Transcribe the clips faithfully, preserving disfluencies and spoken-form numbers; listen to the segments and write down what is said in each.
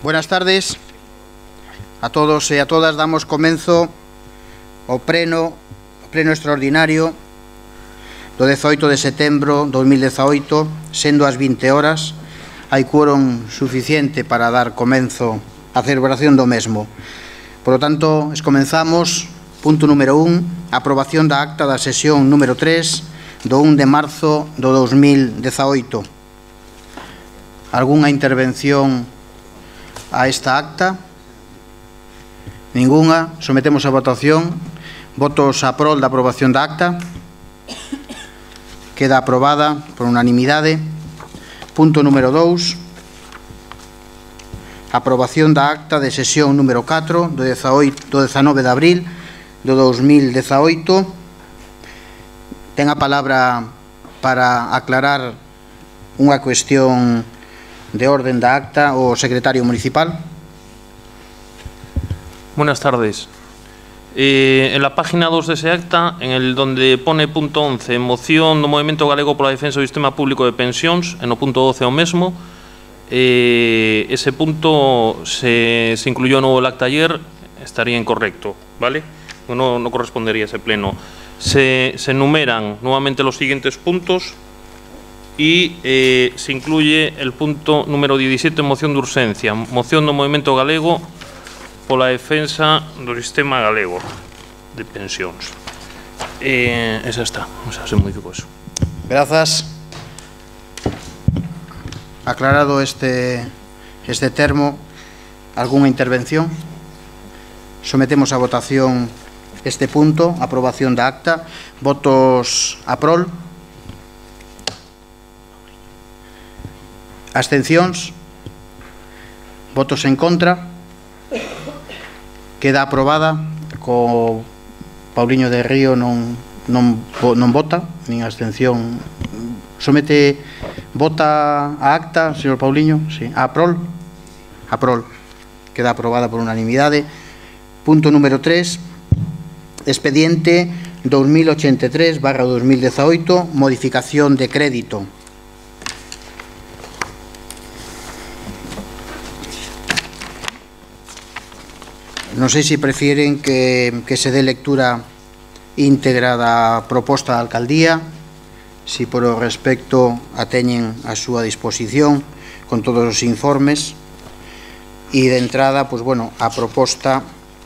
Buenas tardes a todos e a todas. Damos comenzo ao pleno, ao pleno extraordinario do dezoito de setembro de dos mil dezaoito, sendo as vinte horas, hai quórum suficiente para dar comenzo á celebración do mesmo. Por lo tanto, comenzamos. Punto número un, aprobación da acta da sesión número tres do un de marzo do dos mil dezaoito. Algúnha intervención a esta acta? Ningunha. Sometemos a votación. Votos a prol da aprobación da acta. Queda aprobada por unanimidade. Punto número dous, aprobación da acta de sesión número catro do dezanove de abril do dos mil dezaoito. Ten a palabra para aclarar unha cuestión de orden da acta o secretario municipal. Buenas tardes. Eh, en la página dos de ese acta, en el donde pone punto once, moción do Movemento Galego pola Defensa do Sistema Público de Pensións, en o punto doce o mesmo, eh, ese punto se, se incluyó no el acta ayer, estaría incorrecto, ¿vale? No, no correspondería a ese pleno. Se, se enumeran nuevamente los siguientes puntos y eh, se incluye el punto número diecisiete, moción de urgencia, moción do Movemento Galego pola defensa do sistema galego de pensións. Eh, esa está, o sea, se modificó eso. Grazas. Aclarado este, este termo, algunha intervención? Sometemos a votación este punto, aprobación da acta. Votos a prol. Abstencións. Votos en contra. Queda aprobada. Co Pauliño de Río non, non, non vota, nin abstención. Somete, vota a acta, señor Pauliño? Sí. A prol? A prol. Queda aprobada por unanimidade. Punto número tres, expediente dos mil ochenta e tres barra dos mil dezaoito, modificación de crédito. Non sei se prefieren que, que se dé lectura íntegra da proposta da alcaldía, si por o respecto a teñen a súa disposición con todos os informes, e de entrada, pois bueno, a proposta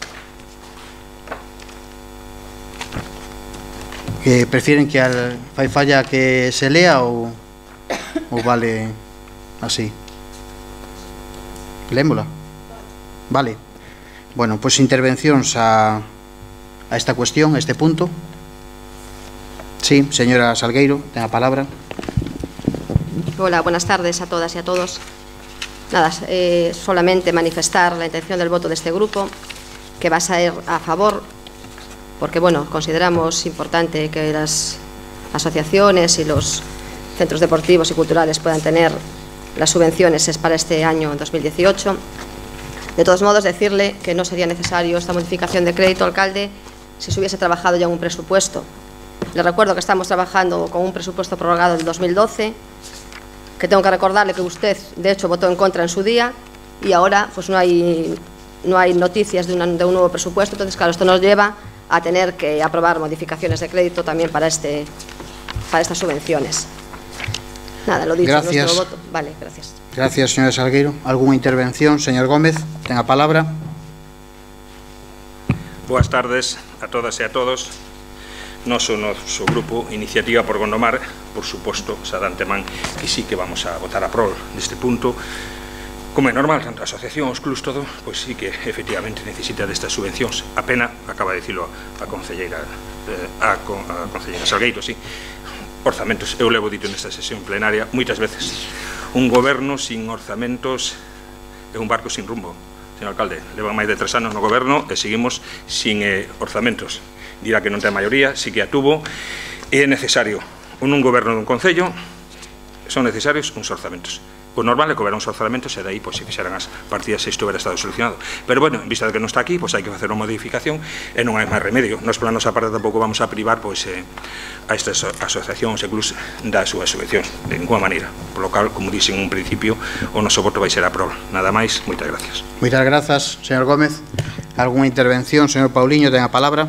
que prefieren que al, fai falla que se lea ou, ou vale así. Lémola. Vale. Bueno, pois intervencións a, a esta cuestión, a este punto. Sí, señora Salgueiro, ten a palabra. Hola, buenas tardes a todas y a todos. Nada, eh, solamente manifestar la intención del voto de este grupo, que va a ser a favor, porque bueno, consideramos importante que las asociaciones y los centros deportivos y culturales puedan tener las subvenciones para este año dos mil dieciocho. De todos modos, decirle que no sería necesario esta modificación de crédito, alcalde, si se hubiese trabajado ya en un presupuesto. Le recuerdo que estamos trabajando con un presupuesto prorrogado del dos mil doce, que tengo que recordarle que usted, de hecho, votó en contra en su día, y ahora pues no hay, no hay noticias de, una, de un nuevo presupuesto. Entonces, claro, esto nos lleva a tener que aprobar modificaciones de crédito también para, este, para estas subvenciones. Nada, lo dicho, gracias. Nuestro voto. Vale, gracias. Gracias, señora Salgueiro. ¿Alguna intervención? Señor Gómez, ten a palabra. Boas tardes a todas e a todos. Noso, noso grupo Iniciativa por Gondomar, por suposto, xa de antemán que sí que vamos a votar a prol deste punto. Como é normal, tanto a asociación, os clubs, todo, pois sí que efectivamente necesita destas subvencións. A pena, acaba de dicilo a concelleira, a, a concelleira Salgueiro, sí. Orzamentos, eu levo dito nesta sesión plenaria moitas veces. Un goberno sin orzamentos é un barco sin rumbo. Señor alcalde, levan máis de tres anos no goberno e seguimos sin eh, orzamentos. Dirá que non ten maioría, sí que a tuvo, e é necesario. Un, un goberno dun concello, son necesarios uns orzamentos. O normal é que houbera uns orzamentos e daí pois, se fixeran as partidas se isto hubiera estado solucionado. Pero, bueno, en vista de que non está aquí, pois hai que facer unha modificación e non hai máis remedio. Nos planos aparte tampouco vamos a privar pois, eh, a estas asociacións e clubs das súas subvencións, de ninguna maneira. Por lo cal, como dixen en un principio, o noso voto vai ser a prol. Nada máis, moitas gracias. Moitas grazas, señor Gómez. Alguna intervención, señor Pauliño, ten a palabra.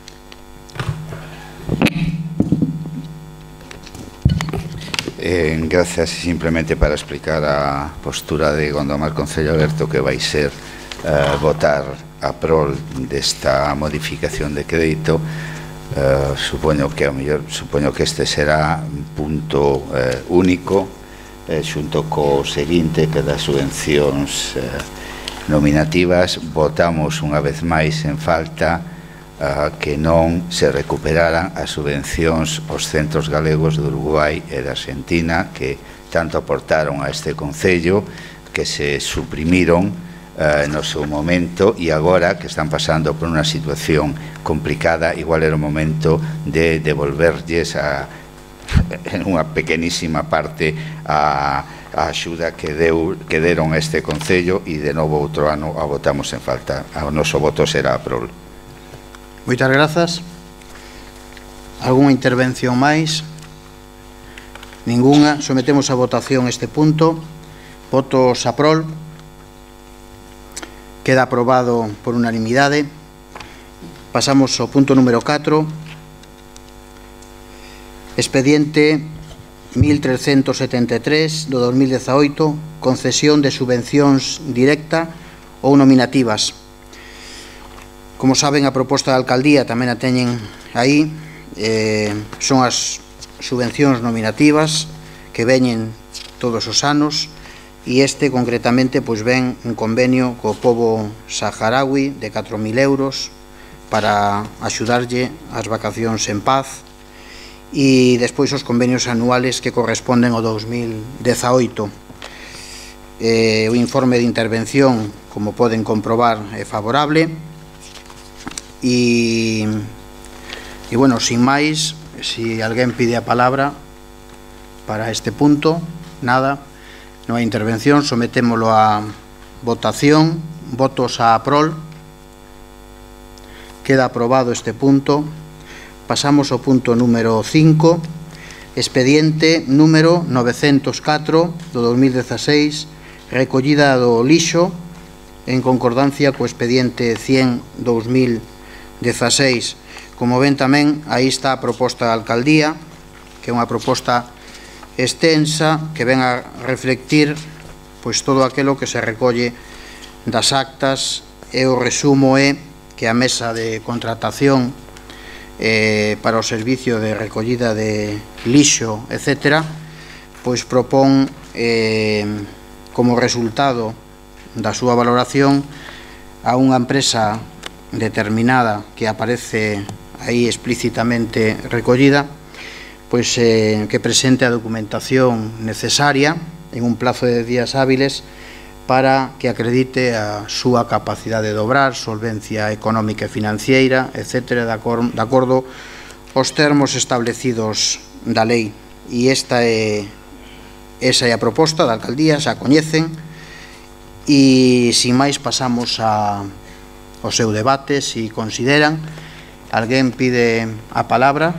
Eh, gracias, simplemente para explicar a postura de Gondomar Concello Aberto, que vai ser eh, votar a prol desta modificación de crédito. Eh, supoño que ao mellor, supoño que este será un punto eh, único, eh, xunto co seguinte, que das subvencións eh, nominativas. Votamos unha vez máis en falta Uh, que non se recuperaran as subvencións aos centros galegos do Uruguai e da Argentina, que tanto aportaron a este concello, que se suprimiron uh, no seu momento, e agora que están pasando por unha situación complicada, igual era o momento de devolverlles a, en unha pequenísima parte a, a axuda que, deu, que deron a este concello, e de novo outro ano a votamos en falta. O noso voto será a prol. Moitas grazas. Alguna intervención máis? Ninguna. Sometemos a votación este punto. Votos a prol. Queda aprobado por unanimidade. Pasamos ao punto número catro. Expediente mil trescentos setenta e tres do dos mil dezaoito, concesión de subvencións directa ou nominativas. Como saben, a proposta da alcaldía tamén a teñen aí, eh, son as subvencións nominativas que veñen todos os anos, e este concretamente pois ven un convenio co pobo saharaui de catro mil euros para axudarlle as vacacións en paz, e despois os convenios anuales que corresponden ao dos mil dezaoito. Eh, o informe de intervención, como poden comprobar, é favorable. E, e bueno, sin máis, si alguén pide a palabra para este punto, nada, non hai intervención, sometémolo a votación. Votos a prol. Queda aprobado este punto. Pasamos ao punto número cinco, expediente número novecentos catro do dos mil dezaseis, recollida do lixo, en concordancia co expediente cien do dos mil dezaseis. Como ven tamén, aí está a proposta da alcaldía, que é unha proposta extensa, que ven a reflectir pois todo aquilo que se recolle das actas, e o resumo é que a mesa de contratación eh, para o servicio de recollida de lixo, etcétera, pois propón eh, como resultado da súa valoración a unha empresa determinada que aparece aí explícitamente recollida, pois eh, que presente a documentación necesaria en un plazo de días hábiles para que acredite a súa capacidade de obrar, solvencia económica e financiera, etcétera, de, acor de acordo aos termos establecidos da lei. E esta é esa é a proposta da alcaldía, xa coñecen, e sin máis pasamos a o seu debate, si consideran. Alguén pide a palabra?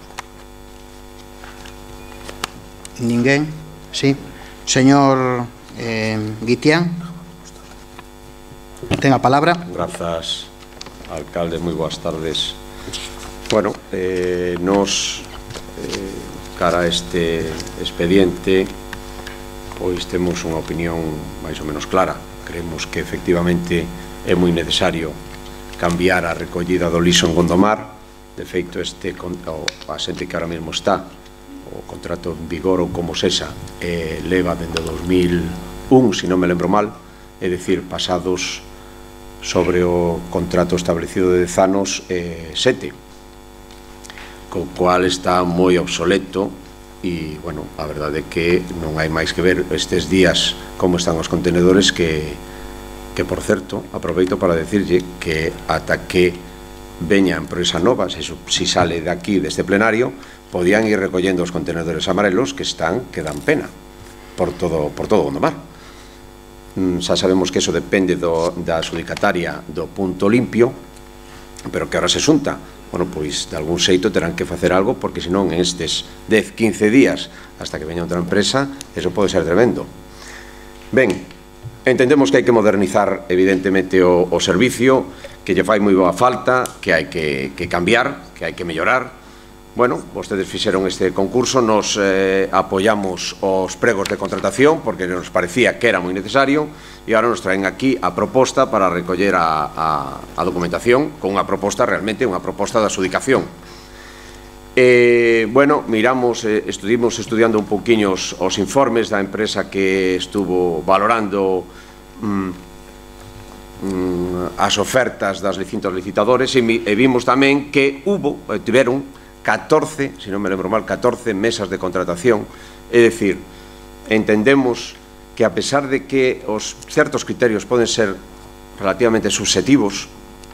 Ninguén? Sí. Señor eh, Guitián, ten a palabra. Grazas, alcalde, moi boas tardes. Bueno, eh, nos eh, cara a este expediente pois temos unha opinión máis ou menos clara. Creemos que efectivamente é moi necesario cambiar a recollida do lixo en Gondomar. De feito, este, o, a xente que ahora mesmo está, o contrato en vigor ou como sesa, eh, leva dende o dos mil un, se non me lembro mal, é dicir, pasados sobre o contrato establecido de dez anos, eh, sete, co cual está moi obsoleto. E, bueno, a verdade é que non hai máis que ver estes días como están os contenedores, que que, por certo, aproveito para decirlle que ata que veña a empresa nova, se, si sale de aquí, deste plenario, podían ir recollendo os contenedores amarelos que están, que dan pena. por todo, por todo Gondomar. Xa sabemos que eso depende do, da adxudicataria do punto limpio, pero que ahora se xunta. Bueno, pois, de algún xeito terán que facer algo, porque senón en estes dez, quince días hasta que veña outra empresa, eso pode ser tremendo. Ben, entendemos que hai que modernizar evidentemente o, o servicio, que lle fai moi boa falta, que hai que, que cambiar, que hai que mellorar. Bueno, vostedes fixeron este concurso, nos eh, apoyamos os pregos de contratación porque nos parecía que era moi necesario e agora nos traen aquí a proposta para recoller a, a, a documentación con unha proposta, realmente unha proposta de adxudicación. Eh, bueno, miramos, eh, estuvimos estudiando un poquinho os, os informes da empresa que estuvo valorando mm, mm, as ofertas das distintos licitadores e, e vimos tamén que hubo, eh, tiveron catorce, se non me lembro mal, catorce mesas de contratación. É dicir, entendemos que a pesar de que os certos criterios poden ser relativamente subjetivos,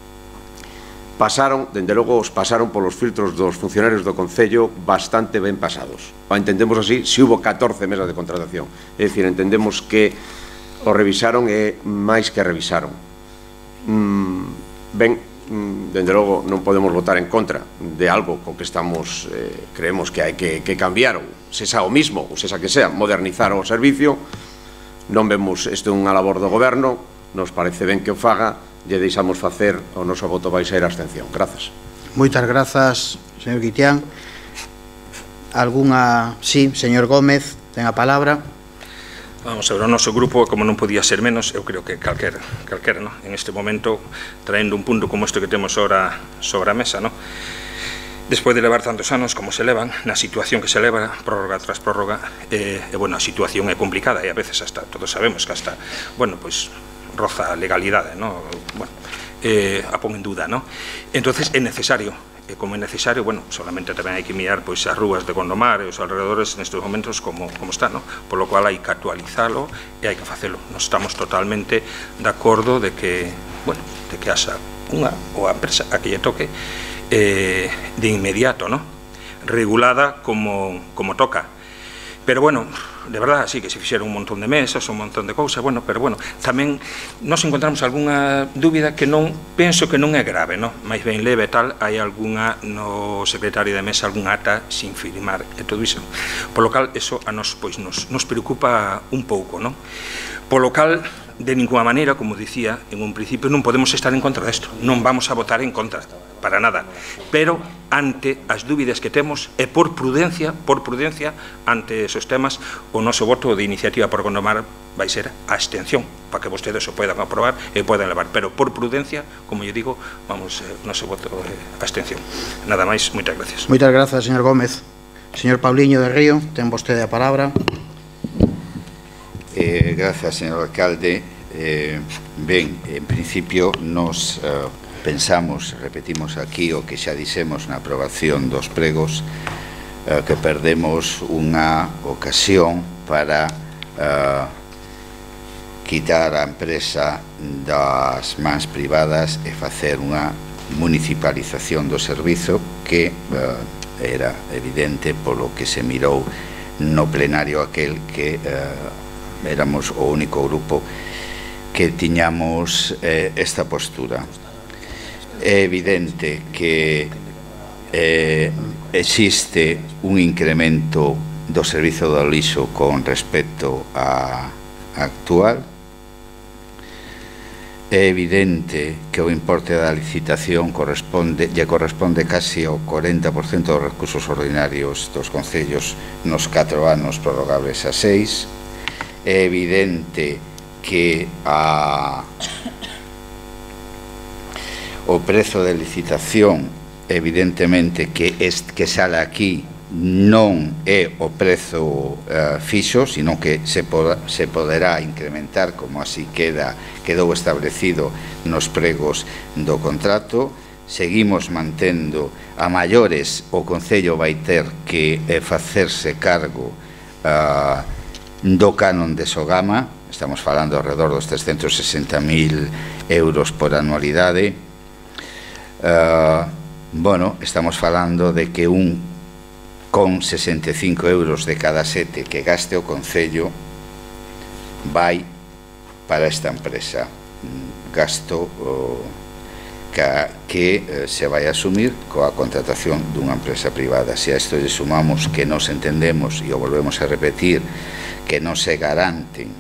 pasaron, dende logo, os pasaron polos filtros dos funcionarios do Concello bastante ben pasados. O entendemos así, se hubo catorce mesas de contratación. É dicir, entendemos que o revisaron e máis que revisaron. Mm, ben, dende logo non podemos votar en contra de algo co que estamos, eh, creemos que hai que, que cambiar, ou se xa o mismo, ou se xa que sea, modernizar o servicio. Non vemos isto unha labor do goberno, nos parece ben que o faga, lle deixamos facer, o noso voto vai ser a abstención. Grazas. Moitas grazas, señor Guitián. Alguna... Sí, señor Gómez, ten a palabra. Vamos a ver, o noso grupo, como non podía ser menos, eu creo que calquera, calquera, no? En este momento, traendo un punto como este que temos ahora sobre a mesa, no? Despois de levar tantos anos como se levan, na situación que se leva, prórroga tras prórroga, e, eh, bueno, a situación é complicada e a veces hasta, todos sabemos que hasta, bueno, pois, roza a legalidade, no? Bueno, eh, a pon en duda, no? Entonces, é necesario, e como é necesario, bueno, solamente tamén hai que mirar pois as rúas de Gondomar e os alrededores nestes momentos como, como está, no? Por lo cual hai que actualizalo e hai que facelo. Nos estamos totalmente de acordo de que, bueno, de que haxa unha ou a empresa a que lle toque eh, de inmediato, no? Regulada como, como toca. Pero, bueno, de verdad, sí que se fixeron un montón de mesas, un montón de cousas, bueno, pero, bueno, tamén nos encontramos algunha dúbida que non, penso que non é grave, no? Mais ben leve e tal, hai algunha no secretario de mesa, algún ata sin firmar e todo iso. Por lo cal, eso a nos, pois, nos, nos preocupa un pouco, no? Por lo cal, de ninguna maneira, como dicía, en un principio non podemos estar en contra desto, non vamos a votar en contra, para nada, pero ante as dúbidas que temos e por prudencia, por prudencia, ante esos temas, o noso voto de iniciativa por Gondomar vai ser a abstención, para que vostedes o podan aprobar e podan levar, pero por prudencia, como yo digo, vamos, eh, o noso voto de abstención. Nada máis, moitas gracias. Moitas grazas, señor Gómez. Señor Pauliño de Río, ten vostede a palabra. Eh, gracias, señor alcalde. Eh, ben, en principio nos eh, pensamos, repetimos aquí o que xa dixemos na aprobación dos pregos, eh, que perdemos unha ocasión para eh, quitar a empresa das mans privadas e facer unha municipalización do servizo que eh, era evidente polo que se mirou no plenario aquel que eh, éramos o único grupo que tiñamos eh, esta postura. É evidente que eh, existe un incremento do servizo do lixo con respecto a, a actual. É evidente que o importe da licitación corresponde, lle corresponde casi ao cuarenta por cento dos recursos ordinarios dos concellos nos catro anos prorrogables a seis. É evidente que a, o prezo de licitación, evidentemente que, est, que sale aquí non é o prezo uh, fixo, sino que se, pod, se poderá incrementar, como así queda, quedou establecido nos pregos do contrato. Seguimos mantendo a maiores, o Concello vai ter que eh, facerse cargo uh, do canon de Sogama, estamos falando alrededor dos trescentos sesenta mil euros por anualidade. Uh, bueno, estamos falando de que un con sesenta e cinco euros de cada sete que gaste o Concello vai para esta empresa, gasto o, que, que eh, se vai a asumir coa contratación dunha empresa privada. Se a isto lle sumamos que nos entendemos, e o volvemos a repetir, que non se garanten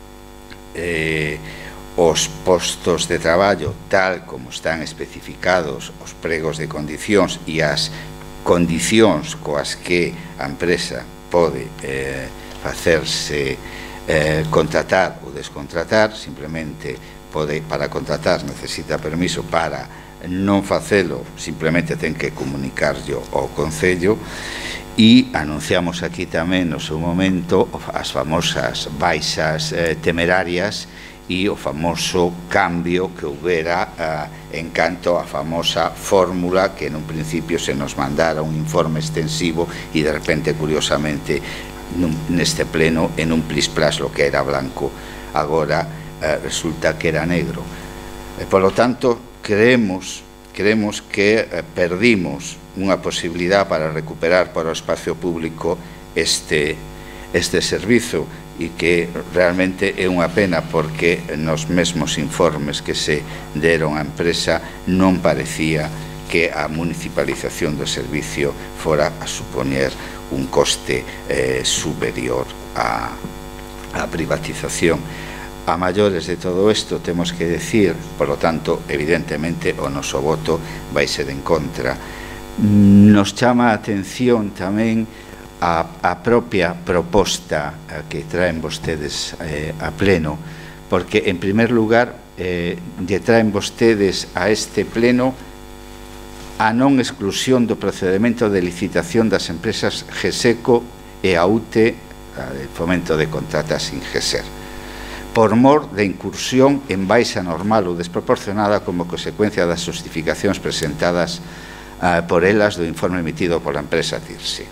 eh, os postos de traballo tal como están especificados os pregos de condicións e as condicións coas que a empresa pode eh, facerse eh, contratar ou descontratar, simplemente pode, para contratar necesita permiso, para non facelo simplemente ten que comunicarlo ao Concello. E anunciamos aquí tamén no seu momento as famosas baixas eh, temerarias e o famoso cambio que houbera eh, en canto a famosa fórmula que nun principio se nos mandara un informe extensivo e de repente, curiosamente, nun, neste pleno en un plis-plas lo que era blanco agora eh, resulta que era negro. E, polo tanto, creemos, creemos que eh, perdimos unha posibilidad para recuperar para o espacio público este, este servizo, e que realmente é unha pena porque nos mesmos informes que se deron á empresa non parecía que a municipalización do servicio fora a supoñer un coste eh, superior á, á privatización. A maiores de todo isto temos que decir, por lo tanto, evidentemente o noso voto vai ser en contra. Nos chama a atención tamén a, a propia proposta que traen vostedes eh, a pleno, porque, en primer lugar, eh, lle traen vostedes a este pleno a non exclusión do procedimento de licitación das empresas GESECO e a U T E, a de Fomento de Contratas Ingeser, por mor de incursión en baixa normal ou desproporcionada como consecuencia das justificacións presentadas Uh, por elas do informe emitido pola empresa TIRSE.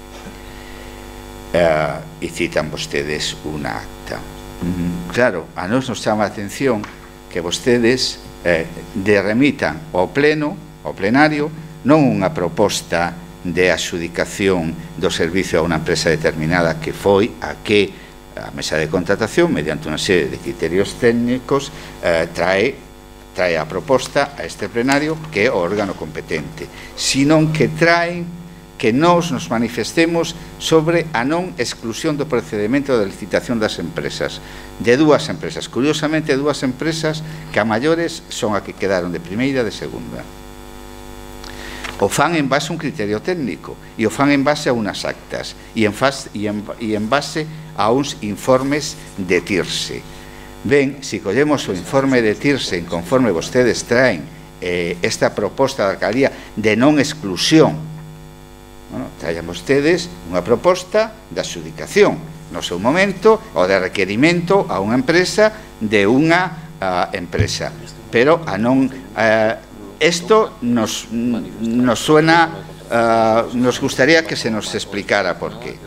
Uh, e citan vostedes unha acta. Mm, claro, a nos nos chama a atención que vostedes eh, de remitan ao pleno, ao plenario, non unha proposta de adxudicación do servicio a unha empresa determinada, que foi a que a mesa de contratación, mediante unha serie de criterios técnicos, eh, trae trae a proposta a este plenario, que é o órgano competente, sino que traen que nós nos manifestemos sobre a non exclusión do procedimento de licitación das empresas, de dúas empresas, curiosamente dúas empresas que a maiores son a que quedaron de primeira e de segunda. O fan en base a un criterio técnico e o fan en base a unas actas e en, faz, e en, e en base a uns informes de TIRSE. Ben, se collemos o informe de TIRSE conforme vostedes traen eh, esta proposta da alcaldía de non exclusión, bueno, traen vostedes unha proposta de adxudicación no seu momento ou de requerimento a unha empresa de unha uh, empresa, pero a non uh, esto nos, nos suena uh, nos gustaría que se nos explicara por qué.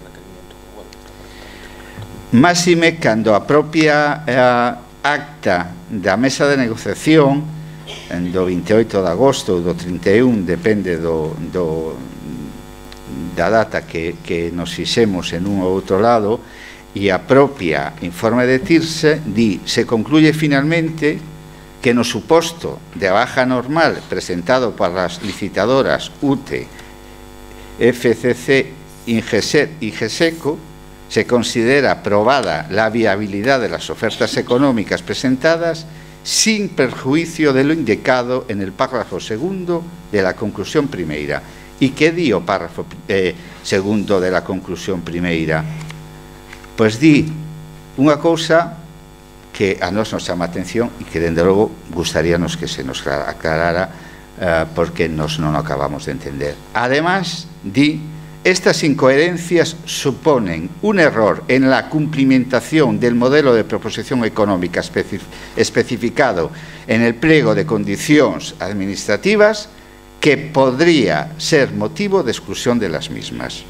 Máxime cando a propia eh, acta da mesa de negociación do vinte e oito de agosto ou do trinta e un, depende do, do, da data que, que nos fixemos en un ou outro lado, e a propia informe de TIRSE di, se concluye finalmente que no suposto de baja normal presentado por as licitadoras U T E, F C C, Ingeser y GESECO, se considera aprobada la viabilidad de las ofertas económicas presentadas sin perjuicio de lo indicado en el párrafo segundo de la conclusión primeira. ¿Y qué di o párrafo eh, segundo de la conclusión primeira? Pois di unha cousa que a nos nos chama a atención e que, dende logo, gustaríanos que se nos aclarara eh, porque nos non acabamos de entender. Además, di: estas incoherencias suponen un error en la cumplimentación del modelo de proposición económica especificado en el pliego de condicións administrativas que podría ser motivo de exclusión de las mismas.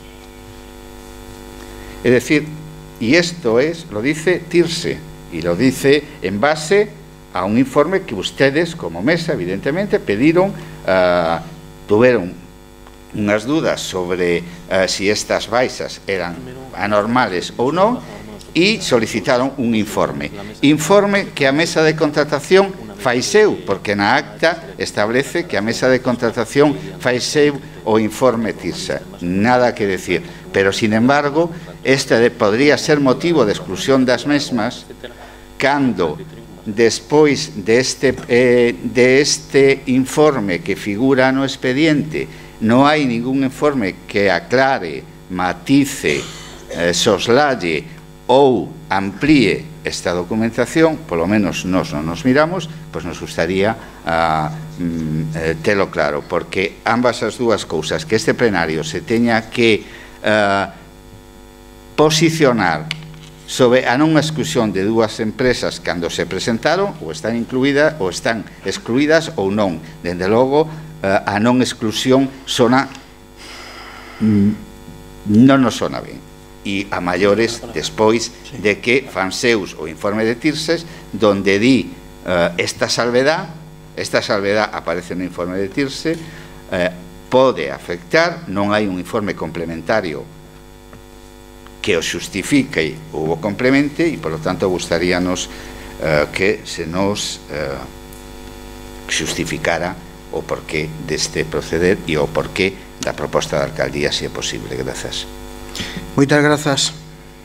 Es decir, y esto es, lo dice TIRSE, y lo dice en base a un informe que ustedes, como mesa, evidentemente, pidieron, uh, tuvieron unhas dudas sobre uh, si estas baixas eran anormales ou non, e solicitaron un informe. Informe que a mesa de contratación fai seu, porque na acta establece que a mesa de contratación fai seu o informe TIRSA. Nada que decir. Pero, sin embargo, este podría ser motivo de exclusión das mesmas cando, despois deste, eh, deste informe que figura no expediente, non hai ningún informe que aclare, matice, eh, soslalle ou amplíe esta documentación, polo menos nós non nos miramos, pois nos gustaría uh, mm, eh, telo claro, porque ambas as dúas cousas, que este plenario se teña que uh, posicionar sobre a non exclusión de dúas empresas cando se presentaron, ou están incluídas ou están excluídas ou non. Dende logo, uh, a non exclusión sona mm, non nos sona ben. E a maiores despois de que fan seus o informe de TIRSES donde di uh, esta salvedad, esta salvedad aparece no informe de TIRSE, uh, pode afectar, non hai un informe complementario que o xustifique ou o complemente e, polo tanto, gustaríanos uh, que se nos uh, xustificara o porqué deste proceder e o porqué da proposta da alcaldía, se é posible. Grazas. Moitas grazas.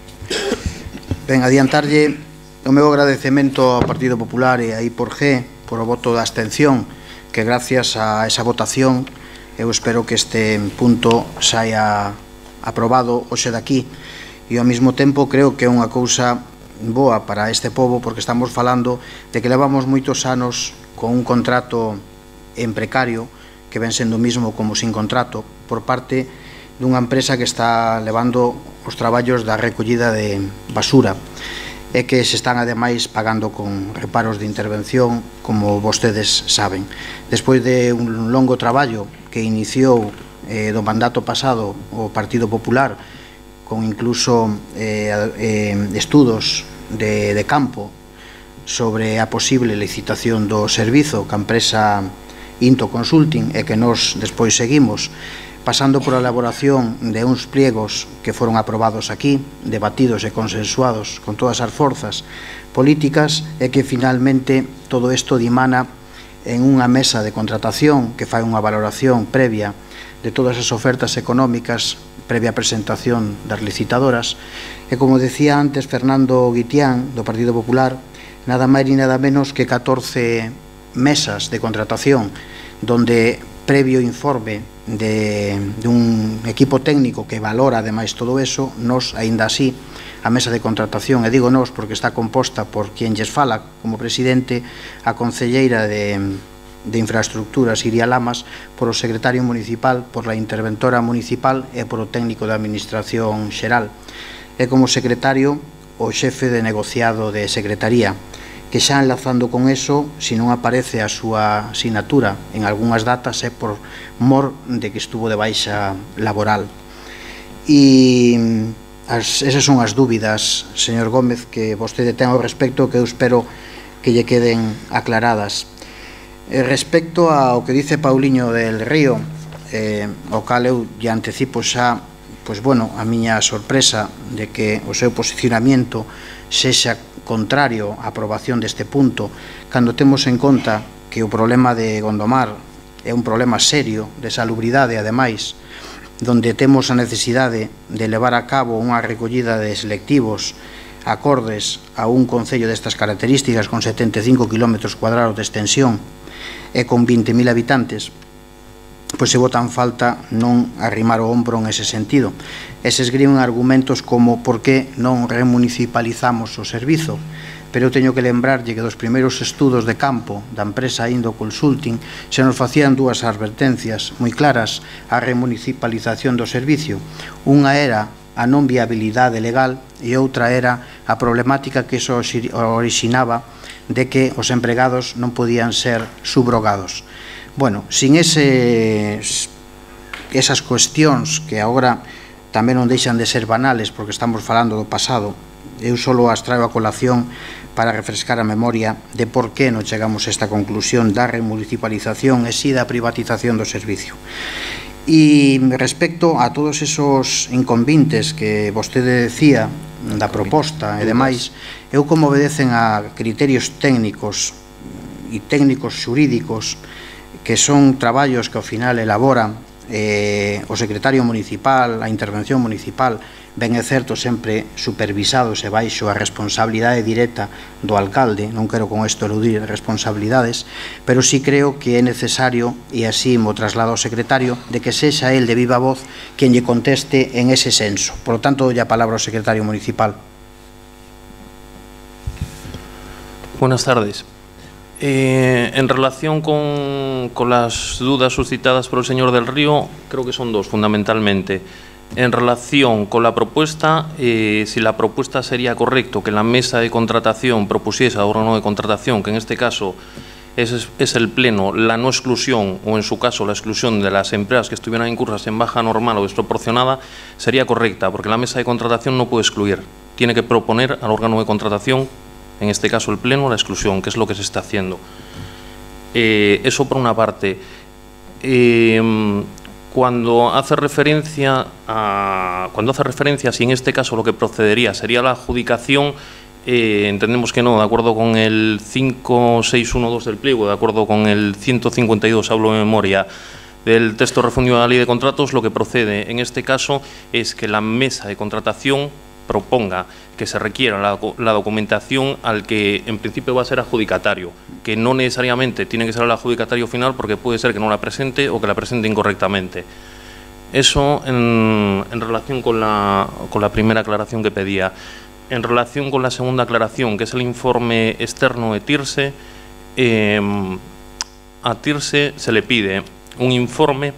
Ben, adiantarlle o meu agradecemento ao Partido Popular e a I por G por o voto de abstención, que gracias a esa votación eu espero que este punto saia aprobado hoxe daqui, e ao mesmo tempo creo que é unha cousa boa para este pobo, porque estamos falando de que levamos moitos anos con un contrato en precario que ven sendo o mismo como sin contrato por parte dunha empresa que está levando os traballos da recollida de basura e que se están ademais pagando con reparos de intervención, como vostedes saben. Despois de un longo traballo que iniciou eh, do mandato pasado o Partido Popular, con incluso eh, eh, estudos de, de campo sobre a posible licitación do servizo que a empresa Into Consulting e que nós despois seguimos, pasando por a elaboración de uns pliegos que foron aprobados aquí, debatidos e consensuados con todas as forzas políticas, e que finalmente todo isto dimana en unha mesa de contratación que fai unha valoración previa de todas as ofertas económicas previa presentación das licitadoras, e como decía antes Fernando Guitián do Partido Popular, nada máis ni nada menos que catorce mesas de contratación donde previo informe de, de un equipo técnico que valora ademais todo eso, nos, aínda así, a mesa de contratación, e digo nos porque está composta por quien lles fala como presidente, a concelleira de, de Infraestructuras Iria Lamas, por o secretario municipal, por la interventora municipal e por o técnico de Administración Xeral, e como secretario o xefe de negociado de Secretaría, que xa enlazando con eso, se non aparece a súa sinatura en algunhas datas é por mor de que estuvo de baixa laboral. E as, esas son as dúbidas, señor Gómez, que vostede ten ao respecto, que eu espero que lle queden aclaradas. E respecto ao que dice Pauliño del Río, eh, o cal eu lle anticipo xa, pois bueno, a miña sorpresa de que o seu posicionamiento sexa contrario á aprobación deste punto, cando temos en conta que o problema de Gondomar é un problema serio de salubridade, ademais, donde temos a necesidade de levar a cabo unha recollida de selectivos acordes a un concello destas características con setenta e cinco kilómetros cuadrados de extensión e con vinte mil habitantes, pois se botan falta non arrimar o ombro en ese sentido. E se esgrimen argumentos como por que non remunicipalizamos o servizo, pero eu teño que lembrarlle que dos primeiros estudos de campo da empresa Indo Consulting se nos facían dúas advertencias moi claras á remunicipalización do servicio. Unha era a non viabilidade legal e outra era a problemática que iso orixinaba de que os empregados non podían ser subrogados. Bueno, sin eses, esas cuestións que agora tamén non deixan de ser banales porque estamos falando do pasado, eu só as traio a colación para refrescar a memoria de por que non chegamos a esta conclusión da remunicipalización e si da privatización do servicio. E respecto a todos esos inconvintes que vostede decía da proposta e demais, eu como obedecen a criterios técnicos e técnicos xurídicos que son traballos que ao final elabora eh, o secretario municipal, a intervención municipal, ben é certo sempre supervisados e baixo a responsabilidade directa do alcalde, non quero con isto eludir responsabilidades, pero sí creo que é necesario, e así mo traslado ao secretario, de que sexa el de viva voz quen lle conteste en ese senso. Por lo tanto, doy a palabra ao secretario municipal. Buenas tardes. Eh, en relación con, con las dudas suscitadas por el señor del Río, creo que son dos fundamentalmente. En relación con la propuesta, eh, si la propuesta sería correcto que la mesa de contratación propusiese al órgano de contratación, que en este caso es, es el Pleno, la no exclusión o en su caso la exclusión de las empresas que estuvieran incursas en baja normal o desproporcionada, sería correcta, porque la mesa de contratación no puede excluir, tiene que proponer al órgano de contratación, en este caso el Pleno, la exclusión, que es lo que se está haciendo. Eh, eso por una parte. Eh, Cuando hace referencia a, cuando hace referencia, si en este caso lo que procedería sería la adjudicación, eh, entendemos que no, de acuerdo con el cinco seis uno dos del pliego, de acuerdo con el ciento cincuenta y dos, hablo de memoria, del texto refundido de la Ley de Contratos, lo que procede en este caso es que la mesa de contratación proponga que se requiera la, la documentación al que en principio va a ser adjudicatario, que no necesariamente tiene que ser el adjudicatario final porque puede ser que no la presente o que la presente incorrectamente. Eso en, en relación con la, con la primera aclaración que pedía. En relación con la segunda aclaración, que es el informe externo de TIRSE, eh, a TIRSE se le pide un informe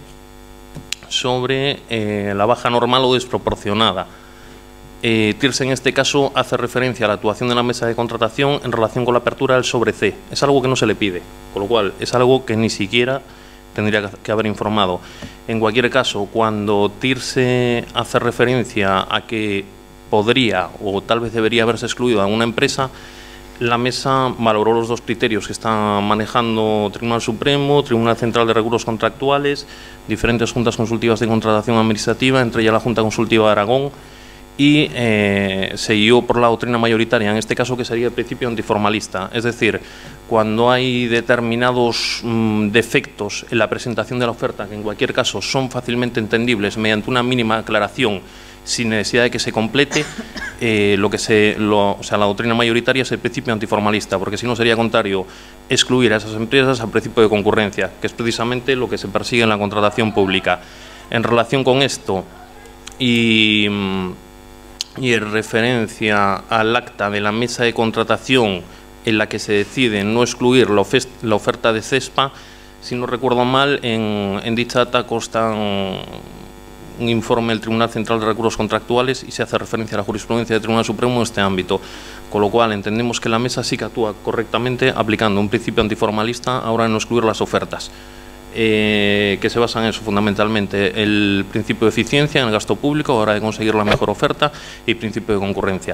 sobre eh, la baja normal o desproporcionada. Eh, TIRSE en este caso hace referencia a la actuación de la mesa de contratación en relación con la apertura del sobre C. Es algo que no se le pide, con lo cual es algo que ni siquiera tendría que haber informado. En cualquier caso, cuando TIRSE hace referencia a que podría o tal vez debería haberse excluido a una empresa, la mesa valoró los dos criterios que está manejando Tribunal Supremo, Tribunal Central de Recursos Contractuales, diferentes juntas consultivas de contratación administrativa, entre ellas la Junta Consultiva de Aragón, y eh, se guió por la doctrina mayoritaria, en este caso que sería el principio antiformalista. Es decir, cuando hay determinados mmm, defectos en la presentación de la oferta, que en cualquier caso son fácilmente entendibles mediante una mínima aclaración, sin necesidad de que se complete, eh, lo que se, lo, o sea, la doctrina mayoritaria es el principio antiformalista, porque si no sería contrario excluir a esas empresas al principio de concurrencia, que es precisamente lo que se persigue en la contratación pública. En relación con esto y... Mmm, y en referencia al acta de la mesa de contratación en la que se decide no excluir la, la oferta de CESPA, si no recuerdo mal, en, en dicha acta consta un, un informe del Tribunal Central de Recursos Contractuales y se hace referencia a la jurisprudencia del Tribunal Supremo en este ámbito, con lo cual entendemos que la mesa sí que actúa correctamente aplicando un principio antiformalista a la hora de no excluir las ofertas. Eh, que se basan en eso fundamentalmente, el principio de eficiencia en el gasto público a la hora de conseguir la mejor oferta y principio de concurrencia.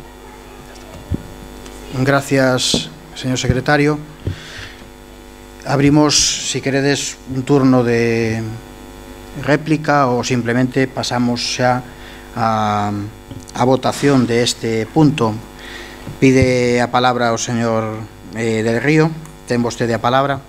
Gracias, señor secretario. Abrimos, si queredes, un turno de réplica o simplemente pasamos xa a, a votación de este punto. Pide a palabra o señor eh, del Río. Ten vostede a palabra.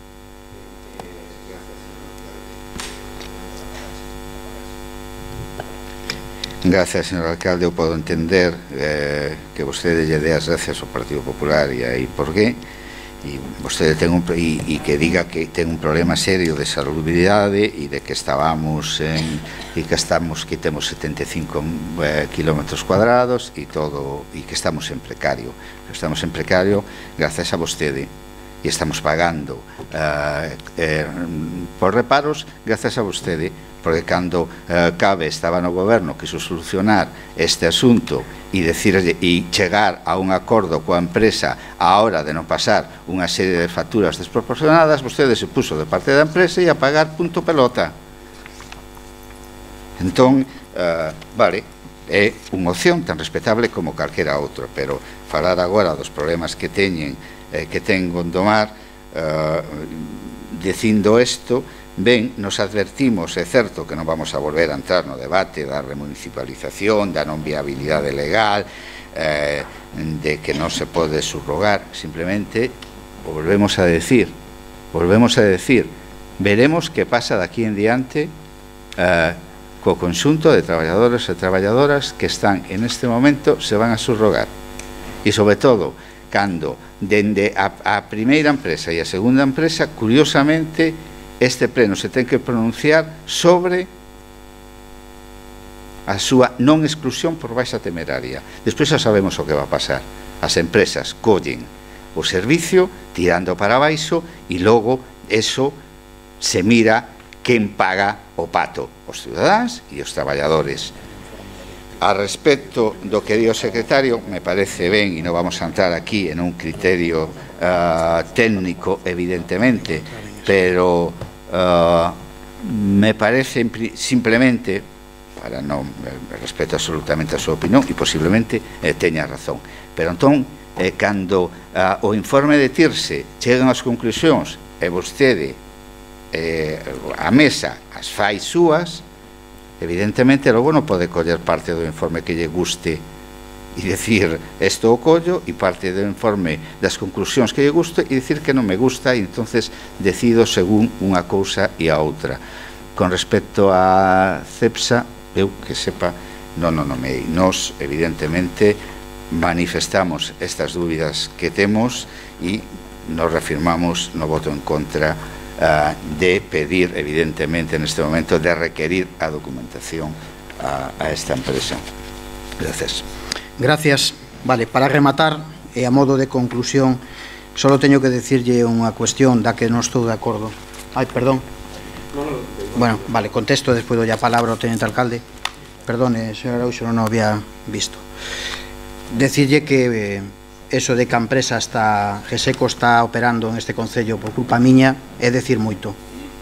Gracias, señor alcalde. Eu podo entender eh, que vostede lle dé as gracias ao Partido Popular e aí por qué, e vostede ten un, e, e que diga que ten un problema serio de salubridade e de que estábamos en, e que estamos que temos setenta e cinco eh, kilómetros cuadrados e todo, e que estamos en precario. Estamos en precario gracias a vostede e estamos pagando eh, eh, por reparos gracias a vostede, porque cando eh, Cabe estaba no goberno quiso solucionar este asunto e decirlle e chegar a un acordo coa empresa á hora de non pasar unha serie de facturas desproporcionadas, vostede se puso de parte da empresa e a pagar punto pelota. Entón, eh, vale, é unha opción tan respetable como calquera outra, pero falar agora dos problemas que teñen eh, que ten Gondomar, eh, dicindo isto, ben, nos advertimos, é certo que non vamos a volver a entrar no debate da remunicipalización, da non viabilidade legal, eh, de que non se pode subrogar, simplemente volvemos a decir, volvemos a decir, veremos que pasa de aquí en diante eh, co conxunto de traballadores e traballadoras que están en este momento se van a subrogar. E sobre todo, cando dende a, a primeira empresa e a segunda empresa, curiosamente, este pleno se ten que pronunciar sobre a súa non exclusión por baixa temeraria. Despois xa sabemos o que va a pasar. As empresas collen o servicio tirando para baixo e logo eso se mira quen paga o pato, os cidadáns e os traballadores. A respecto do que di o secretario, me parece ben, e non vamos a entrar aquí en un criterio uh, técnico, evidentemente, pero uh, me parece simplemente, para non respeto absolutamente a súa opinión, e posiblemente eh, teña razón, pero entón, eh, cando uh, o informe de Tirse chegan as conclusións e vostede eh, a mesa as fai súas, evidentemente logo non pode coller parte do informe que lle guste e dicir isto o collo e parte do informe das conclusións que lle guste e dicir que non me gusta e entonces decido según unha cousa e a outra. Con respecto a CEPSA, eu que sepa, non o nomei. Nos, evidentemente, manifestamos estas dúbidas que temos e nos reafirmamos no voto en contra Uh, de pedir, evidentemente, en este momento, de requerir a documentación a, a esta empresa. Gracias. Gracias. Vale, para rematar, e a modo de conclusión, solo teño que decirlle unha cuestión da que non estou de acordo. Ai, perdón. Bueno, vale, contesto despois doy a palabra ao teniente alcalde. Perdone, señor Araúxo, non o había visto. Decirlle que... Eh, eso de que a empresa está, GESECO está operando en este concello por culpa miña, é decir moito.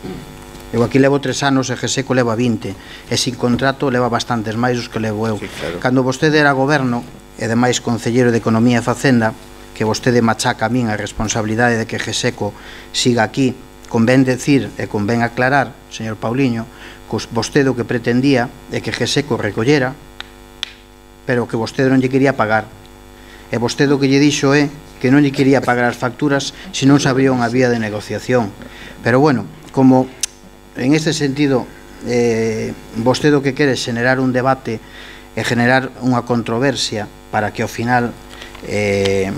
Eu aquí levo tres anos e GESECO leva vinte, e sin contrato leva bastantes máis os que levo eu. Sí, claro. Cando vostede era goberno, e demais concelleiro de Economía e Facenda, que vostede machaca a min a responsabilidade de que GESECO siga aquí, convén decir e convén aclarar, señor Pauliño, que vostede o que pretendía é que GESECO recollera, pero que vostede non lle quería pagar. E vostede o que lle dixo é que non lle quería pagar as facturas se non se abría unha vía de negociación. Pero bueno, como en este sentido eh, vostede o que quere é generar un debate e generar unha controversia para que ao final eh,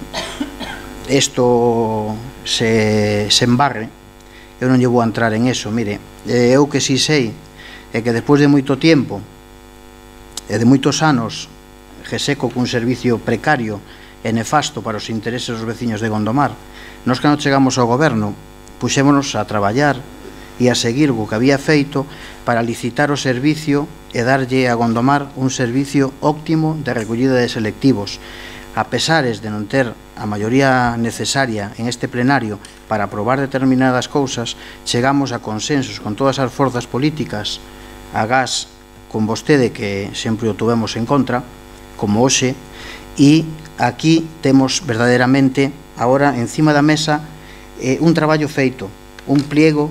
isto se, se embarre, eu non lle vou a entrar en eso. Mire, eh, eu que si sei é que despois de moito tempo e de moitos anos GESECO cun servicio precario e nefasto para os intereses dos veciños de Gondomar, nos cando chegamos ao goberno puxémonos a traballar e a seguir o que había feito para licitar o servicio e darlle a Gondomar un servicio óptimo de recollida de selectivos. A pesares de non ter a maioría necesaria en este plenario para aprobar determinadas cousas, chegamos a consensos con todas as forzas políticas, a gas con vostede que sempre o tuvemos en contra, como hoxe, e aquí temos verdadeiramente agora encima da mesa eh, un traballo feito, un pliego,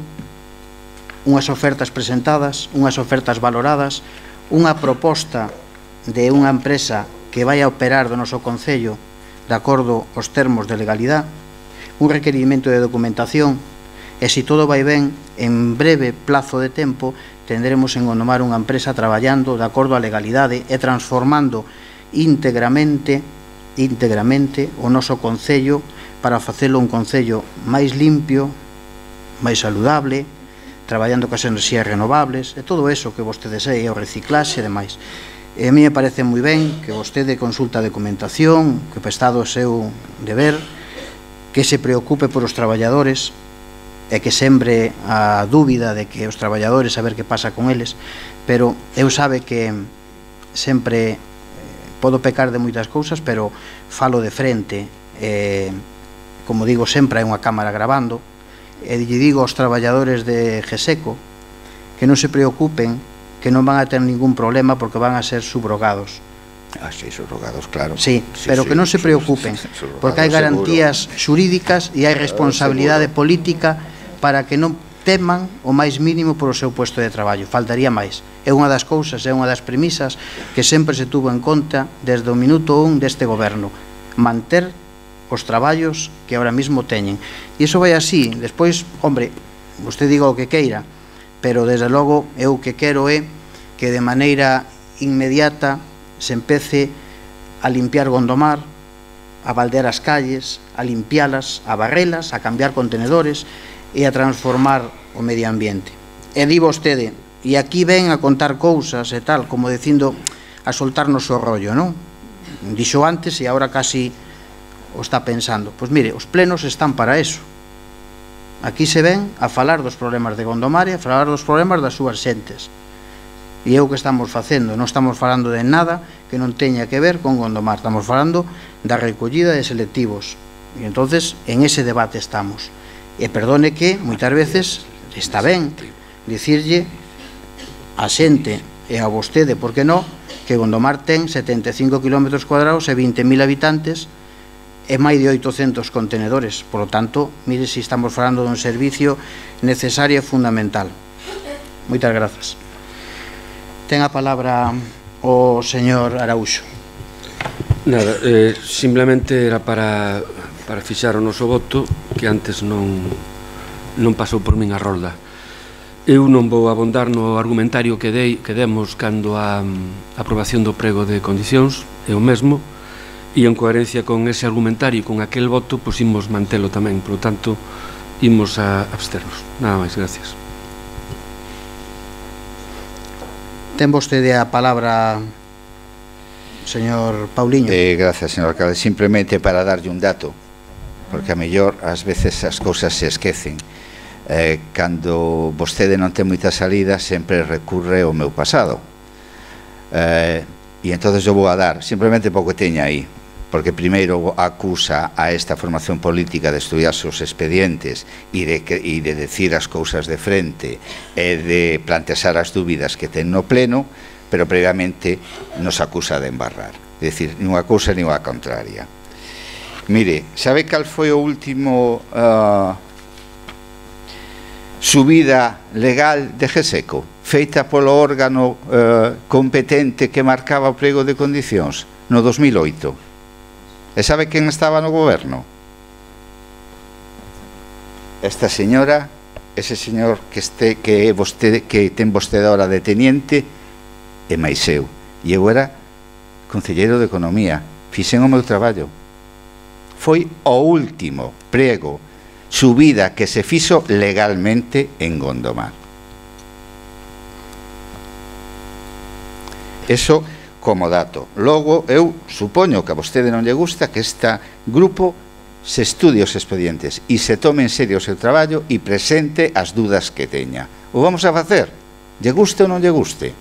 unhas ofertas presentadas, unhas ofertas valoradas, unha proposta de unha empresa que vai a operar do noso concello de acordo aos termos de legalidade, un requerimento de documentación, e se todo vai ben, en breve plazo de tempo tendremos en Gondomar unha empresa traballando de acordo á legalidade e transformando íntegramente íntegramente o noso concello para facelo un concello máis limpio, máis saludable, traballando coas enerxías renovables e todo eso que vostede sei, o reciclaxe e demais. E a mí me parece moi ben que vostede consulta a documentación, que prestado o seu deber, que se preocupe por os traballadores e que sempre a dúbida de que os traballadores a ver que pasa con eles, pero eu sabe que sempre podo pecar de moitas cousas, pero falo de frente, eh, como digo, sempre hai unha cámara grabando, e lle digo aos traballadores de GESECO que non se preocupen, que non van a ter ningún problema porque van a ser subrogados. Ah, sí, subrogados, claro. Sí, sí pero sí, que non se preocupen, porque hai garantías xurídicas e hai responsabilidade política para que non teman o máis mínimo polo seu posto de traballo, faltaría máis. É unha das cousas, é unha das premisas que sempre se tuvo en conta desde o minuto un deste goberno, manter os traballos que ahora mismo teñen. E iso vai así, despois, hombre, vostede diga o que queira, pero desde logo eu o que quero é que de maneira inmediata se empece a limpiar Gondomar, a baldear as calles, a limpialas, a barrelas, a cambiar contenedores e a transformar o medio ambiente. E di vostede, e aquí ven a contar cousas e tal, como dicindo a soltarnos o rollo, non? Dixo antes e agora casi o está pensando. Pois mire, os plenos están para eso. Aquí se ven a falar dos problemas de Gondomar e a falar dos problemas das súas xentes. E é o que estamos facendo, non estamos falando de nada que non teña que ver con Gondomar, estamos falando da recollida de selectivos. E entonces en ese debate estamos. E perdone que moitas veces está ben dicirlle a xente e a vostede, por que non, que Gondomar ten setenta e cinco kilómetros cuadrados e vinte mil habitantes e máis de oitocentos contenedores. Por lo tanto, mire se estamos falando dun servicio necesario e fundamental. Moitas grazas. Ten a palabra o señor Araúxo. Nada, eh, simplemente era para, para fixar o noso voto, que antes non, non pasou por min a rolda. Eu non vou abondar no argumentario que, dei, que demos cando a, a aprobación do prego de condicións, é o mesmo, e en coherencia con ese argumentario e con aquel voto, pois imos mantelo tamén, por lo tanto, imos a absternos. Nada máis, gracias. Ten vostede a palabra, señor Pauliño. Eh, gracias, señor alcalde. Simplemente para darlle un dato, porque a mellor ás veces as cousas se esquecen. Eh, cando vostede non ten moita salida, sempre recurre ao meu pasado. Eh, e entonces eu vou a dar, simplemente pouco teña aí, porque primeiro acusa a esta formación política de estudiar os expedientes e de, e de decir as cousas de frente e de plantear as dúbidas que ten no pleno, pero previamente nos acusa de embarrar. É dicir, nin unha cousa nin unha contraria. Mire, sabe cal foi o último uh, subida legal de GESECO feita polo órgano uh, competente que marcaba o prego de condicións no dos mil oito? E sabe quen estaba no goberno? Esta señora, ese señor que este que é vostede, que ten vostede ahora de teniente, e máis eu. E eu era concelleiro de Economía. Fixen o meu traballo. Foi o último prego subida que se fixo legalmente en Gondomar. Eso como dato. Logo, eu supoño que a vostede non lle gusta que este grupo se estudie os expedientes e se tome en serio o seu traballo e presente as dudas que teña. O vamos a facer? Lle guste ou non lle guste?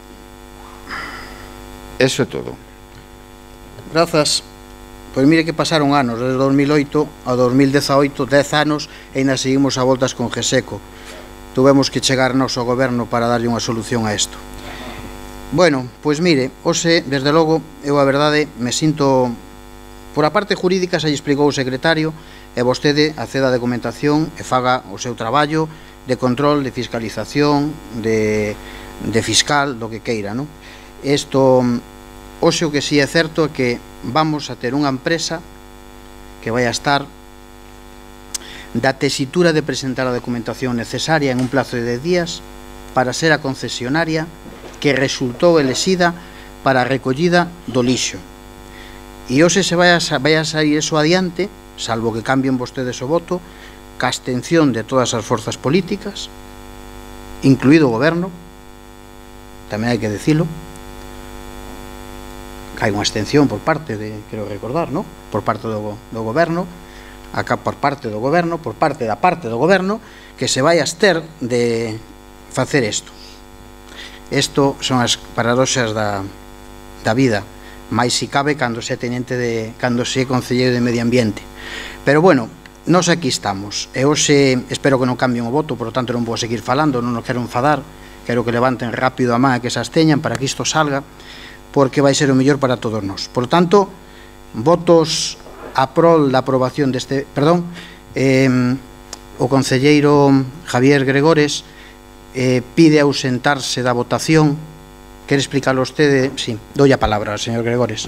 Eso é todo. Grazas. Pois mire que pasaron anos, desde dos mil oito a dos mil dezaoito, dez anos, e ainda seguimos a voltas con GESECO. Tuvemos que chegar nos ao goberno para darlle unha solución a isto. Bueno, pois mire, hoxe, desde logo, eu a verdade me sinto... Por a parte jurídica se lle explicou o secretario e vostede acceda a documentación e faga o seu traballo de control, de fiscalización, de, de fiscal, do que queira, non? Isto, hoxe o que si é certo é que vamos a ter unha empresa que vai a estar da tesitura de presentar a documentación necesaria en un plazo de dez días para ser a concesionaria que resultou elexida para a recollida do lixo. E hoxe se vai a, vai a sair eso adiante, salvo que cambien vostedes o voto, ca abstención de todas as forzas políticas, incluído o goberno, tamén hai que decilo, que hai unha abstención por parte de, quero recordar, ¿no? Por parte do, do goberno, acá por parte do goberno, por parte da parte do goberno, que se vai a abster de facer isto. Isto son as paradoxas da, da vida, máis si cabe cando se teniente de, cando se é concelleiro de Medio Ambiente. Pero bueno, nós aquí estamos, e hoxe espero que non cambien o voto, por lo tanto non vou seguir falando, non nos quero enfadar, quero que levanten rápido a man e que se absteñan para que isto salga, porque vai ser o mellor para todos nós. Por lo tanto, votos a prol da aprobación deste, perdón, eh, o concelleiro Javier Gregores eh, pide ausentarse da votación. Quere explicarlo vostede? Sí, dou a palabra, señor Gregores.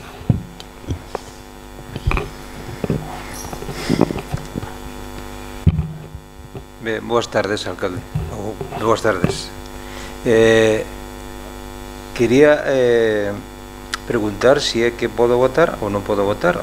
Ben, boas tardes, alcalde. Oh, boas tardes. Eh, quería eh, preguntar se si é que podo votar ou non podo votar.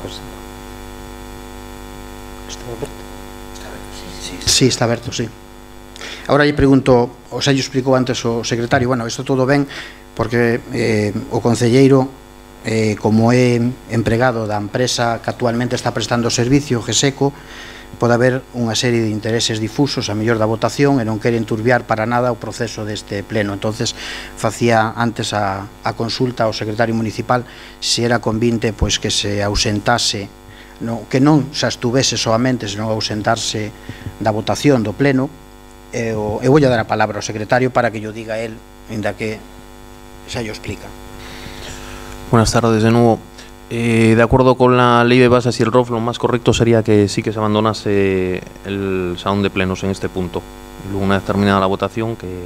Está aberto? Está aberto, sí, sí. Sí, está aberto, sí. Ahora lle pregunto, o sea, lle explicou antes o secretario, bueno, isto todo ben, porque eh, o concelleiro, eh, como é empregado da empresa que actualmente está prestando o servicio, GESECO, pode haber unha serie de intereses difusos a mellor da votación e non quere enturbiar para nada o proceso deste pleno. Entonces facía antes a, a consulta ao secretario municipal se era convinte pois que se ausentase, no, que non se estuvese soamente, senón ausentarse da votación do pleno. E eu, eu vou a dar a palabra ao secretario para que yo diga él, ainda que xa yo explica. Buenas tardes de nuevo. Eh, de acuerdo con la ley de bases y el R O F, lo más correcto sería que sí que se abandonase el salón de plenos en este punto. Luego, una vez terminada la votación, que...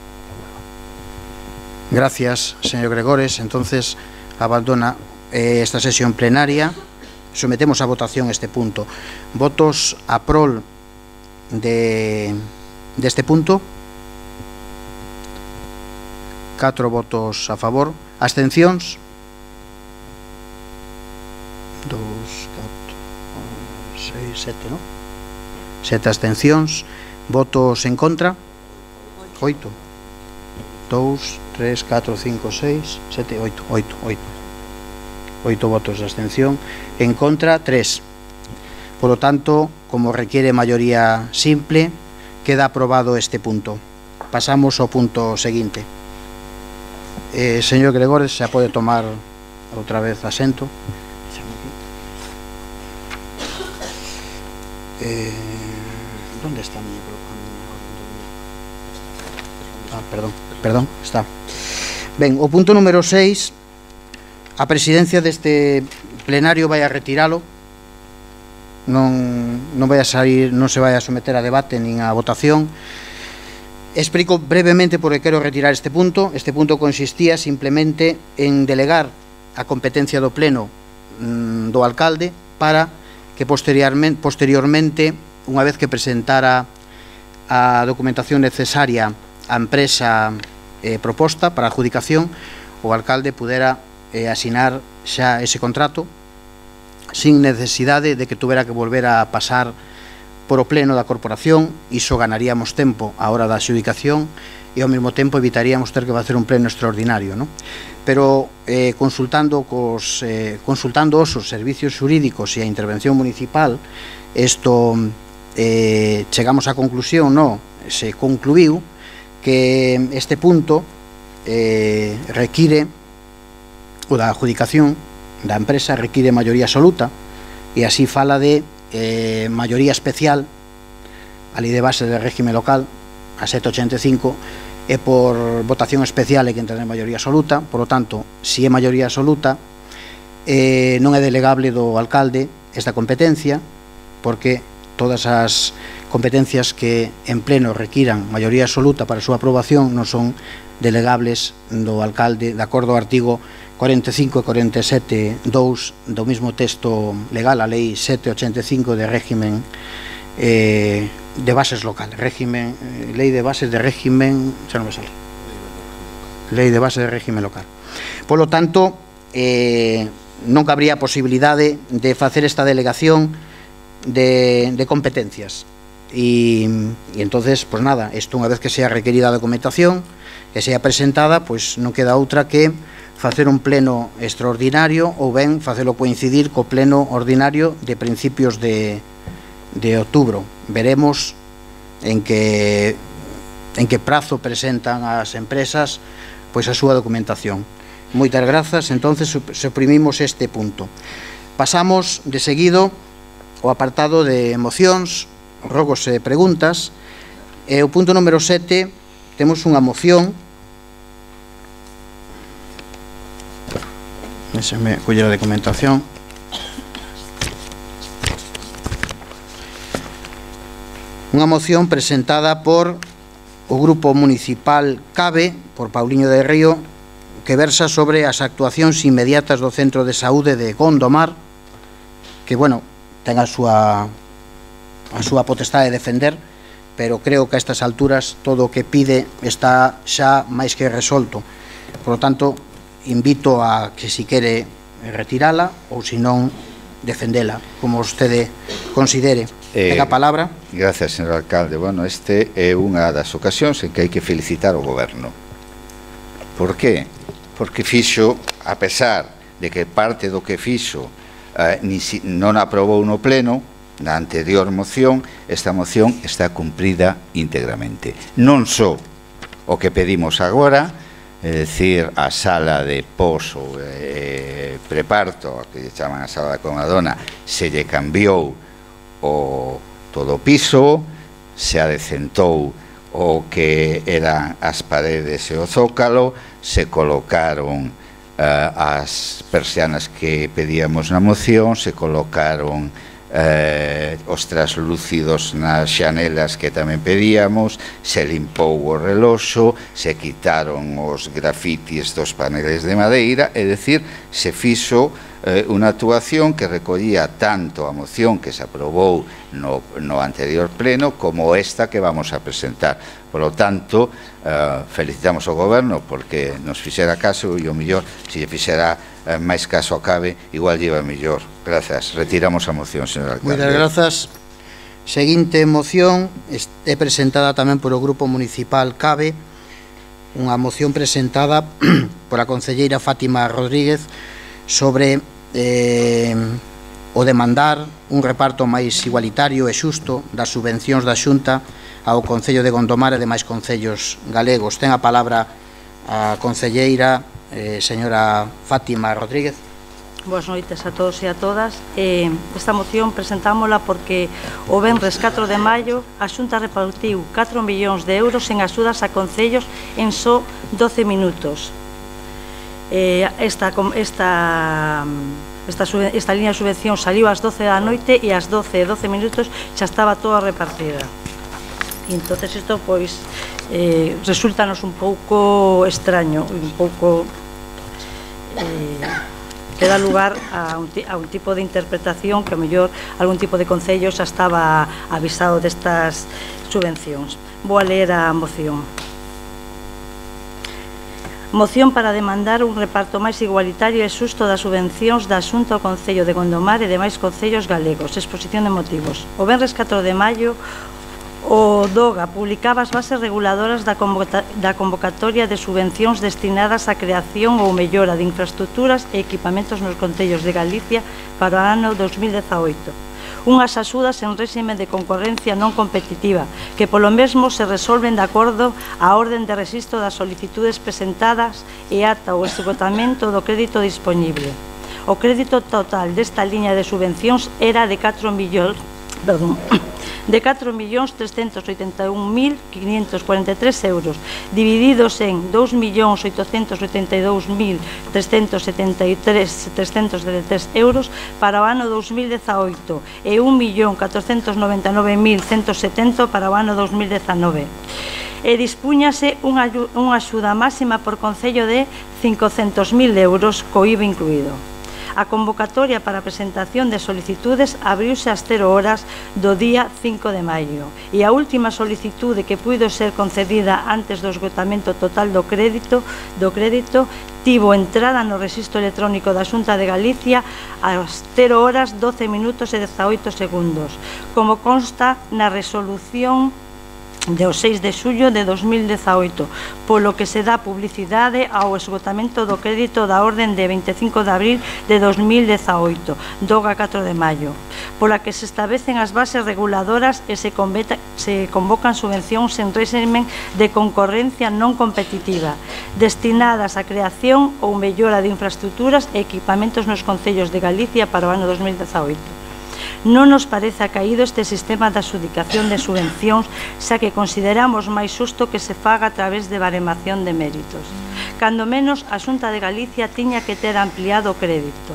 Gracias, señor Gregores. Entonces, abandona eh, esta sesión plenaria. Sometemos a votación este punto. ¿Votos a prol de, de este punto? Catro votos a favor. Abstencións? Dos, catro, seis, sete, non? Sete abstencións. Votos en contra? Oito. Dous, tres, catro, cinco, seis, sete, oito. Oito, oito. Oito votos de abstención. En contra, tres. Por lo tanto, como requiere mayoría simple, queda aprobado este punto. Pasamos ao punto seguinte. Eh, señor Gregores, xa pode tomar outra vez asento. Eh, ¿Dónde está mi Ah, perdón, perdón, está. Ben, o punto número seis, a presidencia deste plenario vai a retiralo. Non, non vai a sair, non se vai a someter a debate nin a votación. Explico brevemente por que quero retirar este punto. Este punto consistía simplemente en delegar a competencia do pleno mm, do alcalde para que posteriormente, posteriormente, unha vez que presentara a documentación necesaria a empresa eh, proposta para a adjudicación, o alcalde pudera eh, asinar xa ese contrato sin necesidade de que tuvera que volver a pasar por o pleno da corporación. Iso ganaríamos tempo a hora da adjudicación e ao mesmo tempo evitaríamos ter que facer un pleno extraordinario, non? Pero eh, consultando cos, eh, consultando os servicios xurídicos e a intervención municipal, isto eh, chegamos á conclusión, no, se concluiu que este punto eh, require, o da adjudicación da empresa require maioría absoluta, e así fala de eh, maioría especial, a lei de base de régimen local, a sete ochenta e cinco, e por votación especial hai que entrar en maioría absoluta. Por lo tanto, se é maioría absoluta, eh, non é delegable do alcalde esta competencia, porque todas as competencias que en pleno requiran maioría absoluta para a súa aprobación non son delegables do alcalde, de acordo ao artigo cuarenta e cinco e cuarenta e sete punto dous do mesmo texto legal, a lei sete ochenta e cinco de régimen eh, de bases local, régimen, eh, lei de bases de régimen, xa non me sale, lei de bases de régimen local. Por lo tanto, eh, non cabría posibilidade de facer esta delegación de, de competencias. E, e entonces, pues nada, isto unha vez que sea requerida a documentación e sea presentada, pues non queda outra que facer un pleno extraordinario ou ben facelo coincidir co pleno ordinario de principios de de outubro. Veremos en que en que prazo presentan as empresas pois a súa documentación. Moitas grazas. Entonces suprimimos este punto. Pasamos de seguido ao apartado de mocións, rogos e preguntas. E o punto número sete, temos unha moción. Déxeme coller a documentación. Unha moción presentada por o Grupo Municipal CABE, por Pauliño de Río, que versa sobre as actuacións inmediatas do Centro de Saúde de Gondomar, que, bueno, ten a súa, a súa potestade de defender, pero creo que a estas alturas todo o que pide está xa máis que resolto. Por lo tanto, invito a que si quere retirala ou se non defendela, como vostede considere. Eh, Ten a palabra. Gracias, señor alcalde. Bueno, este é unha das ocasións en que hai que felicitar o goberno. Por qué? Porque fixo, a pesar de que parte do que fixo eh, ni si, non aprobou no pleno, na anterior moción, esta moción está cumprida íntegramente. Non só o que pedimos agora, é dicir, a sala de pos ou eh, preparto, a que lle chaman a sala da Comadona, se lle cambiou o todo o piso, se adecentou o que eran as paredes e o zócalo, se colocaron eh, as persianas que pedíamos na moción, se colocaron eh, os traslúcidos nas xanelas que tamén pedíamos, se limpou o reloxo, se quitaron os grafitis dos paneles de madeira, é dicir, se fixo eh, unha actuación que recollía tanto a moción que se aprobou no, no anterior pleno como esta que vamos a presentar. Por lo tanto, eh, felicitamos ao goberno porque nos fixera caso e o mellor, se lle fixera eh, máis caso a CABE, igual lleva mellor. Grazas. Retiramos a moción, señor alcalde. Moitas grazas. Seguinte moción é presentada tamén por o Grupo Municipal CABE, unha moción presentada por a concelleira Fátima Rodríguez sobre eh, o demandar un reparto máis igualitario e xusto das subvencións da Xunta ao Concello de Gondomar e demais concellos galegos. Ten a palabra a concelleira eh, señora Fátima Rodríguez. Boas noites a todos e a todas. Eh, esta moción presentámola porque o venres catro de maio a Xunta repartiu catro millóns de euros en axudas a concellos en só doce minutos. Eh, esta, esta, esta, esta línea de subvención saliu ás doce da noite e ás doce e doce minutos xa estaba toda repartida. E entonces isto pois eh, resultanos un pouco extraño, un pouco eh, que dá lugar a un, a un tipo de interpretación que ao mellor algún tipo de concello xa estaba avisado destas subvencións. Vou a ler a moción. Moción para demandar un reparto máis igualitario e xusto das subvencións da Xunta ao Concello de Gondomar e demais concellos galegos. Exposición de motivos. O venres catro de maio o DOGA publicaba as bases reguladoras da convocatoria de subvencións destinadas á creación ou mellora de infraestructuras e equipamentos nos concellos de Galicia para o ano dos mil dezaoito. Unhas axudas en réxime de concorrencia non competitiva, que polo mesmo se resolven de acordo á orden de rexistro das solicitudes presentadas e ata o esgotamento do crédito dispoñible. O crédito total desta liña de subvencións era de catro millóns, perdón, de catro millóns trescentos oitenta e un mil quinhentos cuarenta e tres euros, divididos en dous millóns oitocentos oitenta e dous mil trescentos setenta e tres euros para o ano dos mil dezaoito e un millón catrocentos noventa e nove mil ciento setenta para o ano dos mil dezanove. E dispúñase unha axuda máxima por concello de cincocentos mil euros, co I V A incluído. A convocatoria para a presentación de solicitudes abriuse ás cero horas do día cinco de maio e a última solicitude que puido ser concedida antes do esgotamento total do crédito do crédito tivo entrada no rexistro electrónico da Xunta de Galicia ás cero horas doce minutos e dezaoito segundos, como consta na resolución do seis de xullo de dos mil dezaoito, polo que se dá publicidade ao esgotamento do crédito da orden de vinte e cinco de abril de dos mil dezaoito, DOGA catro de maio, pola que se establecen as bases reguladoras e se, se convocan subvencións en régimen de concorrencia non competitiva, destinadas á creación ou mellora de infraestructuras e equipamentos nos concellos de Galicia para o ano dos mil dezaoito. Non nos parece acaído este sistema de adxudicación de subvencións, xa que consideramos máis xusto que se faga a través de baremación de méritos. Cando menos, a Xunta de Galicia tiña que ter ampliado o crédito.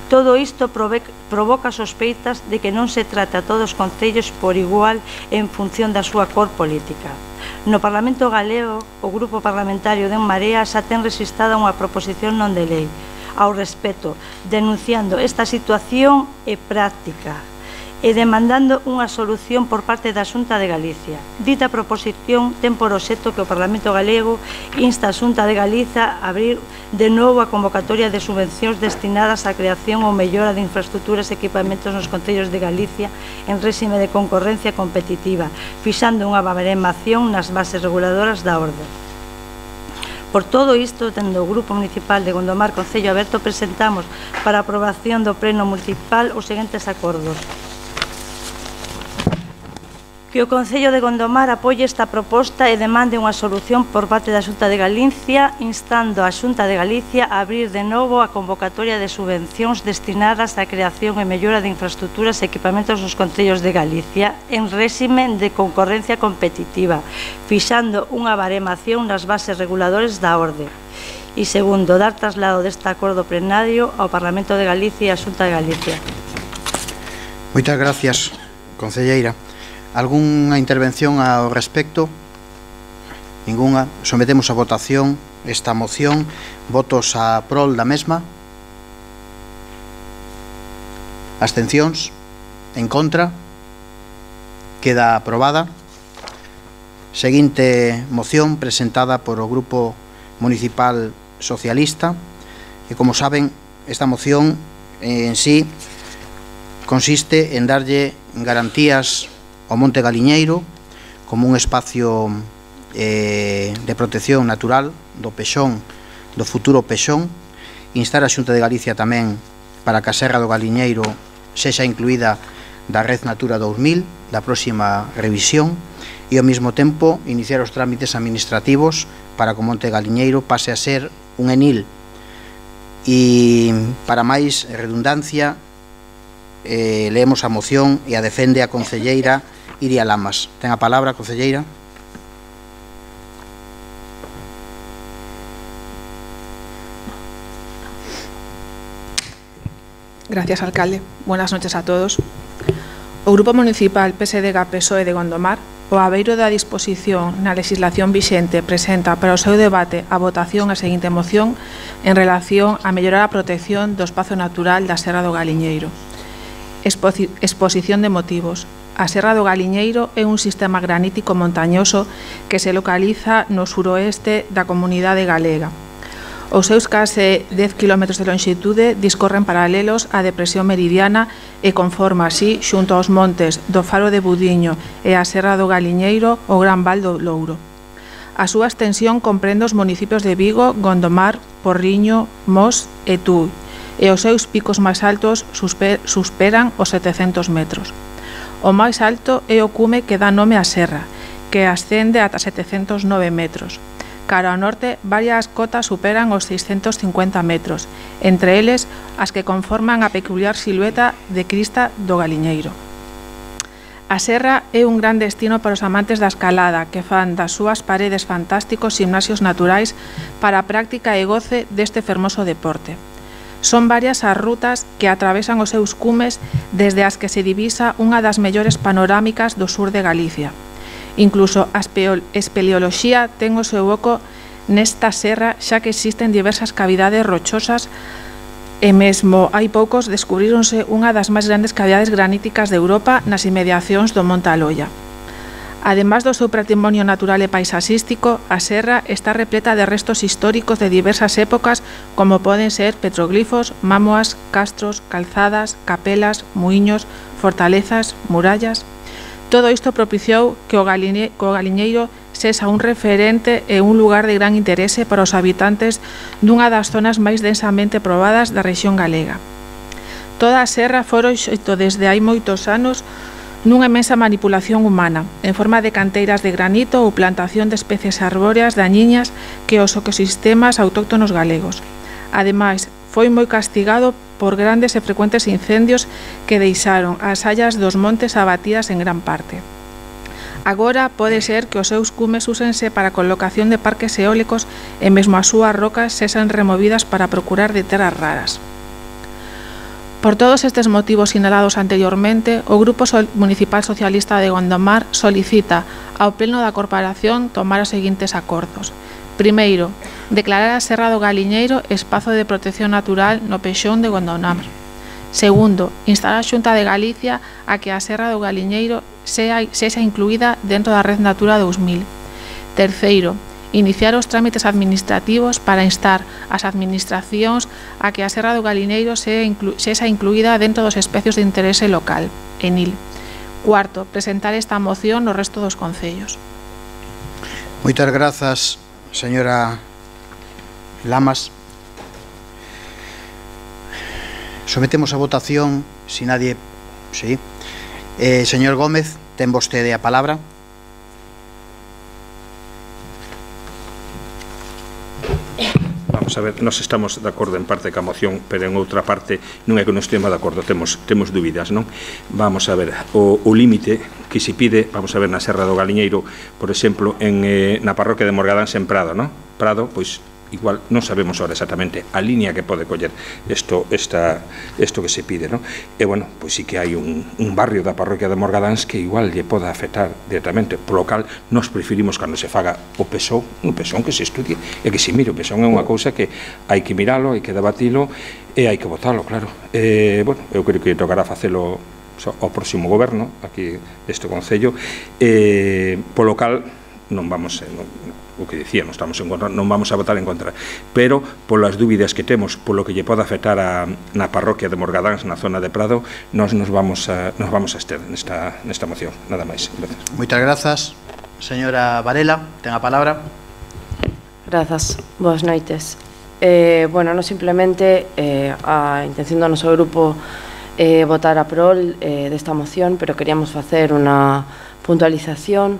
Todo isto provoca sospeitas de que non se trata a todos os concellos por igual en función da súa cor política. No Parlamento galego, o Grupo Parlamentario de En Marea xa ten rexistrada unha proposición non de lei ao respecto, denunciando esta situación e práctica e demandando unha solución por parte da Xunta de Galicia. Dita proposición ten por obxecto que o Parlamento galego insta a Xunta de Galiza a abrir de novo a convocatoria de subvencións destinadas á creación ou mellora de infraestructuras e equipamentos nos concellos de Galicia en réxime de concorrencia competitiva, fixando unha baremación nas bases reguladoras da orde. Por todo isto, dende o Grupo Municipal de Gondomar Concello Aberto, presentamos para a aprobación do Pleno Municipal os seguintes acordos. Que o Concello de Gondomar apoie esta proposta e demande unha solución por parte da Xunta de Galicia, instando a Xunta de Galicia a abrir de novo a convocatoria de subvencións destinadas á creación e mellora de infraestructuras e equipamentos nos concellos de Galicia en réxime de concorrencia competitiva, fixando unha baremación nas bases reguladores da orde. E segundo, dar traslado deste acordo plenario ao Parlamento de Galicia e á Xunta de Galicia. Moitas gracias, concelleira. Algúnha intervención ao respecto? Ninguna. Sometemos a votación esta moción. Votos a prol da mesma? Abstencións? En contra? Queda aprobada. Seguinte moción presentada por o Grupo Municipal Socialista, e como saben, esta moción en sí consiste en darlle garantías ao Monte Galiñeiro como un espacio eh, de protección natural do Pexón, do futuro Pexón, instar a Xunta de Galicia tamén para que a Serra do Galiñeiro sexa incluída da Red Natura dous mil, da próxima revisión, e ao mesmo tempo iniciar os trámites administrativos para que o Monte Galiñeiro pase a ser un enil. E para máis redundancia, eh, leemos a moción e a defende a concelleira Iria Lamas. Ten a palabra, concelleira. Gracias, alcalde. Buenas noches a todos. O Grupo Municipal P S D G P S O E de Gondomar, o abeiro da disposición na legislación vixente, presenta para o seu debate a votación a seguinte moción en relación a mellorar a protección do espazo natural da Serra do Galiñeiro. Exposi exposición de motivos. A Serra do Galiñeiro é un sistema granítico montañoso que se localiza no suroeste da comunidade galega. Os seus case dez kilómetros de longitude discorren paralelos á depresión meridiana e conforma así, xunto aos montes do Faro de Budiño e a Serra do Galiñeiro, o Gran Val do Louro. A súa extensión comprende os municipios de Vigo, Gondomar, Porriño, Mos e Tui, e os seus picos máis altos superan os setecentos metros. O máis alto é o cume que dá nome á serra, que ascende ata setecentos nove metros. Cara ao norte, varias cotas superan os seiscentos cincuenta metros, entre eles as que conforman a peculiar silueta de crista do Galiñeiro. A serra é un gran destino para os amantes da escalada, que fan das súas paredes fantásticos gimnasios naturais para a práctica e goce deste fermoso deporte. Son varias as rutas que atravesan os seus cumes desde as que se divisa unha das mellores panorámicas do sur de Galicia. Incluso a espeleoloxía ten o seu oco nesta serra, xa que existen diversas cavidades rochosas e mesmo hai poucos descubríronse unha das máis grandes cavidades graníticas de Europa nas inmediacións do Monte Aloia. Ademais do seu patrimonio natural e paisaxístico, a serra está repleta de restos históricos de diversas épocas, como poden ser petroglifos, mámoas, castros, calzadas, capelas, muiños, fortalezas, murallas. Todo isto propiciou que o Galiñeiro sexa un referente e un lugar de gran interese para os habitantes dunha das zonas máis densamente probadas da rexión galega. Toda a serra foi xeito desde hai moitos anos nunha imensa manipulación humana, en forma de canteiras de granito ou plantación de especies arbóreas dañiñas que os ecosistemas autóctonos galegos. Ademais, foi moi castigado por grandes e frecuentes incendios que deixaron as hallas dos montes abatidas en gran parte. Agora pode ser que os seus cumes úsense para a colocación de parques eólicos e mesmo as súas rocas sexan removidas para procurar de terras raras. Por todos estes motivos sinalados anteriormente, o Grupo Sol Municipal Socialista de Gondomar solicita ao Pleno da Corporación tomar os seguintes acordos. Primeiro, declarar a Serra do Galiñeiro espazo de protección natural no Pexón de Gondomar. Segundo, instar a Xunta de Galicia a que a Serra do Galiñeiro sea, sexa incluída dentro da Red Natura dous mil. Terceiro, iniciar os trámites administrativos para instar as administracións a que a Serra do Galiñeiro sexa inclu incluída dentro dos especios de interese local, E N I L. Cuarto, presentar esta moción no resto dos concellos. Moitas grazas, señora Lamas. Sometemos a votación, si nadie... Sí. Eh, señor Gómez, ten vostede a palabra. Vamos a ver, nós estamos de acordo en parte ca moción, pero en outra parte non é que non estemos de acordo, temos, temos dúbidas, non? Vamos a ver, o, o límite que se pide, vamos a ver, na Serra do Galiñeiro, por exemplo, en, eh, na parroquia de Morgadáns en Prado, non? Prado, pois, igual non sabemos ahora exactamente a línea que pode coller isto, esta, isto que se pide, non? E, bueno, pois sí que hai un, un barrio da parroquia de Morgadáns que igual lle poda afectar directamente, por lo cal nos preferimos cando se faga o Pexón, un Pexón que se estudie e que se mire. O Pexón é unha cousa que hai que miralo, hai que debatilo e hai que votalo, claro. E, bueno, eu creo que tocará facelo ao próximo goberno aquí deste concello, e, polo cal non vamos a, non, o que dicía, non estamos en contra, non vamos a votar en contra, pero polas dúbidas que temos, polo que lle pode afectar a, na parroquia de Morgadáns, na zona de Prado, nós nos vamos a, nos vamos a ester nesta, nesta moción, nada máis. Gracias. Moitas grazas. Señora Varela, ten a palabra. Grazas, boas noites. Eh, bueno, non simplemente eh, a intención do noso grupo eh, votar a prol eh, desta moción, pero queríamos facer unha puntualización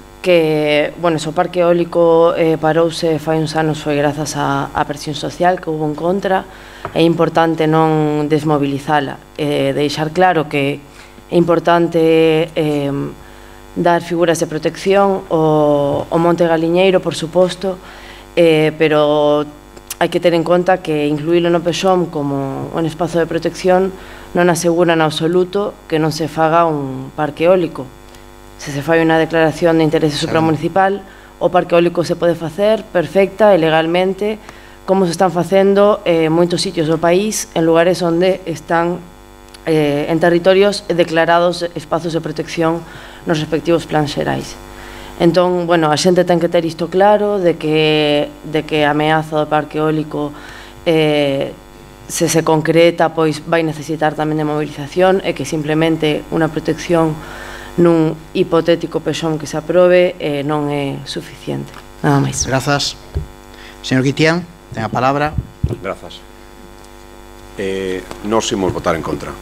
que, bueno, o parque eólico eh, parouse fai uns anos foi grazas á, á presión social que hubo en contra. É importante non desmobilizala, eh, deixar claro que é importante eh, dar figuras de protección ao, ao Monte Galiñeiro, por suposto, eh, pero hai que ter en conta que incluílo no Pexón como un espazo de protección non asegura en absoluto que non se faga un parque eólico. Se se fai unha declaración de interese supramunicipal, o parque eólico se pode facer perfecta e legalmente, como se están facendo en moitos sitios do país, en lugares onde están eh, en territorios declarados espazos de protección nos respectivos plans xerais. Entón, bueno, a xente ten que ter isto claro, de que, de que a ameaza do parque eólico eh, se se concreta, pois vai necesitar tamén de movilización e que simplemente unha protección nun hipotético Pexón que se aprobe eh, non é suficiente. Nada máis. Grazas. Señor Guitián, ten a palabra. Grazas. Eh, nós imos votar en contra.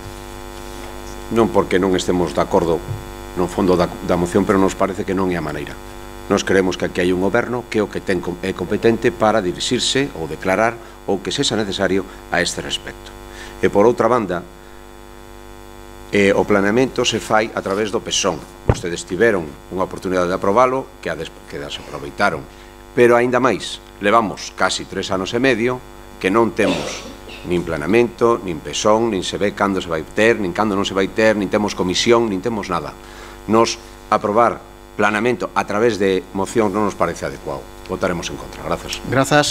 Non porque non estemos de acordo no fondo da, da moción, pero nos parece que non é a maneira. Nós creemos que aquí hai un goberno que é o que ten, é competente para dirixirse ou declarar ou que sexa necesario a este respecto. E por outra banda, Eh, o planeamento se fai a través do Pexón. Vostedes tiveron unha oportunidade de aprobalo que a des que desaproveitaron, pero aínda máis, levamos casi tres anos e medio que non temos nin planeamento, nin Pexón, nin se ve cando se vai ter, nin cando non se vai ter, nin temos comisión, nin temos nada. Nos aprobar planeamento a través de moción non nos parece adecuado. Votaremos en contra. Grazas. Grazas.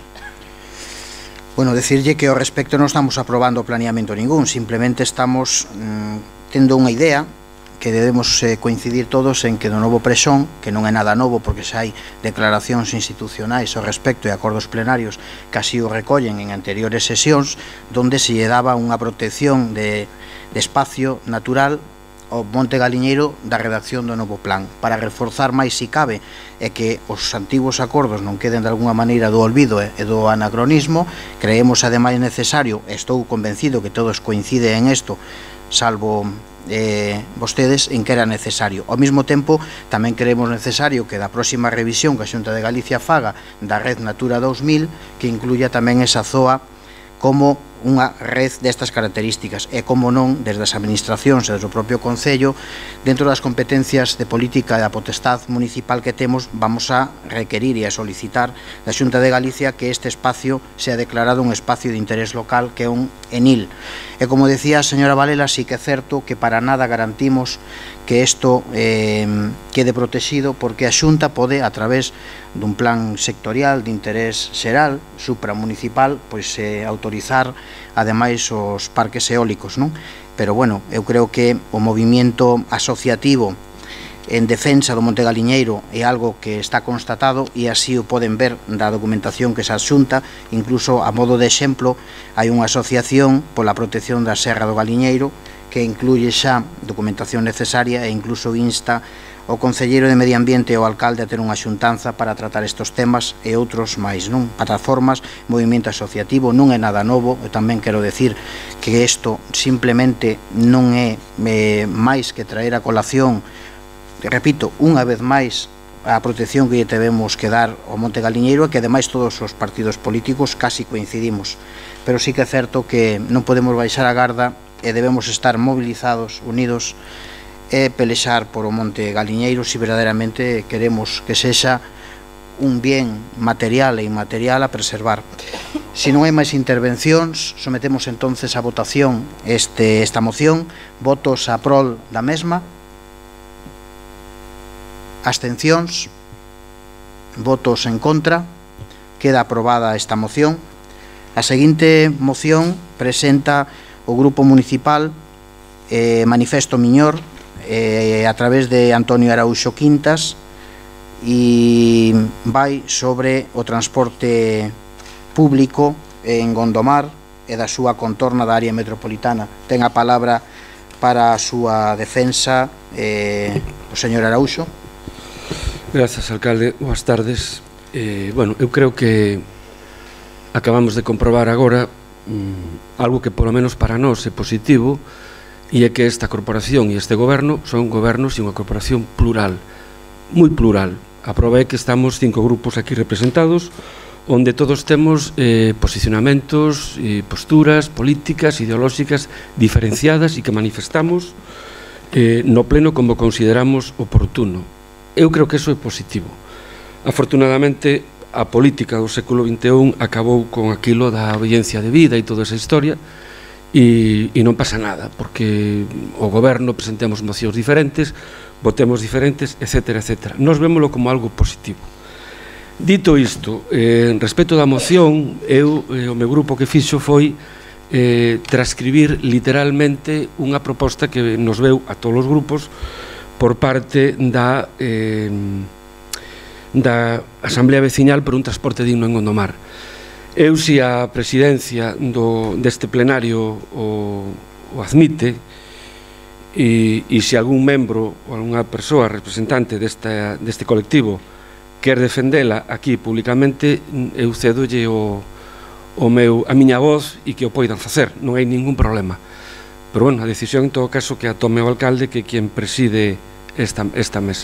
Bueno, decirlle que ao respecto non estamos aprobando planeamento ningún, simplemente estamos mm, tendo unha idea que debemos eh, coincidir todos en que do novo Pexón, que non é nada novo porque xa hai declaracións institucionais ao respecto e acordos plenarios que así o recollen en anteriores sesións, donde se lle daba unha protección de, de espacio natural ao Monte Galiñeiro da redacción do novo plan, para reforzar máis si cabe e que os antigos acordos non queden de alguna maneira do olvido e do anacronismo. Creemos ademais necesario, estou convencido que todos coinciden en isto, salvo eh, vostedes, en que era necesario. Ao mesmo tempo, tamén creemos necesario que da próxima revisión que a Xunta de Galicia faga da Red Natura dous mil, que incluya tamén esa zoa como unha red destas características e, como non, desde as administracións e desde o propio Concello, dentro das competencias de política e da potestad municipal que temos, vamos a requerir e a solicitar da Xunta de Galicia que este espacio sea declarado un espacio de interés local, que é un ENIL. E, como decía a señora Valela, sí que é certo que para nada garantimos que isto eh, quede protegido, porque a Xunta pode, a través dun plan sectorial de interés xeral, supramunicipal, pois eh, autorizar ademais os parques eólicos, non? Pero, bueno, eu creo que o movimento asociativo en defensa do Monte Galiñeiro é algo que está constatado, e así o poden ver da documentación que se adxunta. Incluso, a modo de exemplo, hai unha asociación pola protección da Serra do Galiñeiro que incluye xa documentación necesaria e incluso insta o Concelleiro de Medio Ambiente e o Alcalde a ter unha xuntanza para tratar estes temas e outros máis, non? Plataformas, movimento asociativo, non é nada novo. Eu tamén quero decir que isto simplemente non é eh, máis que traer a colación, repito, unha vez máis, a protección que lle debemos que dar ao Monte Galiñeiro, e que ademais todos os partidos políticos casi coincidimos. Pero sí que é certo que non podemos baixar a garda e debemos estar movilizados, unidos, e pelexar por o Monte Galiñeiro se verdadeiramente queremos que sexa un bien material e inmaterial a preservar. Se non hai máis intervencións, sometemos entonces a votación este, esta moción. Votos a prol da mesma, abstencións, votos en contra. Queda aprobada esta moción. A seguinte moción presenta o Grupo Municipal eh, Manifesto Miñor, eh, a través de Antonio Araúxo Quintas, e vai sobre o transporte público en Gondomar e da súa contorna da área metropolitana. Ten a palabra para a súa defensa eh, o señor Araúxo. Grazas, alcalde. Boas tardes. Eh, bueno, eu creo que acabamos de comprobar agora mm, algo que polo menos para nós é positivo, e é que esta corporación e este goberno son gobernos e unha corporación plural, moi plural. A prova é que estamos cinco grupos aquí representados, onde todos temos eh, posicionamentos, eh, posturas políticas, ideolóxicas diferenciadas, e que manifestamos eh, no pleno como consideramos oportuno. Eu creo que eso é positivo. Afortunadamente, a política do século vinte e un acabou con aquilo da obediencia de vida e toda esa historia, e, e non pasa nada, porque o goberno presentemos mocións diferentes, votemos diferentes, etcétera, etcétera. Nos vémoslo como algo positivo. Dito isto, eh, respecto da moción, eu, eh, o meu grupo que fixo foi eh, transcribir literalmente unha proposta que nos veu a todos os grupos por parte da eh, da Asamblea Veciñal por un transporte digno en Gondomar. Eu, se a presidencia do, deste plenario o, o admite, e, e se algún membro ou algunha persoa representante desta, deste colectivo quer defendela aquí públicamente, eu cedolle o, o meu, a miña voz e que o poidan facer, non hai ningún problema. Pero, bueno, a decisión en todo caso que a tome o alcalde, que é quien preside esta, esta mesa.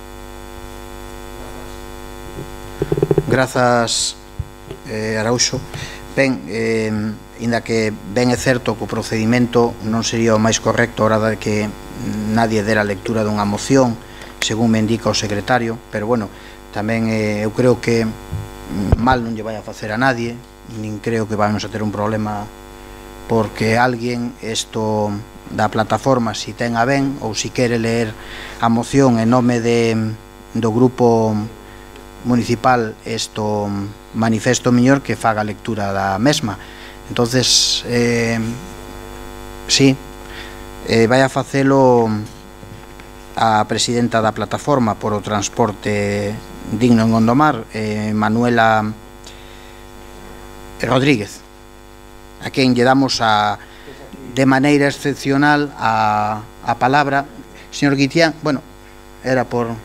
Grazas, eh, Araúxo. Ben, eh, inda que ben é certo que o procedimento non sería o máis correcto a hora de que nadie dera lectura dunha moción, según me indica o secretario, pero, bueno, tamén eh, eu creo que mal non lle vai a facer a nadie, nin creo que vamos a ter un problema porque alguén isto da plataforma, si ten a ben ou si quere ler a moción en nome de, do grupo municipal isto Manifesto Miñor, que faga lectura da mesma. Entonces, eh, sí, eh, vai a facelo a presidenta da plataforma por o transporte digno en Gondomar, eh, Manuela Rodríguez, a quen lle damos a, de maneira excepcional a, a palabra. Señor Guitián, bueno, era por...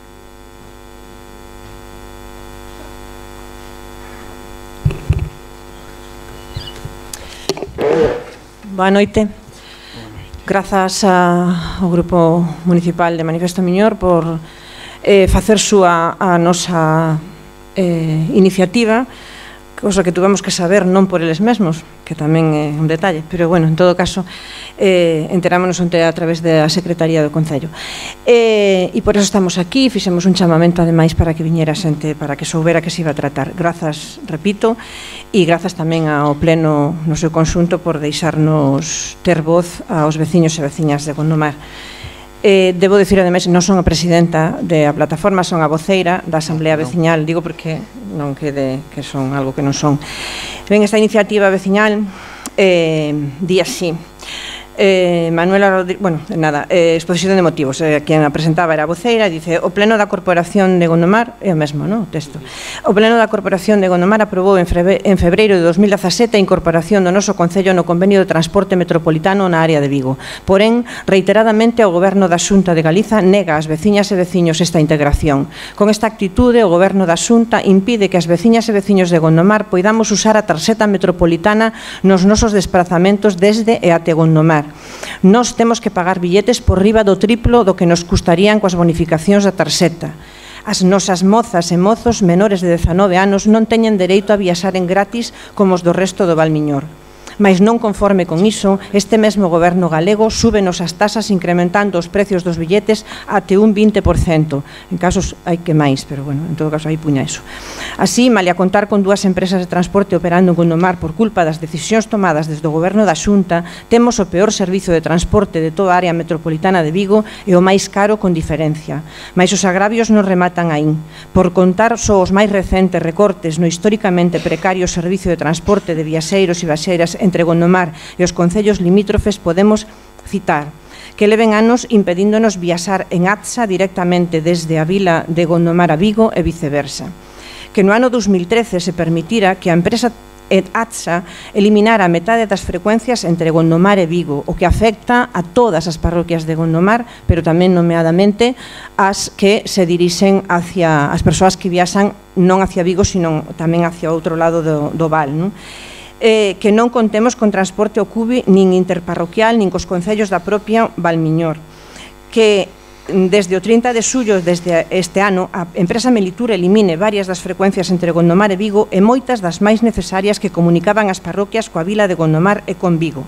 Boa noite. Grazas ao Grupo Municipal de Manifesto Miñor por eh, facer súa a nosa eh, iniciativa, cosa que tuvemos que saber non por eles mesmos, que tamén é un detalle, pero bueno, en todo caso eh, enterámonos onte a través da Secretaría do Concello eh, e por eso estamos aquí, fixemos un chamamento ademais para que viñera xente, para que soubera que se iba a tratar. Grazas, repito, e grazas tamén ao Pleno no seu conxunto por deixarnos ter voz aos veciños e veciñas de Gondomar. Eh, debo dicir, ademais, non son a presidenta da plataforma, son a voceira da Asamblea Veciñal, digo porque non quede que son algo que non son. Ben, esta iniciativa veciñal eh, di así. Eh, Manuela Rodríguez, bueno, nada, eh, exposición de motivos, eh, quien a presentaba era a voceira, dice: o Pleno da Corporación de Gondomar, é o mesmo, non, o texto, o Pleno da Corporación de Gondomar aprobou en, frebe, en febreiro de dos mil dezasete a incorporación do noso Concello no Convenio de Transporte Metropolitano na área de Vigo. Porén, reiteradamente o Goberno da Xunta de Galiza nega ás veciñas e veciños esta integración. Con esta actitude, o Goberno da Xunta impide que as veciñas e veciños de Gondomar poidamos usar a tarxeta metropolitana nos nosos desplazamentos desde e até Gondomar. Nós temos que pagar billetes por riba do triplo do que nos custarían coas bonificacións da tarxeta. As nosas mozas e mozos menores de dezanove anos non teñen dereito a viaxaren gratis como os do resto do Val Miñor. Mais non conforme con iso, este mesmo goberno galego súbenos as tasas incrementando os precios dos billetes até un vinte por cento. En casos hai que máis, pero bueno, en todo caso aí puña iso. Así, malia contar con dúas empresas de transporte operando en Gondomar por culpa das decisións tomadas desde o goberno da Xunta, temos o peor servizo de transporte de toda a área metropolitana de Vigo e o máis caro con diferencia. Mais os agravios non rematan aí. Por contar só os máis recentes recortes no históricamente precario servizo de transporte de viaxeiros e viaxeiras entre Gondomar e os concellos limítrofes podemos citar que leven anos impedíndonos viaxar en ATSA directamente desde a vila de Gondomar a Vigo e viceversa. Que no ano dos mil trece se permitira que a empresa ATSA eliminara a metade das frecuencias entre Gondomar e Vigo, o que afecta a todas as parroquias de Gondomar, pero tamén nomeadamente as que se dirixen hacia as persoas que viaxan non hacia Vigo, sino tamén hacia outro lado do, do Val, non? Eh, que non contemos con transporte ao cubi nin interparroquial nin cos concellos da propia Valmiñor, que desde o trinta de xullo desde este ano a empresa Melitur elimine varias das frecuencias entre Gondomar e Vigo e moitas das máis necesarias que comunicaban as parroquias coa vila de Gondomar e con Vigo.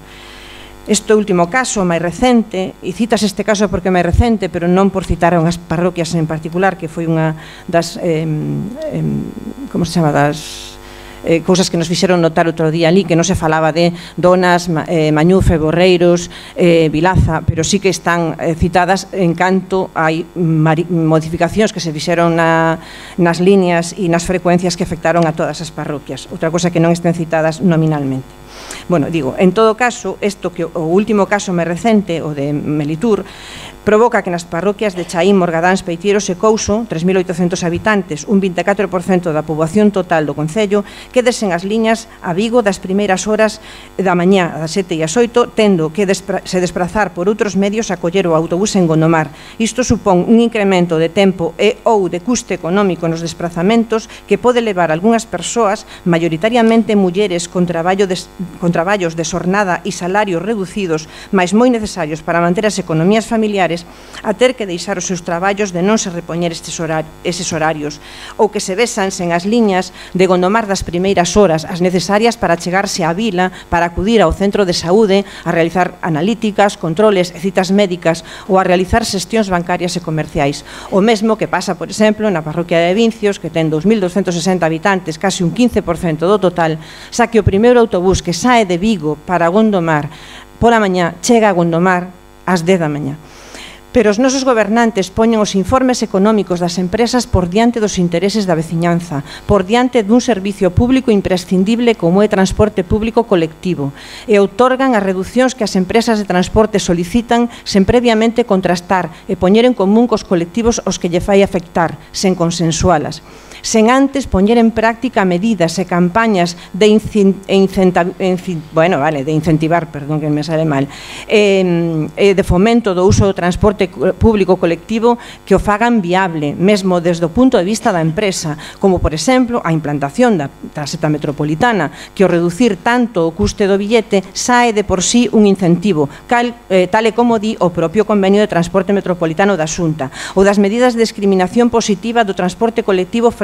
Este último caso, máis recente, e citas este caso porque é máis recente, pero non por citar unhas parroquias en particular, que foi unha das, eh, eh, como se chama, das Eh, cousas que nos fixeron notar outro día ali, que non se falaba de Donas, eh, Mañufe, Borreiros, eh, Vilaza, pero sí que están eh, citadas en canto hai modificacións que se fixeron na, nas líneas e nas frecuencias que afectaron a todas as parroquias. Outra cosa que non estén citadas nominalmente. Bueno, digo, en todo caso, isto que o último caso máis recente, o de Melitur, provoca que nas parroquias de Chaín, Morgadáns, Peitieros e Couso, tres mil oitocentos habitantes, un vinte e catro por cento da poboación total do concello, quedesen as liñas a Vigo das primeiras horas da mañá, das sete e as oito, tendo que despra se desprazar por outros medios a coller o autobús en Gondomar. Isto supón un incremento de tempo e ou de custe económico nos desplazamentos que pode levar algunhas persoas, maioritariamente mulleres con, traballo de, con traballos de xornada e salarios reducidos, mais moi necesarios para manter as economías familiares, a ter que deixar os seus traballos de non se repoñer estes horarios, eses horarios, ou que se besan sen as liñas de Gondomar das primeiras horas, as necesarias para chegarse á vila, para acudir ao centro de saúde, a realizar analíticas, controles e citas médicas ou a realizar xestións bancarias e comerciais. O mesmo que pasa, por exemplo, na parroquia de Vincios, que ten dous mil douscentos sesenta habitantes, casi un quince por cento do total, xa que o primeiro autobús que sae de Vigo para Gondomar pola mañá chega a Gondomar ás dez da mañá. Pero os nosos gobernantes poñen os informes económicos das empresas por diante dos intereses da veciñanza, por diante dun servicio público imprescindible como é transporte público colectivo, e outorgan as reducións que as empresas de transporte solicitan sen previamente contrastar e poñer en común cos colectivos os que lle fai afectar, sen consensualas, sen antes poñer en práctica medidas e campañas de, incin, incenta, incin, bueno, vale, de incentivar, perdón que me sale mal, eh, eh, de fomento do uso do transporte público colectivo que o fagan viable, mesmo desde o punto de vista da empresa, como, por exemplo, a implantación da tarxeta metropolitana, que ao reducir tanto o custe do billete sae de por sí un incentivo, cal, eh, tal e como di o propio Convenio de Transporte Metropolitano da Xunta, ou das medidas de discriminación positiva do transporte colectivo frente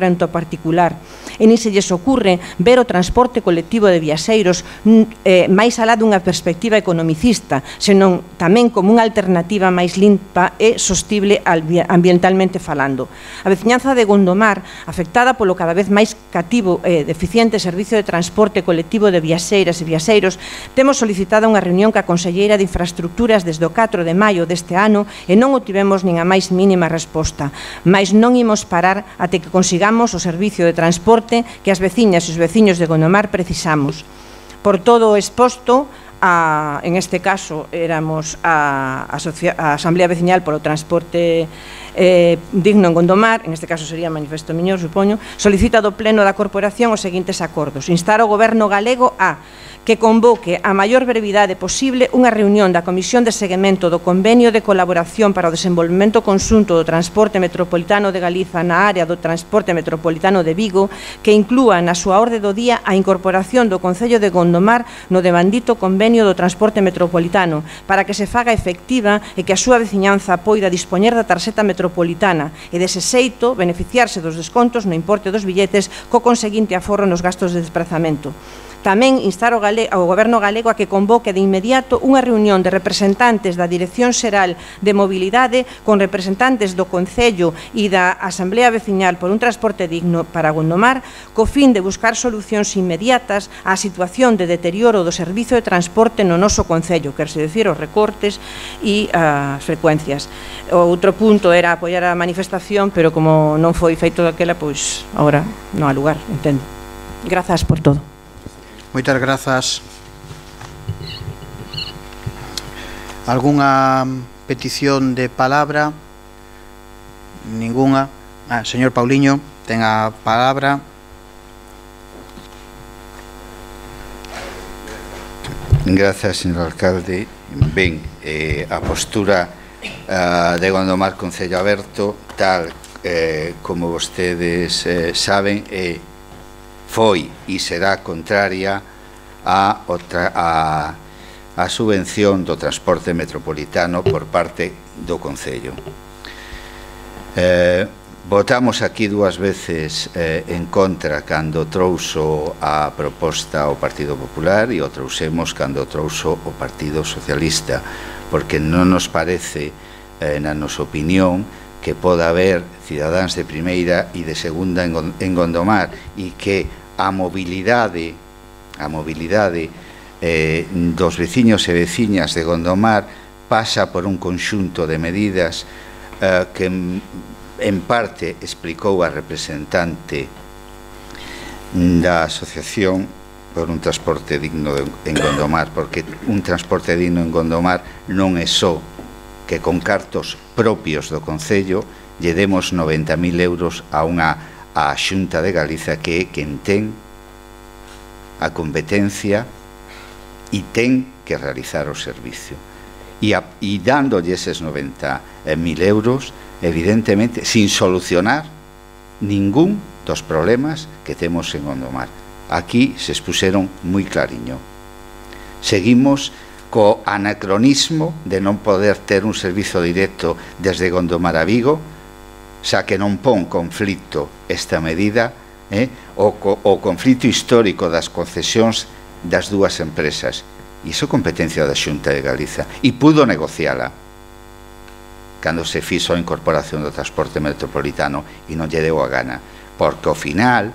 desplazamento particular. E nin se lles ocurre ver o transporte colectivo de viaxeiros eh, máis alá dunha perspectiva economicista, senón tamén como unha alternativa máis limpa e sostible ambientalmente falando. A veciñanza de Gondomar, afectada polo cada vez máis cativo e deficiente servicio de transporte colectivo de viaxeiras e viaxeiros, temos solicitado unha reunión ca Conselleira de Infraestructuras desde o catro de maio deste ano e non obtivemos nin a máis mínima resposta. Mais non imos parar até que consigamos o servicio de transporte que as veciñas e os veciños de Gondomar precisamos. Por todo o exposto, a, en este caso éramos a, a, a Asamblea Veciñal polo Transporte eh, Digno en Gondomar, en este caso sería Manifesto Miñor, supoño, solicita do Pleno da Corporación os seguintes acordos: instar o Goberno galego a que convoque a maior brevidade posible unha reunión da Comisión de Seguimento do Convenio de Colaboración para o Desenvolvemento Conxunto do Transporte Metropolitano de Galiza na área do Transporte Metropolitano de Vigo, que inclúa na súa orde do día a incorporación do Concello de Gondomar no devandito Convenio do Transporte Metropolitano, para que se faga efectiva e que a súa veciñanza poida dispoñer da tarxeta metropolitana e, dese xeito, beneficiarse dos descontos no importe dos billetes co conseguinte aforro nos gastos de desplazamento. Tamén instar ao, gale, ao Goberno galego a que convoque de inmediato unha reunión de representantes da Dirección Xeral de Mobilidade con representantes do Concello e da Asamblea Veciñal por un transporte digno para Gondomar, co fin de buscar solucións inmediatas á situación de deterioro do servizo de transporte no noso Concello, quer se decir, os recortes e as frecuencias. O outro punto era apoiar a manifestación, pero como non foi feito daquela, pois agora non há lugar, entendo. Grazas por todo. Moitas grazas. Algúnha petición de palabra? Ninguna. Ah, señor Pauliño, ten a palabra. Grazas, señor alcalde. Ben, eh, a postura uh, de Gondomar Concello Aberto, tal eh, como vostedes eh, saben, é eh, foi e será contraria a, outra, a, a subvención do transporte metropolitano por parte do Concello. Eh, votamos aquí dúas veces eh, en contra cando trouxo a proposta o Partido Popular e o trousemos cando trouxo o Partido Socialista, porque non nos parece, eh, na nosa opinión, que poda haber cidadáns de primeira e de segunda en Gondomar e que a mobilidade a mobilidade eh, dos veciños e veciñas de Gondomar pasa por un conxunto de medidas eh, que en parte explicou a representante da Asociación por un Transporte Digno en Gondomar, porque un transporte digno en Gondomar non é só que con cartos propios do Concello lle demos noventa mil euros a unha a Xunta de Galiza, que é quen ten a competencia e ten que realizar o servicio. E, a, e dándolle eses noventa mil euros, evidentemente, sin solucionar ningún dos problemas que temos en Gondomar. Aquí se expuseron moi clariño. Seguimos co anacronismo de non poder ter un servizo directo desde Gondomar a Vigo, xa que non pon conflito esta medida, eh, o, o conflito histórico das concesións das dúas empresas. E iso é competencia da Xunta de Galiza. E pudo negociala cando se fixo a incorporación do transporte metropolitano e non lle deu a gana, porque ao final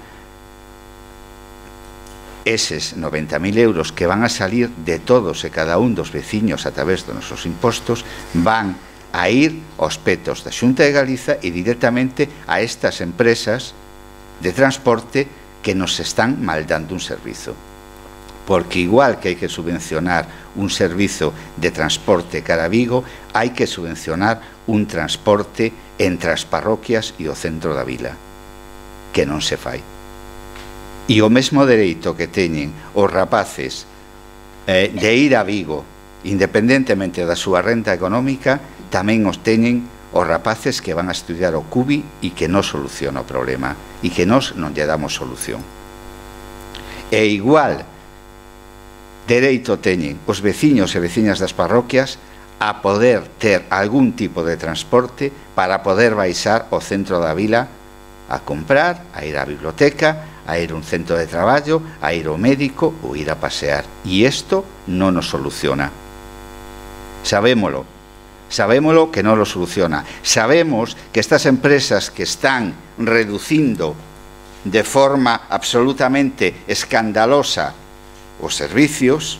eses noventa mil euros que van a salir de todos e cada un dos veciños a través dos nosos impostos van a ir aos petos da Xunta de Galiza e directamente a estas empresas de transporte que nos están mal dando un servizo. Porque igual que hai que subvencionar un servizo de transporte cara a Vigo, hai que subvencionar un transporte entre as parroquias e o centro da vila, que non se fai. E o mesmo dereito que teñen os rapaces eh, de ir a Vigo, independentemente da súa renta económica, tamén os teñen os rapaces que van a estudiar o CUBI e que non soluciona o problema e que nós non lle damos solución. E igual dereito teñen os veciños e veciñas das parroquias a poder ter algún tipo de transporte para poder baixar ao centro da vila a comprar, a ir á biblioteca, a ir a un centro de traballo, a ir ao médico ou ir a pasear. E isto non nos soluciona. Sabémolo. Sabémolo que non lo soluciona. Sabemos que estas empresas que están reducindo de forma absolutamente escandalosa os servicios,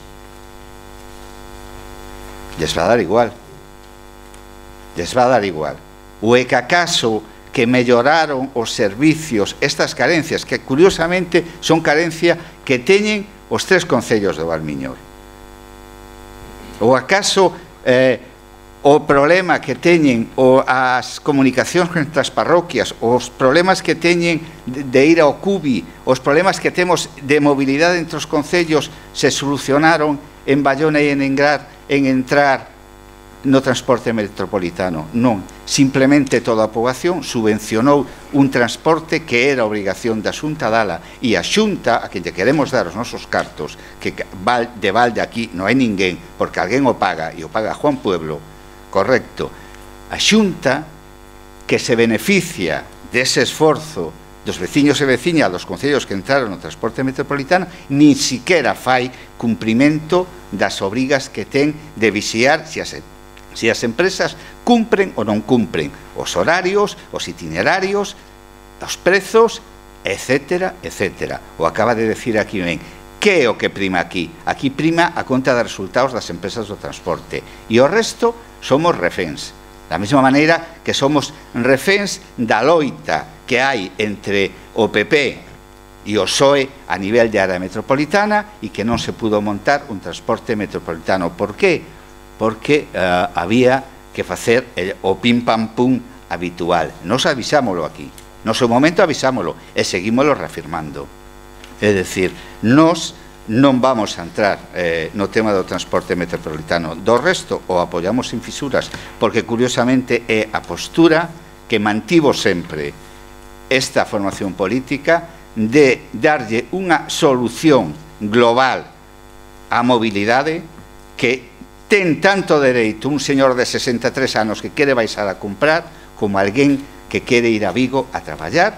les va a dar igual. Les va a dar igual. O é que acaso que melloraron os servicios, estas carencias, que curiosamente son carencia que teñen os tres concellos do Valmiñor. Ou acaso eh, o problema que teñen o as comunicacións entre as parroquias, os problemas que teñen de, de ir ao Cubi, os problemas que temos de mobilidade entre os concellos se solucionaron en Bayona e en Engrar en entrar no transporte metropolitano. Non, simplemente toda a poboación subvencionou un transporte que era obrigación da Xunta dala, e a Xunta, a quen lle queremos dar os nosos cartos, que de balde aquí non hai ninguén, porque alguén o paga, e o paga Juan Pueblo, correcto, a Xunta que se beneficia dese esforzo dos veciños e veciñas dos concellos que entraron no transporte metropolitano, ni siquiera fai cumprimento das obrigas que ten de vixiar se as se as empresas cumpren ou non cumpren os horarios, os itinerarios, os prezos, etcétera, etcétera. O acaba de decir aquí ben. Que é o que prima aquí? Aquí prima a conta dos resultados das empresas do transporte. E o resto somos reféns. Da mesma maneira que somos reféns da loita que hai entre o P P e o P S O E a nivel de área metropolitana e que non se pudo montar un transporte metropolitano. Por que? Porque uh, había que facer el, o pim-pam-pum habitual. Nos avisámoslo aquí. No seu momento avisámoslo e seguímoslo reafirmando. É dicir, nos non vamos a entrar eh, no tema do transporte metropolitano. Do resto, o apoiamos sin fisuras, porque curiosamente é a postura que mantivo sempre esta formación política de darlle unha solución global á mobilidade que ten tanto dereito un señor de sesenta e tres anos que quere baixar a comprar como alguén que quere ir a Vigo a traballar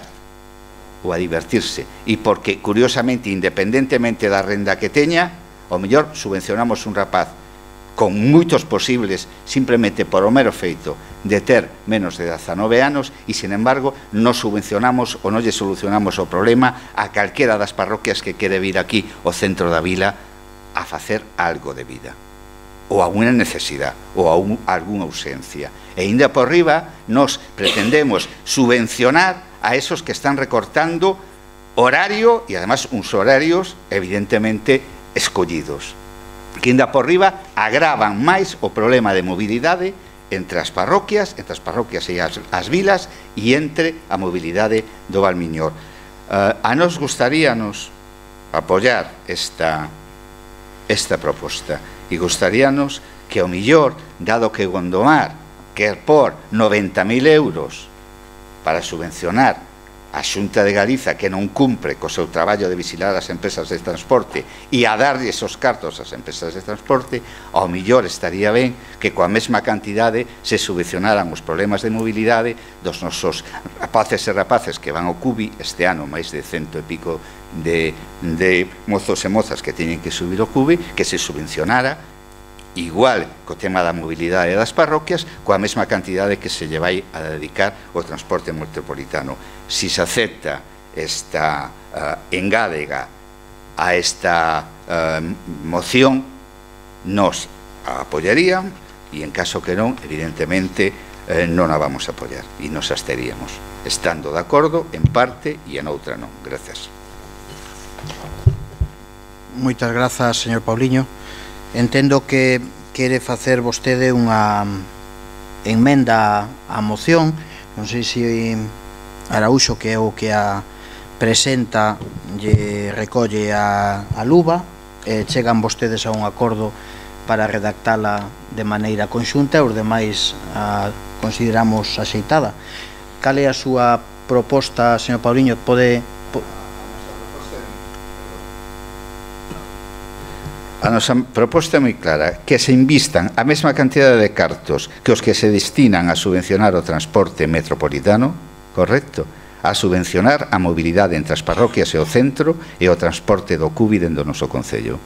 ou a divertirse. E porque, curiosamente, independentemente da renda que teña, ao mellor subvencionamos un rapaz con moitos posibles simplemente por o mero feito de ter menos de dezanove anos e, sin embargo, non subvencionamos ou non lle solucionamos o problema a calquera das parroquias que quere vir aquí ao centro da vila a facer algo de vida, ou a unha necesidade, ou a, un, a alguna ausencia. E ainda por riba, nos pretendemos subvencionar a esos que están recortando horario, e además uns horarios evidentemente escollidos, que ainda por riba agravan máis o problema de mobilidade entre as parroquias, entre as parroquias e as, as vilas, e entre a mobilidade do Valmiñor. Uh, a nos gustaríanos apoiar esta, esta proposta, e gustaríanos que o millor, dado que Gondomar quer por noventa mil euros para subvencionar a Xunta de Galiza que non cumpre co seu traballo de vigilar as empresas de transporte e a darlle esos cartos ás empresas de transporte, ao millor estaría ben que coa mesma cantidade se subvencionaran os problemas de mobilidade dos nosos rapaces e rapaces que van ao Cubi este ano, máis de cento e pico de, de mozos e mozas que teñen que subir ao Cubi, que se subvencionara igual co tema da mobilidade das parroquias, coa mesma cantidade que se lle vai a dedicar ao transporte metropolitano. Si se acepta esta uh, engádega a esta uh, moción, nos a apoyarían, e en caso que non, evidentemente eh, non a vamos a apoiar e nos absteríamos, estando de acordo en parte e en outra non. Gracias. Moitas grazas, señor Pauliño. Entendo que quere facer vostede unha enmenda á moción. Non sei se Araúxo, que é o que a presenta, lle recolle a, a luva, e chegan vostedes a un acordo para redactala de maneira conxunta, os demais a consideramos axeitada. Cal é a súa proposta, señor Pauliño? Pode... A nosa proposta é moi clara, que se invistan a mesma cantidade de cartos que os que se destinan a subvencionar o transporte metropolitano, correcto, a subvencionar a mobilidade entre as parroquias e o centro e o transporte do cubi dentro do noso concello.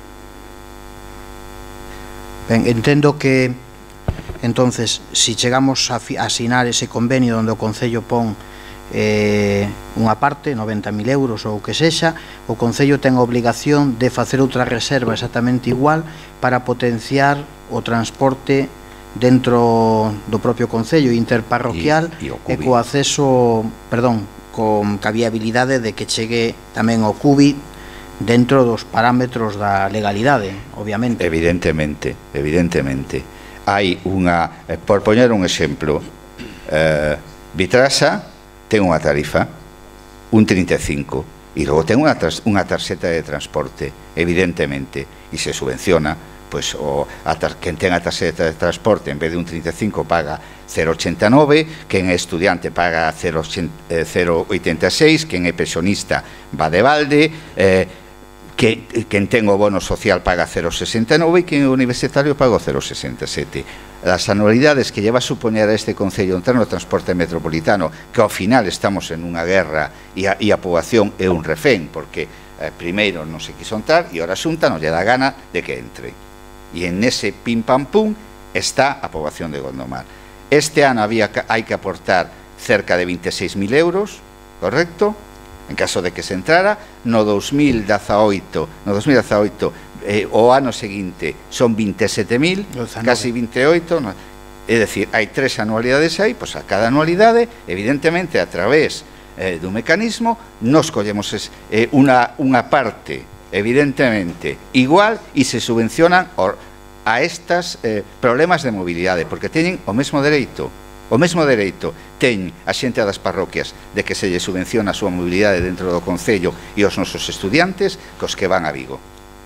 Ben, entendo que entonces, si chegamos a asinar ese convenio onde o concello pon eh, unha parte, noventa mil euros ou o que sexa, o concello ten a obligación de facer outra reserva exactamente igual para potenciar o transporte dentro do propio concello interparroquial e, e, e co acceso, perdón, con a viabilidade de que chegue tamén o cubi dentro dos parámetros da legalidade, obviamente. Evidentemente, evidentemente. Hai unha, por poñer un exemplo, eh, Vitrasa ten unha tarifa, un trinta e cinco, e logo ten unha, unha tarxeta de transporte, evidentemente, e se subvenciona, pois o, a tar, quen ten a tarxeta de transporte en vez de un trinta e cinco paga cero vírgula ochenta e nove, quen é estudiante paga cero vírgula oitenta e seis, quen é pensionista va de balde, eh, que, quen ten o bono social paga cero vírgula sesenta e nove e quen é universitario paga cero vírgula sesenta e sete. As anualidades que lleva a supoñer a este concello entrar no transporte metropolitano, que ao final estamos en unha guerra e a, e a poboación é un refén, porque eh, primeiro non se quiso entrar e ahora xunta non lle dá gana de que entre. E en ese pim pam pum está a poboación de Gondomar. Este ano había, hai que aportar cerca de vinte e seis mil euros, correcto? En caso de que se entrara, no dos mil dezaoito, no dos mil dezaoito eh, o ano seguinte son vinte e sete mil, casi vinte e oito, no, é dicir, hai tres anualidades aí, pois a cada anualidade, evidentemente, a través eh, dun mecanismo, nos collemos es, eh, unha, unha parte, evidentemente, igual e se subvencionan or, a estas eh, problemas de mobilidade, porque teñen o mesmo dereito. O mesmo dereito ten a xente das parroquias de que se lle subvenciona a súa mobilidade dentro do concello e os nosos estudiantes cos que van a Vigo.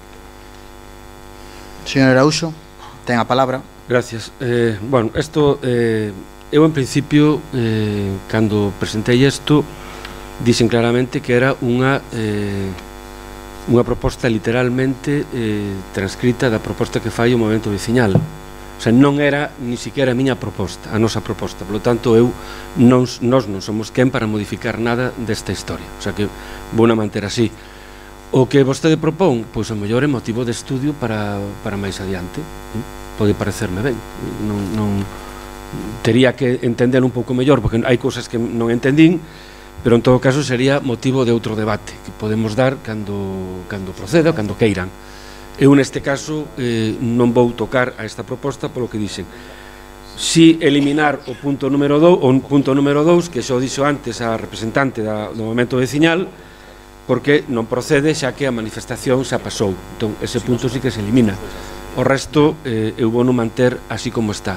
Señor Arauxo, ten a palabra. Gracias. Eh, bueno, isto, eh, eu en principio, eh, cando presentei isto, dixen claramente que era unha eh, unha proposta literalmente eh, transcrita da proposta que fai o Movemento Veciñal. O sea, non era ni siquiera a miña proposta, a nosa proposta. Por lo tanto, eu non, nós non somos quen para modificar nada desta historia. O sea, que vou na manter así. O que vostede propón, pois o mellor é motivo de estudio para, para máis adiante. Pode parecerme ben. Non, non, tería que entender un pouco mellor, porque hai cousas que non entendín, pero en todo caso sería motivo de outro debate que podemos dar cando, cando proceda, cando queiran. Eu neste caso eh, non vou tocar a esta proposta polo que dixen. Si eliminar o punto número dous, o punto número dous, que xo dixo antes a representante da, do Movemento Veciñal, porque non procede xa que a manifestación xa pasou. Entón, ese punto sí que se elimina. O resto eh, eu vou non manter así como está.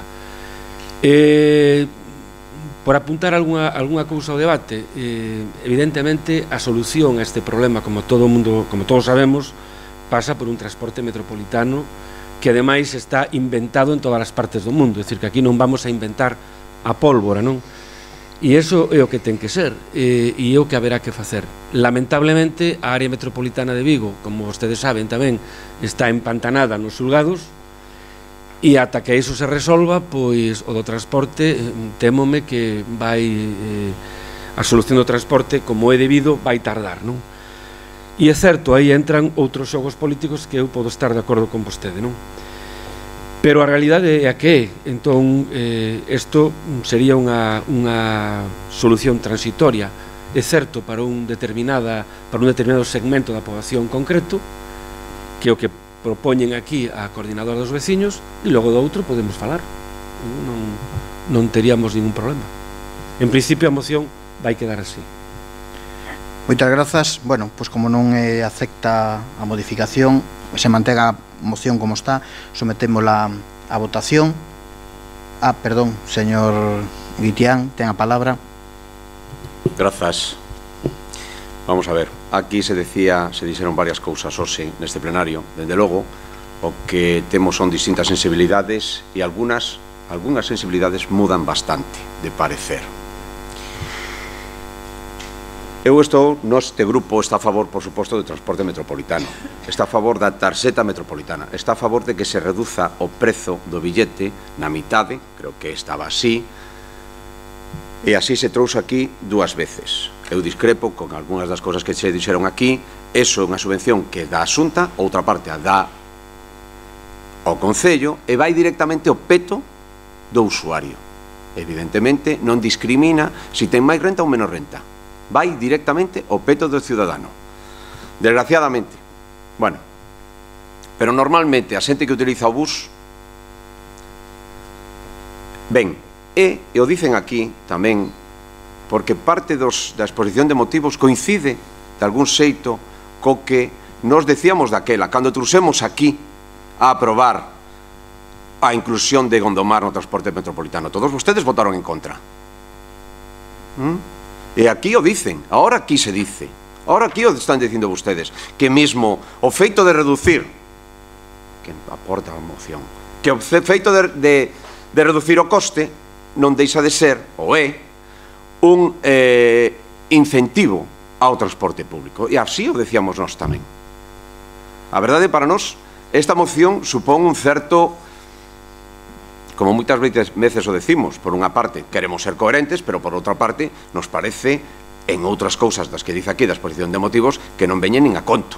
Eh, por apuntar algunha, algunha cousa ao debate, eh, evidentemente a solución a este problema, como todo mundo, como todos sabemos, pasa por un transporte metropolitano que ademais está inventado en todas as partes do mundo, é dicir, que aquí non vamos a inventar a pólvora, non? E iso é o que ten que ser, e, e é o que haberá que facer. Lamentablemente, a área metropolitana de Vigo, como vostedes saben tamén, está empantanada nos xulgados, e ata que iso se resolva, pois o do transporte, témome que vai, eh, a solución do transporte, como é debido, vai tardar, non? E é certo, aí entran outros xogos políticos que eu podo estar de acordo con vostede, non? Pero a realidade é a que é. Entón, isto eh, sería unha, unha solución transitoria. É certo para un, determinada, para un determinado segmento da poboación concreto, que é o que propoñen aquí a coordinadora dos veciños, e logo do outro podemos falar. Non, non teríamos ningún problema. En principio a moción vai quedar así. Moitas grazas. Bueno, pois como non eh, acepta a modificación, se mantén a moción como está, sometémola a votación. Ah, perdón, señor Guitián, ten a palabra. Grazas. Vamos a ver, aquí se decía, se dixeron varias cousas hoxe neste plenario. Dende logo, o que temos son distintas sensibilidades e algunhas, algunhas sensibilidades mudan bastante de parecer. Eu estou, este grupo está a favor, por suposto, do transporte metropolitano, está a favor da tarxeta metropolitana, está a favor de que se reduza o prezo do billete na mitade, creo que estaba así, E así se trouxe aquí dúas veces. Eu discrepo con algunhas das cousas que se dixeron aquí. Eso é unha subvención que dá a Xunta, outra parte a dá ao Concello, e vai directamente ao peto do usuario. Evidentemente, non discrimina se ten máis renta ou menos renta. Vai directamente ao peto do cidadano. Desgraciadamente. Bueno, pero normalmente a xente que utiliza o bus ben, e, e o dicen aquí tamén, porque parte dos, da exposición de motivos coincide de algún xeito co que nos decíamos daquela, cando trouxemos aquí a aprobar a inclusión de Gondomar no transporte metropolitano. Todos vostedes votaron en contra. ¿Mm? E aquí o dicen, ahora aquí se dice, ahora aquí o están dicindo vostedes, que mesmo o feito de reducir, que aporta a moción, que o feito de, de, de reducir o coste non deixa de ser, ou é, un eh, incentivo ao transporte público. E así o decíamos nós tamén. A verdade, para nós, esta moción supón un certo, como moitas veces o decimos, por unha parte queremos ser coherentes, pero por outra parte nos parece, en outras cousas das que dice aquí da exposición de motivos, que non veñen nin a conto.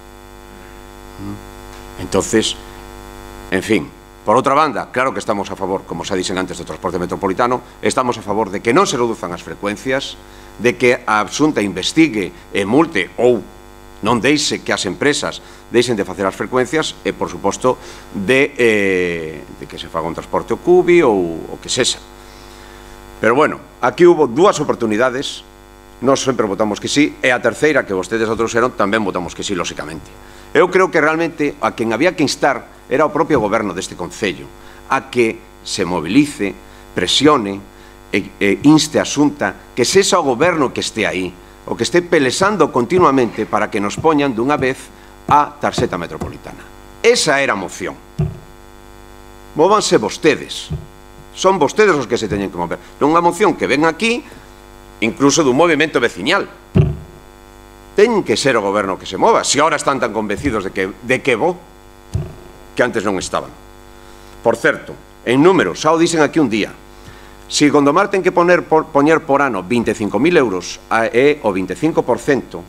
Entonces, en fin, por outra banda, claro que estamos a favor, como xa dixen antes, do transporte metropolitano, estamos a favor de que non se reduzan as frecuencias, de que a Xunta investigue e multe ou non deixe que as empresas deixen de facer as frecuencias e, por suposto, de, eh, de que se faga un transporte ao cubi ou o que sexa. Pero, bueno, aquí hubo dúas oportunidades, nós sempre votamos que sí, e a terceira, que vostedes a trouxeron, tamén votamos que sí, lóxicamente. Eu creo que realmente a quen había que instar era o propio goberno deste Concello a que se movilice, presione e, e inste a Xunta que sexa o goberno que este aí, o que este pelesando continuamente para que nos poñan dunha vez a tarxeta metropolitana. Esa era a moción. Móvanse vostedes. Son vostedes os que se teñen que mover. Non unha moción que ven aquí, incluso dun movimento veciñal. Ten que ser o goberno que se mova, se agora están tan convencidos de que, de que bo, que antes non estaban. Por certo, en números, xa o dicen aquí un día, se Gondomar ten que poner por, poñer por ano vinte e cinco mil euros e o vinte e cinco por cento,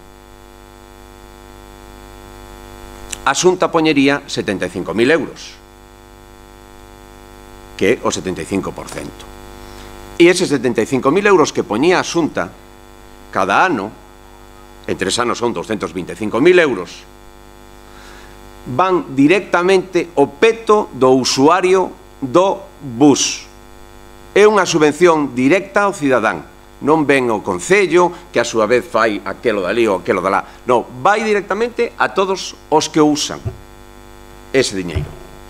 a Xunta poñería setenta e cinco mil euros, que é o setenta e cinco por cento. E eses setenta e cinco mil euros que poñía a Xunta cada ano, en tres anos son doscientos vinte e cinco mil euros, van directamente ao peto do usuario do bus. É unha subvención directa ao cidadán. Non ven ao Concello, que a súa vez fai aquelo dali ou aquelo dalá. Non, vai directamente a todos os que usan ese diñeiro.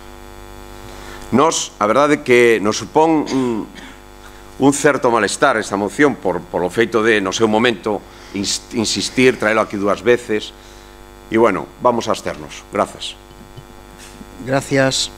Nos, a verdade que nos supón un, un certo malestar esta moción por, por o feito de, no seu momento, insistir, traelo aquí dúas veces. E, bueno, vamos a absternos. Grazas. Gracias.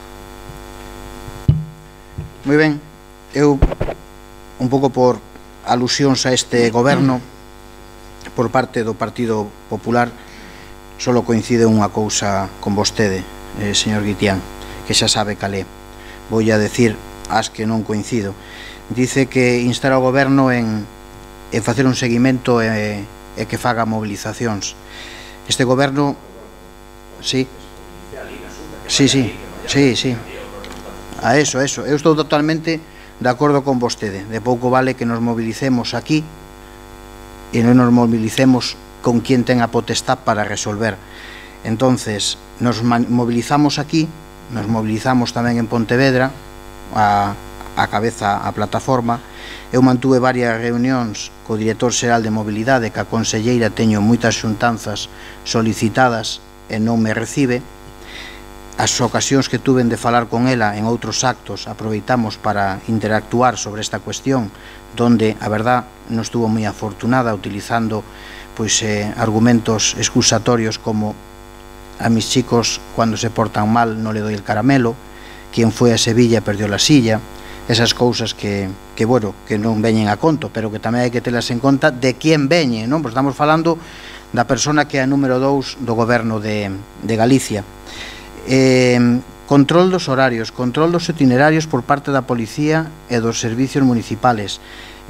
Moi ben. Eu, un pouco por alusións a este goberno, por parte do Partido Popular, solo coincide unha cousa con vostede, eh, señor Guitián, que xa sabe calé. Vou a decir as que non coincido. Dice que instar ao goberno en, en facer un seguimento e, e que faga movilizacións. Este goberno, sí, sí, sí, sí, sí, a eso, eso, eu estou totalmente de acordo con vostede. De pouco vale que nos movilicemos aquí e non nos movilicemos con quien ten a potestad para resolver. Entonces, nos movilizamos aquí, nos movilizamos tamén en Pontevedra, a, a cabeza a plataforma. Eu mantuve varias reunións co director xeral de mobilidade, que a conselleira teño moitas xuntanzas solicitadas e non me recibe. As ocasións que tuven de falar con ela en outros actos aproveitamos para interactuar sobre esta cuestión, donde, a verdad, non estuvo moi afortunada utilizando pois, eh, argumentos excusatorios como a mis chicos cuando se portan mal non le doy el caramelo, quien foi a Sevilla perdió la silla, esas cousas que, que, bueno, que non veñen a conto, pero que tamén hai que telas en conta de quen veñe, non? Pois estamos falando da persona que é a número dous do goberno de, de Galicia. Eh, control dos horarios, control dos itinerarios por parte da policía e dos servicios municipales.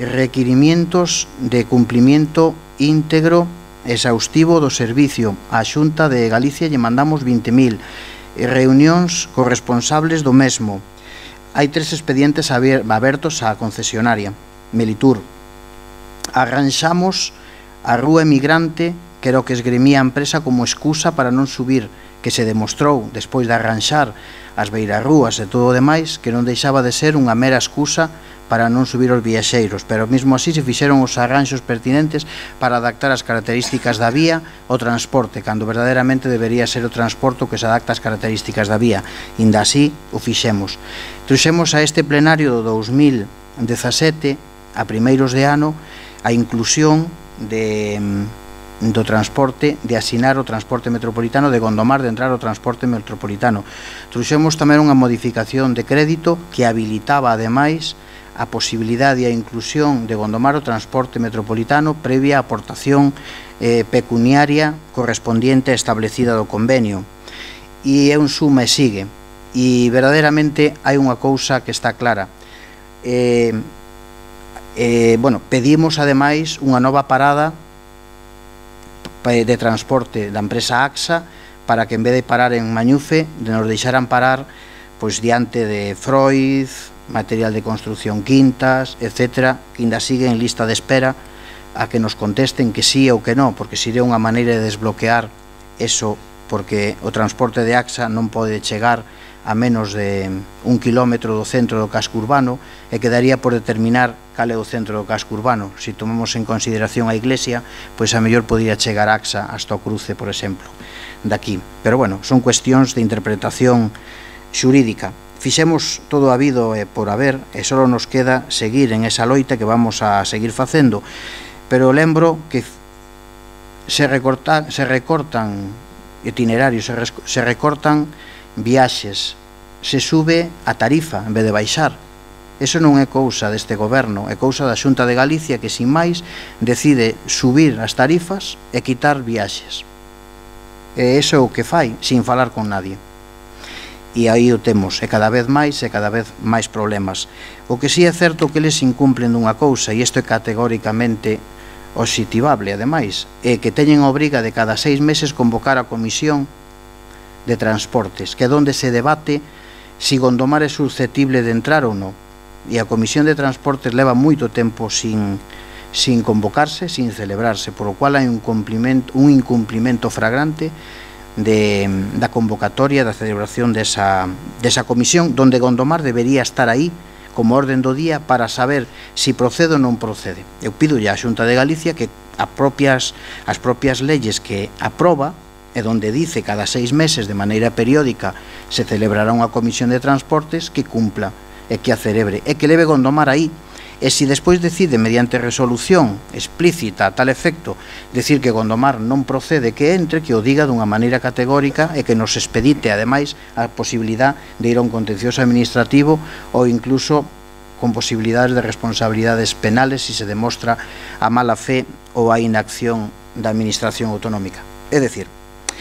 requirimientos de cumplimiento íntegro exhaustivo do servicio. A Xunta de Galicia lle mandamos vinte mil, reunións corresponsables do mesmo. Hai tres expedientes abertos á concesionaria Melitur. Arranxamos a rúa emigrante, que era o que esgrimía a empresa como excusa para non subir, que se demostrou, despois de arranxar as beirarrúas e todo o demais, que non deixaba de ser unha mera excusa para non subir os viaxeiros, pero mesmo así se fixeron os arranxos pertinentes para adaptar as características da vía ao transporte, cando verdadeiramente debería ser o transporte que se adapta ás características da vía. Inda así o fixemos. Trouxemos a este plenario do dous mil dezasete, a primeiros de ano, a inclusión de do transporte, de asinar o transporte metropolitano, de Gondomar, de entrar ao transporte metropolitano. Trouxemos tamén unha modificación de crédito que habilitaba, ademais, a posibilidade e a inclusión de Gondomar o transporte metropolitano previa aportación eh, pecuniaria correspondiente establecida do convenio. E é un suma e sigue. E verdadeiramente hai unha cousa que está clara. Eh, eh, bueno, pedimos ademais unha nova parada de transporte da empresa AXA para que en vez de parar en Mañufe nos deixaran parar pois diante de Freud, material de construcción Quintas, etcétera, que ainda sigue en lista de espera a que nos contesten que sí ou que non, porque sería unha maneira de desbloquear eso, porque o transporte de AXA non pode chegar a menos de un kilómetro do centro do casco urbano e quedaría por determinar cal é o centro do casco urbano. Se tomamos en consideración a iglesia, pois a mellor podría chegar AXA hasta o cruce, por exemplo, daqui. Pero bueno, son cuestións de interpretación xurídica. Fixemos todo o habido e por haber e só nos queda seguir en esa loita que vamos a seguir facendo, pero lembro que se recortan, se recortan itinerarios, se, se recortan viaxes, se sube a tarifa en vez de baixar. Eso non é cousa deste goberno, é cousa da Xunta de Galicia que, sin máis, decide subir as tarifas e quitar viaxes. E iso é o que fai, sin falar con nadie. E aí o temos, e cada vez máis e cada vez máis problemas. O que sí é certo que eles incumplen dunha cousa, e isto é categóricamente obxectivable, ademais, é que teñen a obriga de cada seis meses convocar a Comisión de Transportes, que é onde se debate si Gondomar é susceptible de entrar ou non. E a Comisión de Transportes leva moito tempo sin, sin convocarse, sin celebrarse, por lo cual hai un, un incumplimento fragrante de, da convocatoria, da celebración desa, desa comisión, donde Gondomar debería estar aí como orden do día para saber si procede ou non procede. Eu pido ya a Xunta de Galicia que a propias, as propias leyes que aproba, e donde dice cada seis meses de maneira periódica se celebrará unha comisión de transportes, que cumpla e que a cerebre e que leve Gondomar aí. E se despois decide, mediante resolución explícita a tal efecto, decir que Gondomar non procede que entre, que o diga dunha maneira categórica e que nos expedite, ademais, a posibilidad de ir a un contencioso administrativo ou incluso con posibilidades de responsabilidades penales se se demostra a mala fe ou a inacción da administración autonómica. É dicir,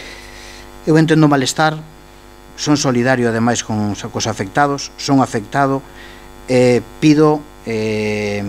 eu entendo o malestar, son solidario ademais con os afectados, son afectado, eh, pido eh,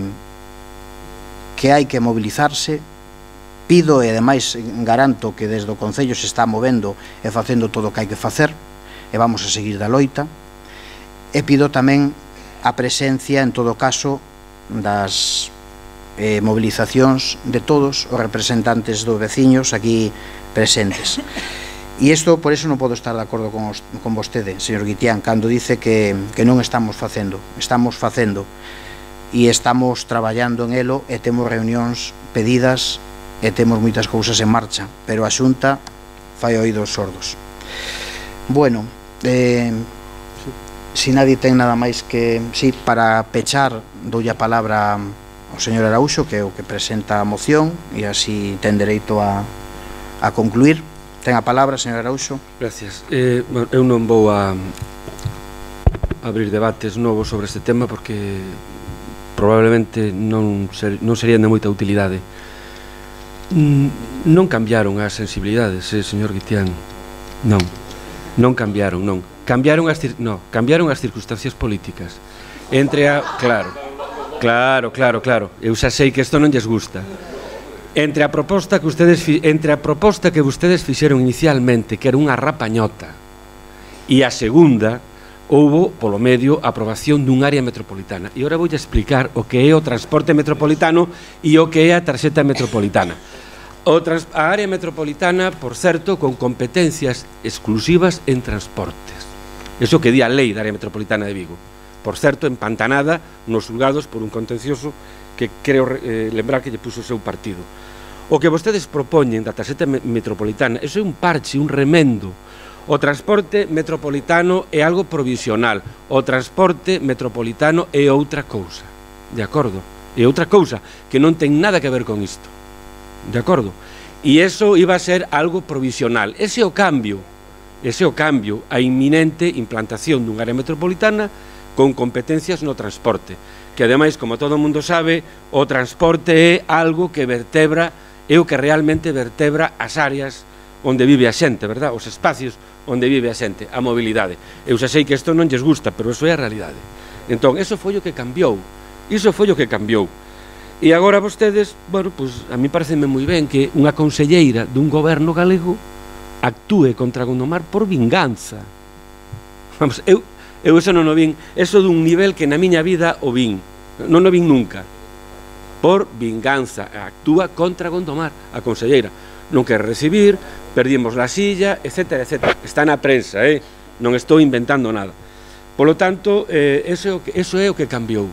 que hai que mobilizarse, pido e ademais garanto que desde o Concello se está movendo e facendo todo o que hai que facer, e vamos a seguir da loita, e pido tamén a presencia, en todo caso, das eh, movilizacións de todos os representantes dos veciños aquí presentes. E isto, por eso non podo estar de acordo con, os, con vostede, señor Guitián, cando dice que, que non estamos facendo. Estamos facendo e estamos traballando en elo e temos reunións pedidas e temos moitas cousas en marcha, pero a Xunta fai oídos sordos. Bueno, eh, si nadie ten nada máis que... Sí, para pechar, doulle a palabra ao señor Araúxo, que é o que presenta a moción, e así ten dereito a, a concluir. Ten a palabra, señor Araúxo. Gracias. Eh, bueno, eu non vou a abrir debates novos sobre este tema porque probablemente non, ser, non serían de moita utilidade. Non cambiaron as sensibilidades, eh, señor Guitián. Non. Non cambiaron, non. Cambiaron as, no, cambiaron as circunstancias políticas. Entre a... Claro. Claro, claro, claro. Eu xa sei que isto non lles gusta. Entre a proposta que ustedes entre a proposta que vostedes fixeron inicialmente, que era unha rapañota, e a segunda, houbo polo medio a aprobación dun área metropolitana. E agora vou explicar o que é o transporte metropolitano e o que é a tarxeta metropolitana. O trans, a área metropolitana, por certo, con competencias exclusivas en transportes. Iso que di a lei da área metropolitana de Vigo. Por certo, empantanada nos xulgados por un contencioso que creo eh, lembrar que lle puso o seu partido. O que vostedes propoñen da tarxeta metropolitana, iso é un parche, un remendo. O transporte metropolitano é algo provisional. O transporte metropolitano é outra cousa. De acordo? É outra cousa que non ten nada que ver con isto. De acordo? E iso iba a ser algo provisional. Ese é o cambio. Ese é o cambio, a inminente implantación dunha área metropolitana con competencias no transporte. Que ademais, como todo o mundo sabe, o transporte é algo que vertebra, é o que realmente vertebra as áreas onde vive a xente, verdad? Os espacios onde vive a xente, a mobilidade. Eu xa sei que isto non lles gusta, pero iso é a realidade. Entón, iso foi o que cambiou. Iso foi o que cambiou. E agora vostedes, bueno, pois a mí pareceme moi ben que unha conselleira dun goberno galego actúe contra Gondomar por vinganza. Vamos, eu, eu eso non o vin, eso dun nivel que na miña vida o vin, non o vin nunca. Por vinganza, actúa contra Gondomar, a conselleira. Non quer recibir, perdimos la silla, etcétera, etcétera. Está na prensa, eh? Non estou inventando nada. Polo tanto, eh, eso, eso é o que cambiou.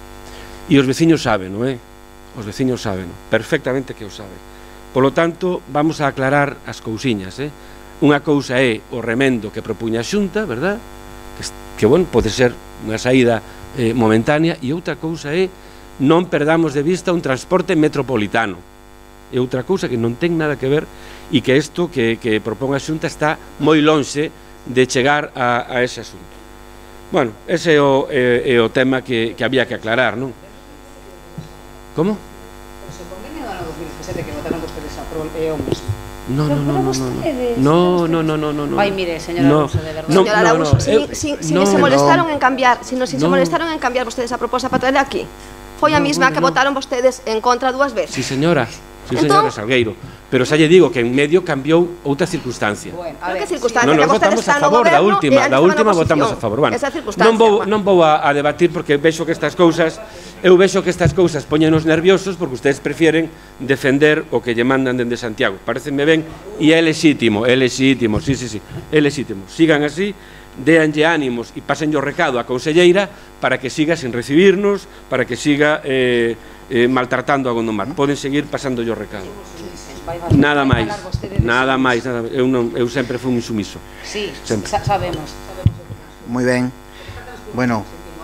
E os veciños saben, non é? Os veciños saben, perfectamente que o saben. Polo tanto, vamos a aclarar as cousiñas, eh? Unha cousa é o remendo que propuña a Xunta, verdad? Que, que bueno, pode ser unha saída eh, momentánea, e outra cousa é non perdamos de vista un transporte metropolitano. É outra cousa que non ten nada que ver e que isto que, que propón a Xunta está moi lonxe de chegar a, a ese asunto. Bueno, ese é o, é, é o tema que, que había que aclarar, non? Como? Pero se convenio do ano dos mil dezasete que votaron vostedes a prol é o mesmo. No, no, no, no, no, no, no, no, no, no. Ay, mire, señora no, Alonso, de verdad. No, señora no, Alonso, no, si, eh, si, si no, se molestaron no. en cambiar, si, no, si no. se molestaron en cambiar vostedes a proposta para traerla aquí, foi a no, mesma bueno, que no. votaron vostedes en contra dúas veces. Sí, señora. Sí, Entón, señora Salgueiro. Pero xa lle digo que en medio cambiou outra circunstancia. Bueno, a ver, que circunstancia? No, no, que vostedes votamos a están no favor da goberno última, e da última votamos a favor. Bueno, esa circunstancia, non vou, bueno. non vou a, a debatir porque vexo que estas cousas, eu vexo que estas cousas poñenos nerviosos porque ustedes prefieren defender o que lle mandan dende Santiago. Pareceme ben e é lexítimo, é lexítimo, sí, sí, sí, é lexítimo. Sigan así, déanlle ánimos e pasen o recado á conselleira para que siga sin recibirnos, para que siga eh, eh, maltratando a Gondomar. Poden seguir pasando o recado. Nada máis, nada máis, nada máis. Eu, non, eu sempre fui un insumiso. Sí, sempre. sa sabemos. Moi ben. Bueno.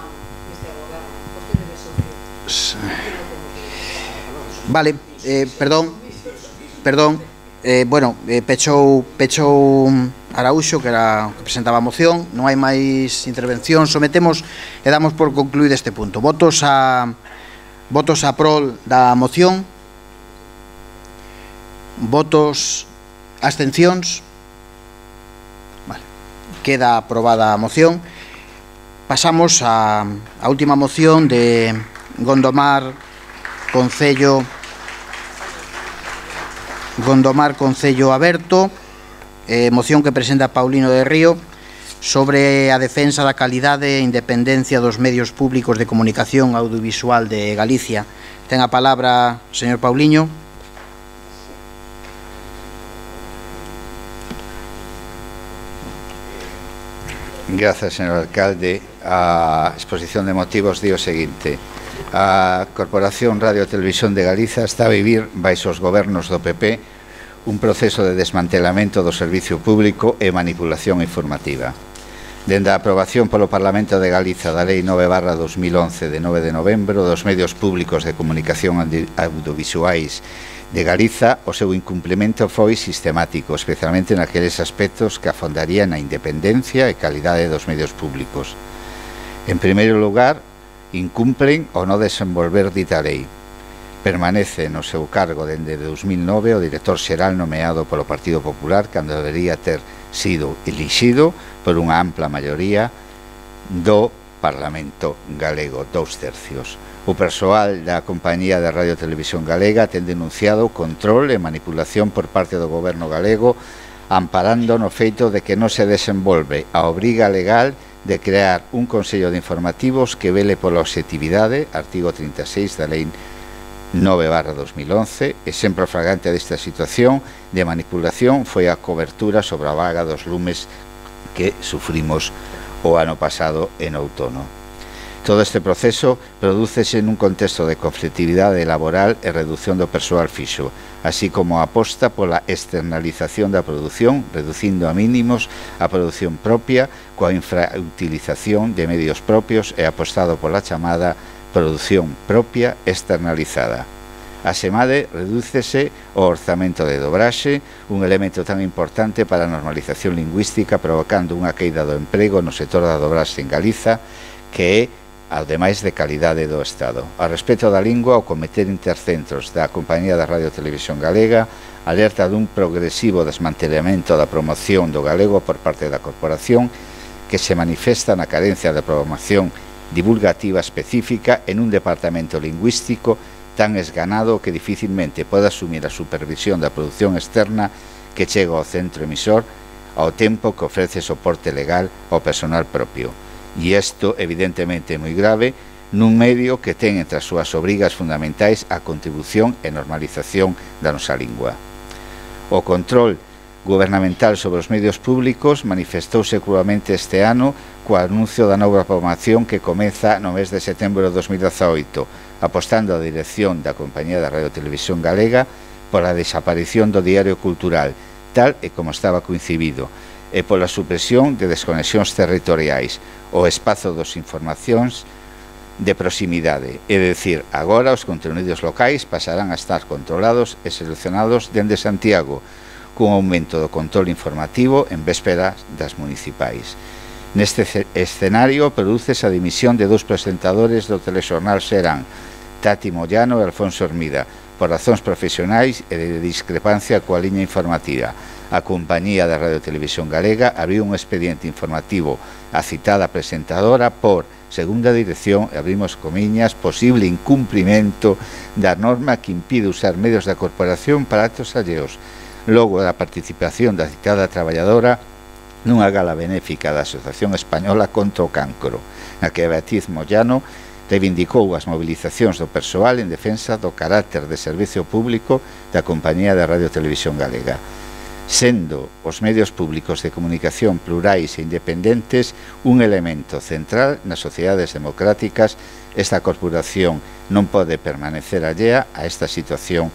Vale, eh, perdón, perdón, eh, bueno, eh, pechou, pechou Araúxo, que era que presentaba a moción, non hai máis intervención, sometemos e damos por concluído este punto. Votos a votos a prol da moción. Votos, abstencións. Vale. Queda aprobada a moción. Pasamos a, a última moción de Gondomar Concello Gondomar Concello Aberto, eh, moción que presenta Paulino de Río sobre a defensa da calidade e independencia dos medios públicos de comunicación audiovisual de Galicia. Ten a palabra o señor Pauliño. Grazas, señor alcalde. A exposición de motivos di o seguinte: a Corporación Radio e Televisión de Galiza está a vivir baixo os gobernos do P P un proceso de desmantelamento do servicio público e manipulación informativa. Dende a aprobación polo Parlamento de Galiza da Lei nove barra dos mil once de nove de novembro dos medios públicos de comunicación audiovisuais de Galiza, o seu incumplimento foi sistemático, especialmente naqueles aspectos que afondarían na independencia e calidade dos medios públicos. En primeiro lugar, incumplen o non desenvolver dita lei. Permanece no seu cargo dende dous mil nove o director xeral nomeado polo Partido Popular cando debería ter sido elixido por unha ampla maioría do Parlamento galego, dous tercios. O persoal da Compañía de Radio e Televisión Galega ten denunciado control e manipulación por parte do goberno galego, amparando no feito de que non se desenvolve a obriga legal de crear un Consello de Informativos que vele pola obxectividade, artigo trinta e seis da Lei nove barra dos mil once. Exemplo flagrante desta situación de manipulación foi a cobertura sobre a vaga dos lumes que sufrimos o ano pasado en outono. Todo este proceso prodúcese nun contexto de conflictividade laboral e reducción do persoal fixo, así como a aposta pola externalización da produción, reducindo a mínimos a produción propia coa infrautilización de medios propios e apostado pola chamada produción propia externalizada. Asemade, redúcese o orzamento de dobraxe, un elemento tan importante para a normalización lingüística, provocando unha queida do emprego no sector da dobraxe en Galiza, que é ademais de calidade do Estado. A respecto da lingua, o Comité Intercentros da Compañía da Radio e Televisión Galega alerta dun progresivo desmantelamento da promoción do galego por parte da corporación, que se manifesta na carencia de promoción divulgativa específica en un departamento lingüístico tan esganado que dificilmente pode asumir a supervisión da produción externa que chega ao centro emisor ao tempo que ofrece soporte legal ao personal propio. E isto, evidentemente, é moi grave nun medio que ten entre as súas obrigas fundamentais a contribución e normalización da nosa lingua. O control gubernamental sobre os medios públicos manifestouse cruamente este ano co anuncio da nova programación que comeza no mes de setembro de dos mil dezaoito, apostando a dirección da Compañía da Radio e Televisión Galega pola desaparición do diario cultural, tal e como estaba coincibido, e pola supresión de desconexións territoriais, o espazo dos informacións de proximidade, é dicir, agora os contenidos locais pasarán a estar controlados e seleccionados dende Santiago, cun aumento do control informativo en véspera das municipais. Neste escenario prodúcese a dimisión de dous presentadores do telexornal Serán, Tati Moyano e Alfonso Hermida, por razóns profesionais e de discrepancia coa liña informativa. A Compañía da Radio e Televisión Galega abriu un expediente informativo a citada presentadora por, segunda dirección, e abrimos comiñas, posible incumprimento da norma que impide usar medios da corporación para actos alleos, logo da participación da citada traballadora nunha gala benéfica da Asociación Española contra o Cancro, na que Beatriz Moyano reivindicou as movilizacións do persoal en defensa do carácter de servicio público da Compañía de Radio e Televisión Galega. Sendo os medios públicos de comunicación plurais e independentes un elemento central nas sociedades democráticas, esta corporación non pode permanecer allea a esta situación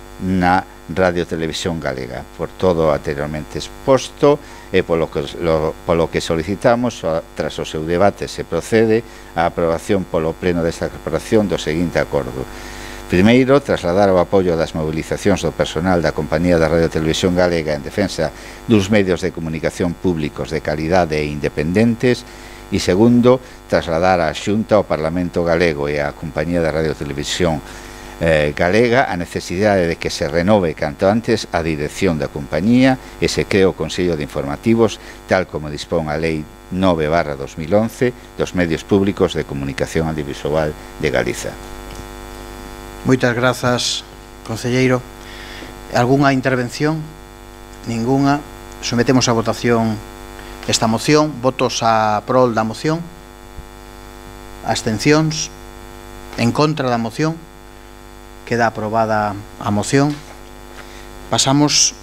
na Radio e Televisión Galega. Por todo o anteriormente exposto e polo que, lo, polo que solicitamos, tras o seu debate, se procede á aprobación polo pleno desta corporación do seguinte acordo. Primeiro, trasladar o apoio das movilizacións do personal da Compañía da Radio e Televisión Galega en defensa dos medios de comunicación públicos de calidade e independentes. E segundo, trasladar á Xunta, ao Parlamento Galego e á Compañía da Radio e Televisión Eh, galega a necesidade de que se renove canto antes a dirección da compañía e se cree o Consello de Informativos tal como dispón a Lei nove barra dos mil once dos medios públicos de comunicación audiovisual de Galiza. Moitas grazas, concelleiro. Algúnha intervención? Ninguna. Sometemos a votación esta moción. Votos a prol da moción? Abstencións? En contra da moción? Queda aprobada a moción. Pasamos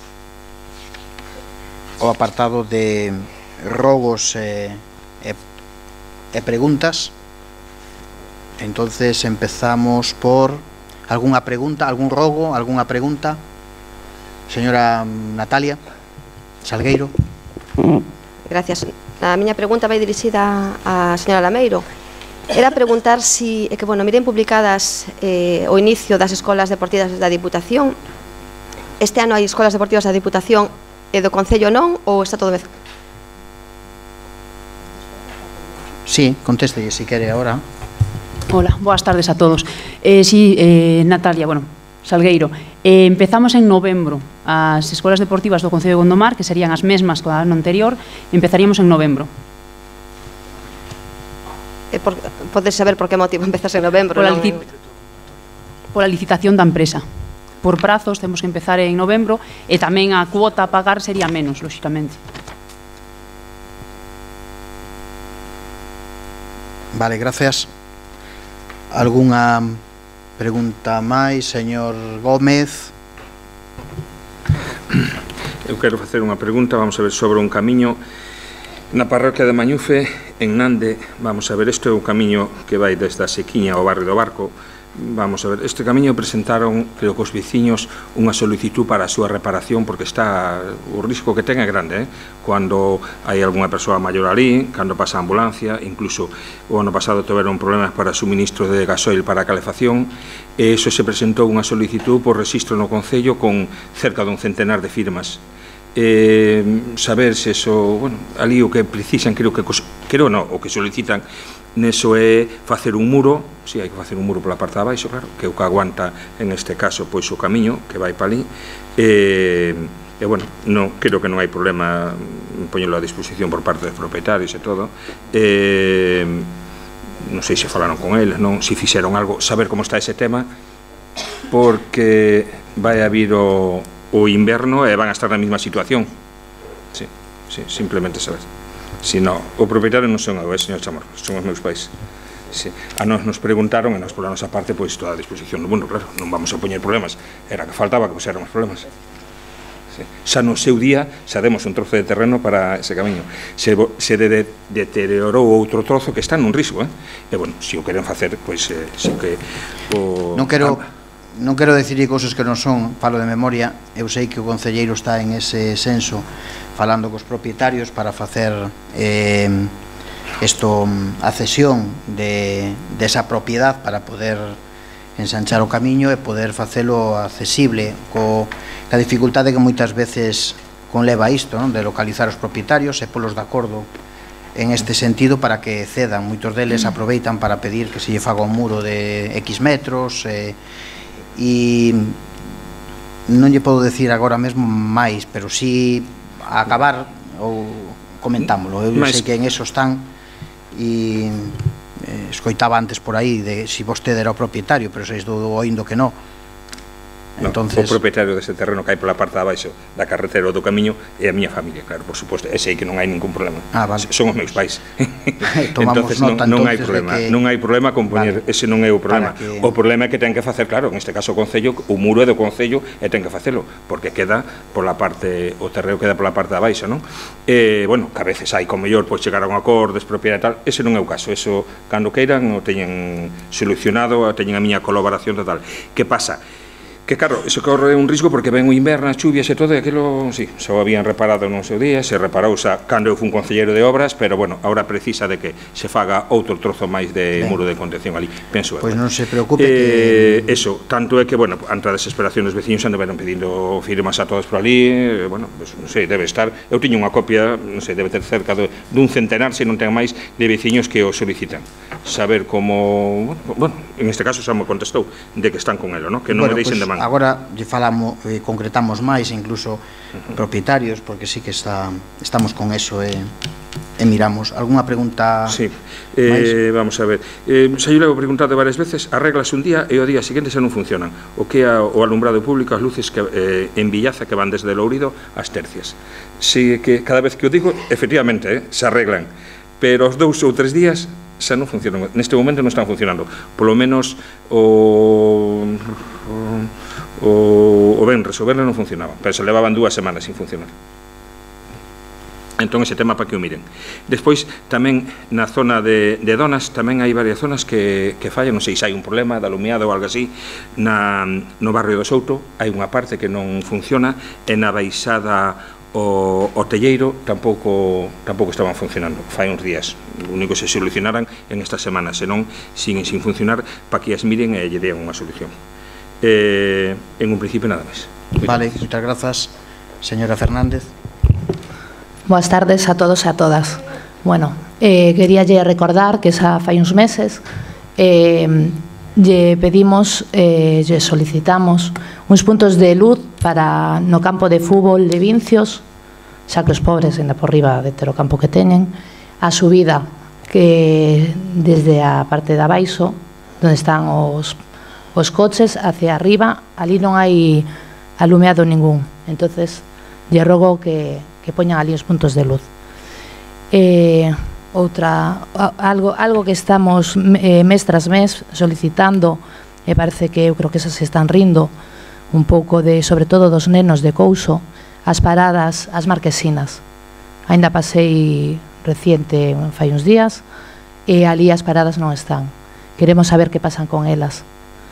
ao apartado de rogos e, e, e preguntas. Entonces empezamos por algunha pregunta, algún rogo, algunha pregunta. Señora Natalia Salgueiro. Gracias. A miña pregunta vai dirixida á señora Lameiro. Era preguntar si, é que, bueno, miren publicadas eh, o inicio das escolas deportivas da Diputación. Este ano hai escolas deportivas da Diputación e do Concello non, ou está todo mezclado? Sí, contéstelle se quere agora. Hola, boas tardes a todos. Eh, sí, eh, Natalia, bueno, Salgueiro. Eh, empezamos en novembro as escolas deportivas do Concello de Gondomar, que serían as mesmas que o ano anterior, empezaríamos en novembro. Eh, por, podes saber por que motivo empezas en novembro. Pola, non? lici pola licitación da empresa. Por prazos temos que empezar en novembro e tamén a cuota a pagar sería menos, lóxicamente. Vale, gracias. Algúnha pregunta máis, señor Gómez? Eu quero facer unha pregunta, vamos a ver, sobre un camiño na parroquia de Mañufe, en Nande. Vamos a ver, isto é o camiño que vai desde a Sequiña ao barrio do Barco. Vamos a ver, este camiño presentaron, creo que os veciños, unha solicitud para a súa reparación, porque está, o risco que ten é grande, eh? Cando hai algunha persoa maior ali, cando pasa a ambulancia, incluso o ano pasado tiveron problemas para suministro de gasoil para a calefacción, e iso se presentou unha solicitud por registro no Concello con cerca dun centenar de firmas. Eh, saber se eso, bueno, ali o que precisan, creo que, creo no, o que solicitan neso é facer un muro, si, hai que facer un muro pola parte de abaixo, claro, que é o que aguanta en este caso pois o camiño que vai para ali, e, e bueno, non, creo que non hai problema en poñelo a disposición por parte dos propietarios e todo. E, non sei se falaron con eles, non, se fixeron algo, saber como está ese tema, porque vai a vir o, o inverno e van a estar na mesma situación. Sí, sí, simplemente saber. Si no, o propietario non son eu, é señor Chamorro, son os meus pais. Sí. A nos nos preguntaron e nos por a nosa parte pois toda a disposición. Bueno, claro, non vamos a poñer problemas, era que faltaba que puséramos problemas. Sí. Xa no seu día xa demos un trozo de terreno para ese camiño. Se, se de, de, deteriorou outro trozo que está nun risco, eh? E bueno, se o queren facer, pois eh, si que o... Non quero... Non quero decir cousas que non son, falo de memoria. Eu sei que o concelleiro está en ese senso falando cos propietarios para facer eh, esto, a cesión de, de esa propiedad para poder ensanchar o camiño e poder facelo accesible, co, ca dificultade que moitas veces conleva isto, non? De localizar os propietarios e polos de acordo en este sentido para que cedan. Moitos deles aproveitan para pedir que se lle faga un muro de X metros e e non lle podo decir agora mesmo máis, pero si a acabar ou comentámoslo. Eu sei que en eso están e eh, escoitaba antes por aí de si vostede era o propietario, pero sei estou oindo que non. No, entonces, o propietario deste terreno que hai pola parte de abaixo da carretera ou do camiño é a miña familia, claro, por suposto, e sei que non hai ningún problema. Ah, vale. Son os meus pais. Tomamos entonces, nota, non, non hai entonces problema, que... non hai problema con poñer, vale, ese non é o problema. Que... O problema é que ten que facer, claro, en este caso o Concello, o muro é do Concello e ten que facelo, porque queda pola parte, o terreo queda pola parte de abaixo, non? E, bueno, que a veces hai, como mellor, pois chegar a un acordo, expropiar e tal, ese non é o caso, eso, cando queiran, o teñen solucionado, teñen a miña colaboración total. Que pasa? Que, claro, iso corre un risco porque ven o inverno, as chuvias e todo, e aquilo, sí, xa o habían reparado no seu día, se reparou xa cando eu fui un concelleiro de obras, pero, bueno, ahora precisa de que se faga outro trozo máis de ben. Muro de contención ali, penso eu. Pois non se preocupe eh, que... Eso, tanto é que, bueno, ante a desesperación dos veciños andaban pedindo firmas a todos por ali, eh, bueno, pues, non sei, debe estar, eu tiño unha copia, non sei, debe ter cerca de, dun centenar, se non ten máis, de veciños que o solicitan. Saber como, bueno, en este caso xa me contestou de que están con elo, ¿no? Que non bueno, me deixen pues, de man. Agora lle falamos, eh, concretamos máis, incluso uh-huh. propietarios, porque sí que está, estamos con eso e, e miramos. Alguna pregunta? Sí, eh, vamos a ver. Eh, xa yo levo preguntado varias veces, arreglas un día e o día seguinte xa non funcionan. O que é o alumbrado público, as luces que, eh, en Villaza que van desde Lourido ás Tercias. Sí, que cada vez que o digo, efectivamente, eh, se arreglan, pero os dous ou tres días xa non funcionan, neste momento non están funcionando, polo menos o o, o venres, o venres non funcionaba, pero se levaban dúas semanas sin funcionar. Entón ese tema para que o miren. Despois tamén na zona de, de Donas tamén hai varias zonas que, que fallan, non sei se hai un problema de alumiado ou algo así. Na, no barrio do Souto hai unha parte que non funciona e na baixada O, o telleiro tampouco tampouco estaban funcionando, fai uns días. O único que se solucionaran en estas semanas, senón siguen sin funcionar para que as miren e lle den unha solución. Eh, en un principio nada máis. Vale, moitas grazas, señora Fernández. Boas tardes a todos e a todas. Bueno, eh, queríalle recordar que xa fai uns meses eh, lle pedimos, eh, lle solicitamos uns puntos de luz para no campo de fútbol de Vincios, xa que os pobres ainda por riba de ter o campo que teñen, a subida que desde a parte de abaixo, onde están os, os coches, hacia arriba, ali non hai alumeado ningún. Entonces, lle rogo que, que poñan ali os puntos de luz. Eh, outra, algo, algo que estamos eh, mes tras mes solicitando, e parece que eu creo que esas se están rindo un pouco de, sobre todo dos nenos de Couso, as paradas, as marquesinas. Ainda pasei reciente, fai uns días, e ali as paradas non están. Queremos saber que pasan con elas.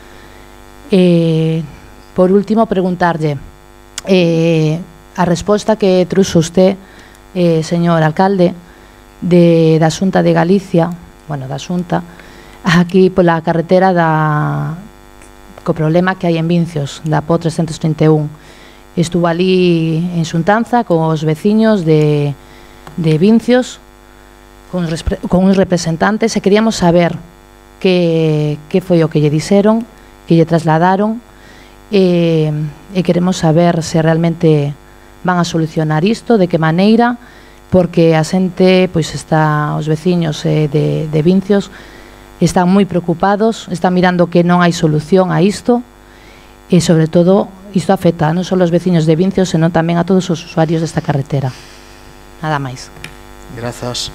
Eh, por último, preguntarlle eh, a resposta que truxo usted, eh, señor alcalde, de, da Xunta de Galicia, bueno, da Xunta, aquí pola carretera da, co problema que hai en Vincios, da P O trescentos trinta e un. Estuvo ali en xuntanza cos veciños de, de Vincios, con, con uns representantes, e queríamos saber que, que foi o que lle dixeron, que lle trasladaron, e, e queremos saber se realmente van a solucionar isto, de que maneira, porque a xente, pois está, os veciños eh, de, de Vincios están moi preocupados, están mirando que non hai solución a isto, e sobre todo isto afecta non só os veciños de Vincios, senón tamén a todos os usuarios desta carretera. Nada máis. Grazas.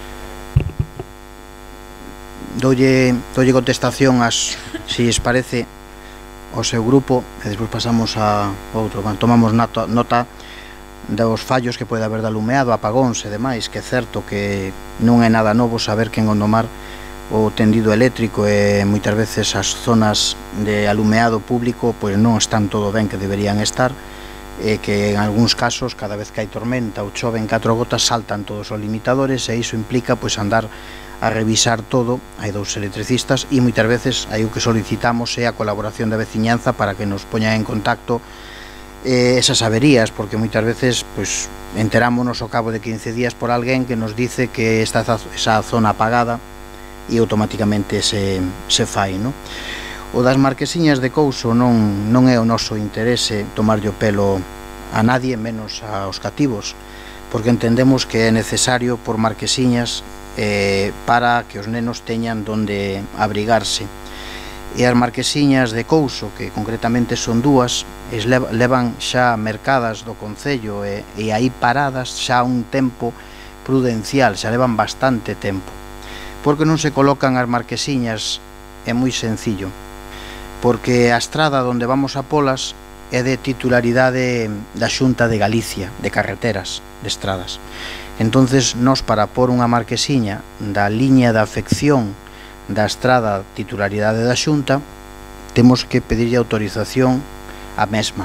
Doulle, doulle contestación ás, si es parece, ao seu grupo, e despois pasamos a outro. Bueno, tomamos nota, nota dos fallos que pode haber de alumeado, apagóns e demais, que é certo que non é nada novo saber que en Gondomar o tendido eléctrico e moitas veces as zonas de alumeado público pois non están todo ben que deberían estar, e que en algúns casos, cada vez que hai tormenta ou choven catro gotas, saltan todos os limitadores, e iso implica pois andar a revisar todo. Hai dous electricistas e moitas veces aí o que solicitamos é a colaboración da veciñanza para que nos poñan en contacto eh, esas averías, porque moitas veces pois enterámonos ao cabo de quince días por alguén que nos dice que está esa zona apagada e automáticamente se, se fai, non? O das marquesiñas de Couso non, non é o noso interese tomarlle o pelo a nadie, menos aos cativos, porque entendemos que é necesario por marquesiñas eh, para que os nenos teñan donde abrigarse. E as marquesiñas de Couso, que concretamente son dúas, es levan xa mercadas do Concello e, e aí paradas xa un tempo prudencial, xa levan bastante tempo. Porque non se colocan as marquesiñas? É moi sencillo, porque a estrada onde vamos a polas é de titularidade da Xunta de Galicia, de carreteras, de estradas. Entonces, nós para pôr unha marquesiña da liña da afección da estrada titularidade da Xunta, temos que pedirlle autorización a mesma.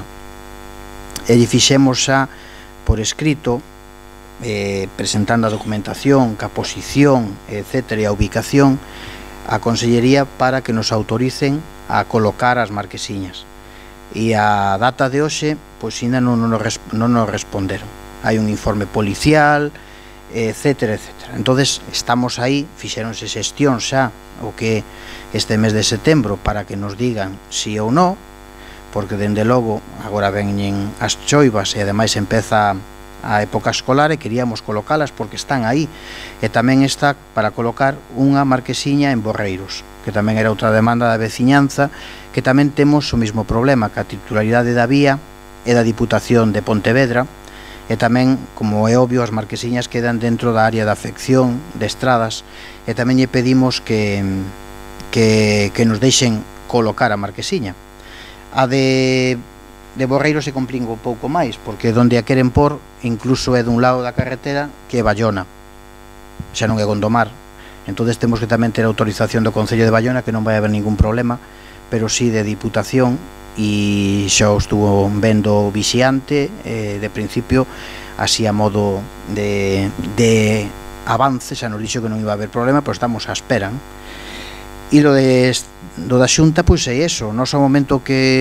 E lle fixemos xa por escrito, eh, presentando a documentación, ca posición, etcétera, e a ubicación, a Consellería para que nos autoricen a colocar as marquesiñas. E a data de hoxe, pois ainda non nos, non nos responderon. Hai un informe policial, etcétera, etcétera. Entonces, estamos aí, fixéronse xestión xa o que este mes de setembro para que nos digan si ou non, porque dende logo agora veñen as choivas e ademais empeza a época escolar e queríamos colocalas porque están aí, e tamén está para colocar unha marquesiña en Borreiros, que tamén era outra demanda da veciñanza, que tamén temos o mesmo problema, que a titularidade da vía é da Diputación de Pontevedra, e tamén, como é obvio, as marquesiñas quedan dentro da área de afección de estradas, e tamén lle pedimos que, que, que nos deixen colocar a marquesiña. A de, de Borreiros se complica un pouco máis, porque onde a queren por incluso é dun lado da carretera que é Bayona, xa non é Gondomar. Entón temos que tamén ter autorización do Concello de Bayona, que non vai haber ningún problema, pero sí de Diputación, e xa o estuvo vendo o vixiante, eh, de principio, así a modo de, de avance, xa nos dixo que non iba a haber problema, pero estamos á espera. E lo de do da Xunta, pois é eso, no ao momento que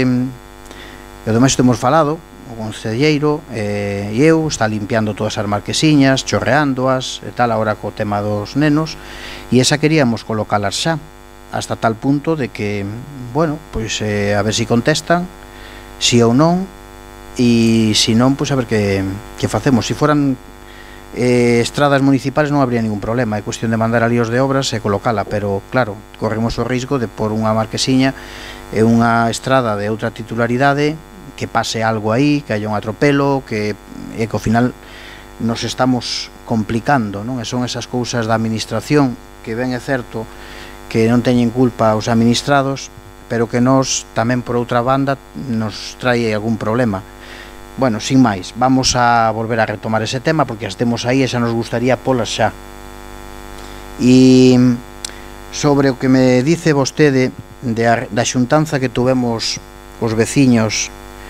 o demais temos falado, o concelleiro eh, e eu está limpiando todas as marquesiñas, chorreándoas e tal, agora co tema dos nenos, e esa queríamos colocalas xa, hasta tal punto de que, bueno, pois eh, a ver si contestan, si ou non, e se non, pois a ver que, que facemos. Se foran eh, estradas municipales non habría ningún problema, é cuestión de mandar a líos de obras e colocala, pero claro, corremos o risco de por unha marquesiña e unha estrada de outra titularidade, que pase algo aí, que haya un atropelo, que, e que ao final nos estamos complicando, non? E son esas cousas da administración que ben é certo que non teñen culpa os administrados, pero que nos tamén por outra banda nos trae algún problema. Bueno, sin máis, vamos a volver a retomar ese tema porque as temos aí e xa nos gustaría polas xa. E sobre o que me dice vostede de a, da xuntanza que tuvemos os veciños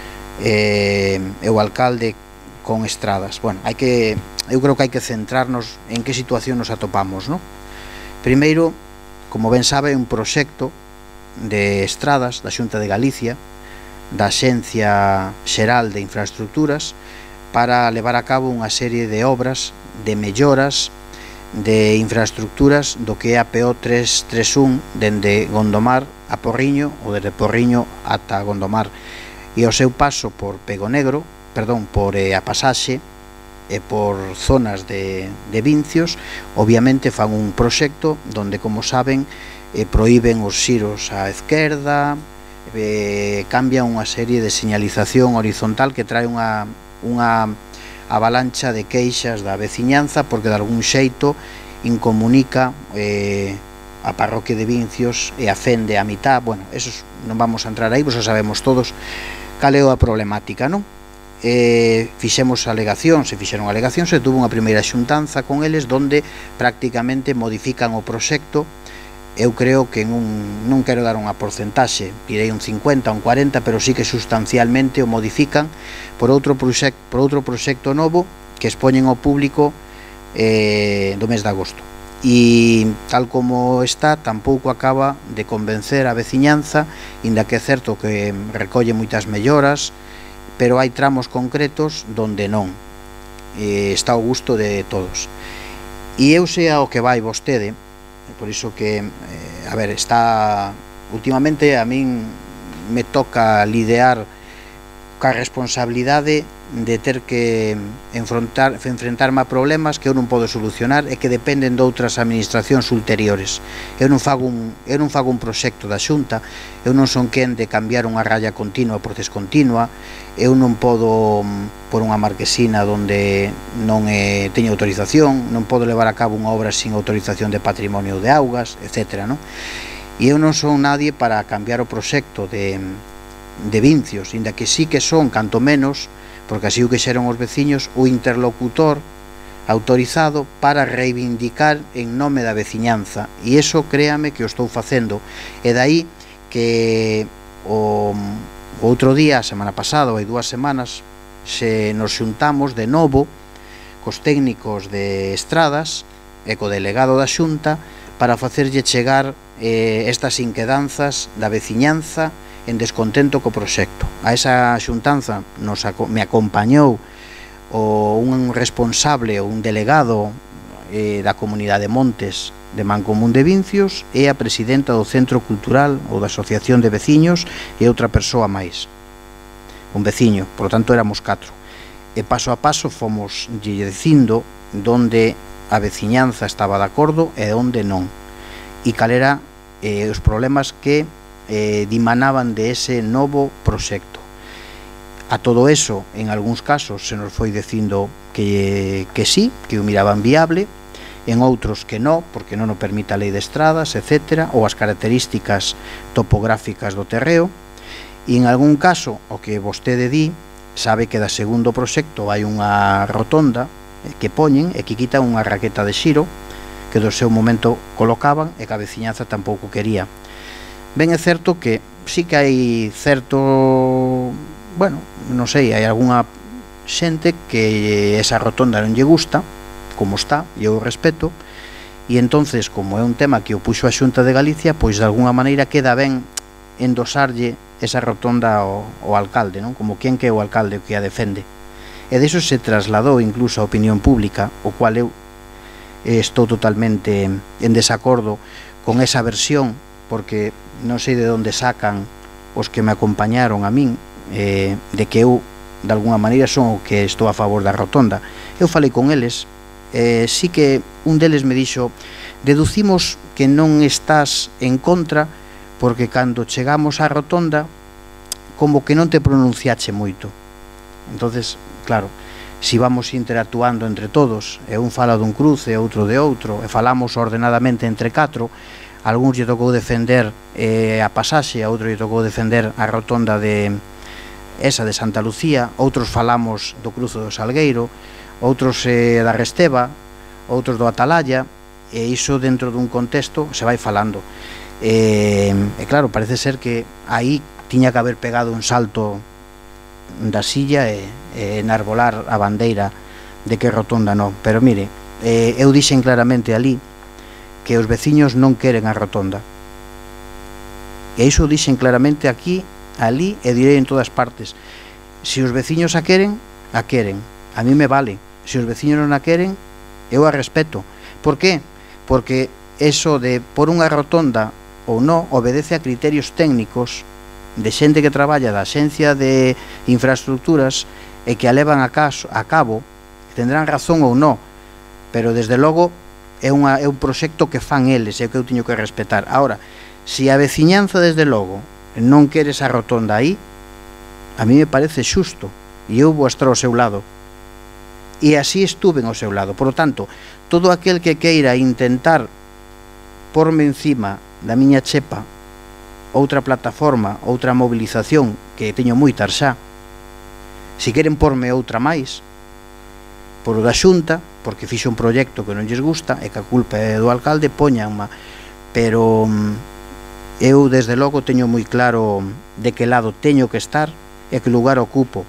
eh, e o alcalde con estradas. Bueno, hai que, eu creo que hai que centrarnos en que situación nos atopamos, non? Primeiro, como ben sabe, un proxecto de estradas da Xunta de Galicia, da Axencia Xeral de Infraestructuras, para levar a cabo unha serie de obras, de melloras, de infraestructuras do que é a P O tres tres un dende Gondomar a Porriño ou desde Porriño ata Gondomar, e o seu paso por Pego Negro, perdón, por eh, a pasaxe e por zonas de, de Vincios, obviamente fan un proxecto donde, como saben, eh, prohíben os xiros á esquerda, eh, cambia unha serie de señalización horizontal que trae unha, unha avalancha de queixas da veciñanza porque de algún xeito incomunica eh, a parroquia de Vincios e a fende a mitad. Bueno, esos non vamos a entrar aí, vos sabemos todos cal é a problemática, non? Eh, fixemos alegacións, se fixeron alegacións, se tuvo unha primeira xuntanza con eles donde prácticamente modifican o proxecto. Eu creo que en un, non quero dar unha porcentaxe, direi un cincuenta, un cuarenta, pero sí que sustancialmente o modifican por outro proxecto, por outro proxecto novo que expoñen ao público eh, do mes de agosto. E tal como está, tampouco acaba de convencer a veciñanza, inda que é certo que recolle moitas melloras, pero hai tramos concretos donde non. Eh, está ao gusto de todos. E eu sei ao que vai vostede, por iso que, eh, a ver, está últimamente a min me toca lidiar ca responsabilidade de ter que enfrontar, enfrentarme a problemas que eu non podo solucionar e que dependen de outras administracións ulteriores. Eu non fago un, eu non fago un proxecto da Xunta, eu non son quen de cambiar unha raya continua por descontinua, eu non podo por unha marquesina onde non eh, teño autorización, non podo levar a cabo unha obra sin autorización de patrimonio de augas, etcétera, non? E eu non son nadie para cambiar o proxecto de, de Vincios, inda que sí que son, canto menos, porque así o quixeron os veciños, o interlocutor autorizado para reivindicar en nome da veciñanza, e iso créame que o estou facendo. E dai que o, o outro día, a semana pasada, ou hai dúas semanas, se nos xuntamos de novo cos técnicos de estradas e co delegado da Xunta para facerlle chegar eh, estas inquedanzas da veciñanza en descontento co proxecto. A esa xuntanza nos, me acompañou o un responsable ou un delegado eh, da Comunidade de Montes de Mancomún de Vincios e a presidenta do Centro Cultural ou da Asociación de Veciños e outra persoa máis, un veciño, por lo tanto éramos catro, e paso a paso fomos dicindo donde a veciñanza estaba de acordo e onde non, e cal era eh, os problemas que eh, dimanaban de ese novo proxecto. A todo eso, en algúns casos, se nos foi dicindo que, que sí, que o miraban viable, en outros que non, porque non o permite a lei de estradas, etcétera, ou as características topográficas do terreo, e en algún caso, o que vostede di, sabe que da segundo proxecto hai unha rotonda que poñen e que quitan unha raqueta de xiro que do seu momento colocaban e que a veciñanza tampouco quería. Ben é certo que sí que hai certo, bueno, non sei, hai algunha xente que esa rotonda non lle gusta como está, e eu respeto, e entonces, como é un tema que o puxo a Xunta de Galicia, pois de alguna maneira queda ben endosarlle esa rotonda ao, ao alcalde, non? Como quen que é o alcalde que a defende. E diso se trasladou incluso a opinión pública, o cual eu estou totalmente en desacordo con esa versión, porque non sei de onde sacan os que me acompañaron a min eh, de que eu de alguna maneira son o que estou a favor da rotonda. Eu falei con eles eh, sí que un deles me dixo, deducimos que non estás en contra porque cando chegamos á rotonda como que non te pronunciache moito. Entonces, claro, si vamos interactuando entre todos, e un fala dun cruce, outro de outro, e falamos ordenadamente entre catro, algúns lle tocou defender eh, a pasaxe, a outro lle tocou defender a rotonda de esa de Santa Lucía, outros falamos do cruzo do Salgueiro, outros eh, da Resteva, outros do Atalaya, e iso dentro dun contexto se vai falando. E, e claro, parece ser que aí tiña que haber pegado un salto da silla e, e enarbolar a bandeira de que rotonda non. Pero mire, eh, eu dixen claramente ali que os veciños non queren a rotonda. E iso dixen claramente aquí, ali, e direi en todas partes. Se os veciños a queren, a queren. A mí me vale. Se os veciños non a queren, eu a respeto. Por qué? Porque eso de por unha rotonda ou non obedece a criterios técnicos de xente que traballa da Axencia de Infraestructuras e que a levan a, caso, a cabo, tendrán razón ou non, pero desde logo é, unha, é un proxecto que fan eles, é o que eu teño que respetar. Ahora, se a veciñanza desde logo non quere esa rotonda aí, a mí me parece xusto, e eu vou estar ao seu lado. E así estuve ao seu lado. Por lo tanto, todo aquel que queira intentar porme encima da miña chepa outra plataforma, outra movilización, que teño moitas xa, se queren porme outra máis, por o da Xunta, porque fixo un proxecto que non lles gusta e que a culpa é do alcalde, poñanma. Pero eu desde logo teño moi claro de que lado teño que estar e que lugar ocupo.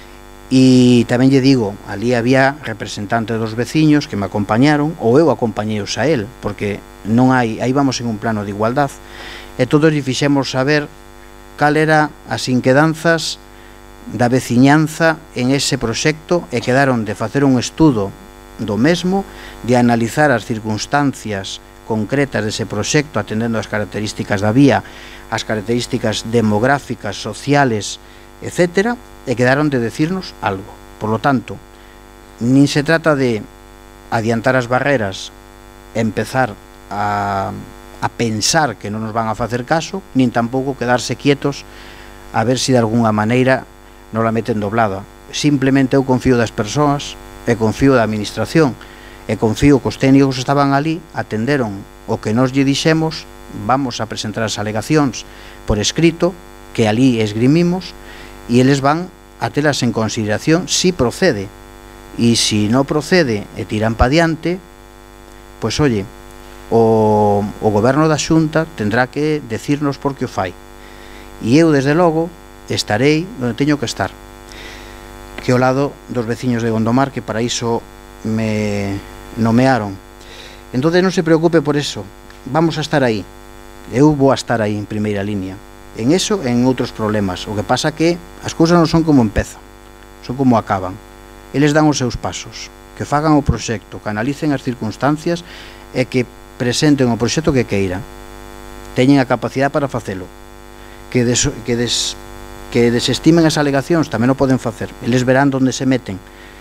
E tamén lle digo, ali había representantes dos veciños que me acompañaron, ou eu acompañeos a él, porque non hai, aí vamos en un plano de igualdad, e todos lle fixemos saber cal era as inquedanzas da veciñanza en ese proxecto, e quedaron de facer un estudo do mesmo, de analizar as circunstancias concretas dese proxecto, atendendo as características da vía, as características demográficas, sociales, etcétera, e quedaron de decirnos algo. Por lo tanto, nin se trata de adiantar as barreras, empezar a, a pensar que non nos van a facer caso, nin tampouco quedarse quietos a ver se de alguna maneira non la meten doblada. Simplemente eu confío das persoas e confío da administración e confío que os técnicos que estaban ali atenderon o que nos lle dixemos. Vamos a presentar as alegacións por escrito que ali esgrimimos, e eles van a telas en consideración si procede, e si non procede e tiran pa diante, pois oye, o, o goberno da Xunta tendrá que decirnos por que o fai, e eu desde logo estarei onde teño que estar, que ao lado dos veciños de Gondomar, que para iso me nomearon. Entón non se preocupe por eso, vamos a estar aí, eu vou a estar aí en primeira línea, en eso e en outros problemas. O que pasa que as cousas non son como empezan, son como acaban. Eles dan os seus pasos, que fagan o proxecto, que analicen as circunstancias e que presenten o proxecto que queiran. Teñen a capacidade para facelo. Que, des, que, des, que desestimen as alegacións tamén o poden facer. Eles verán onde se meten.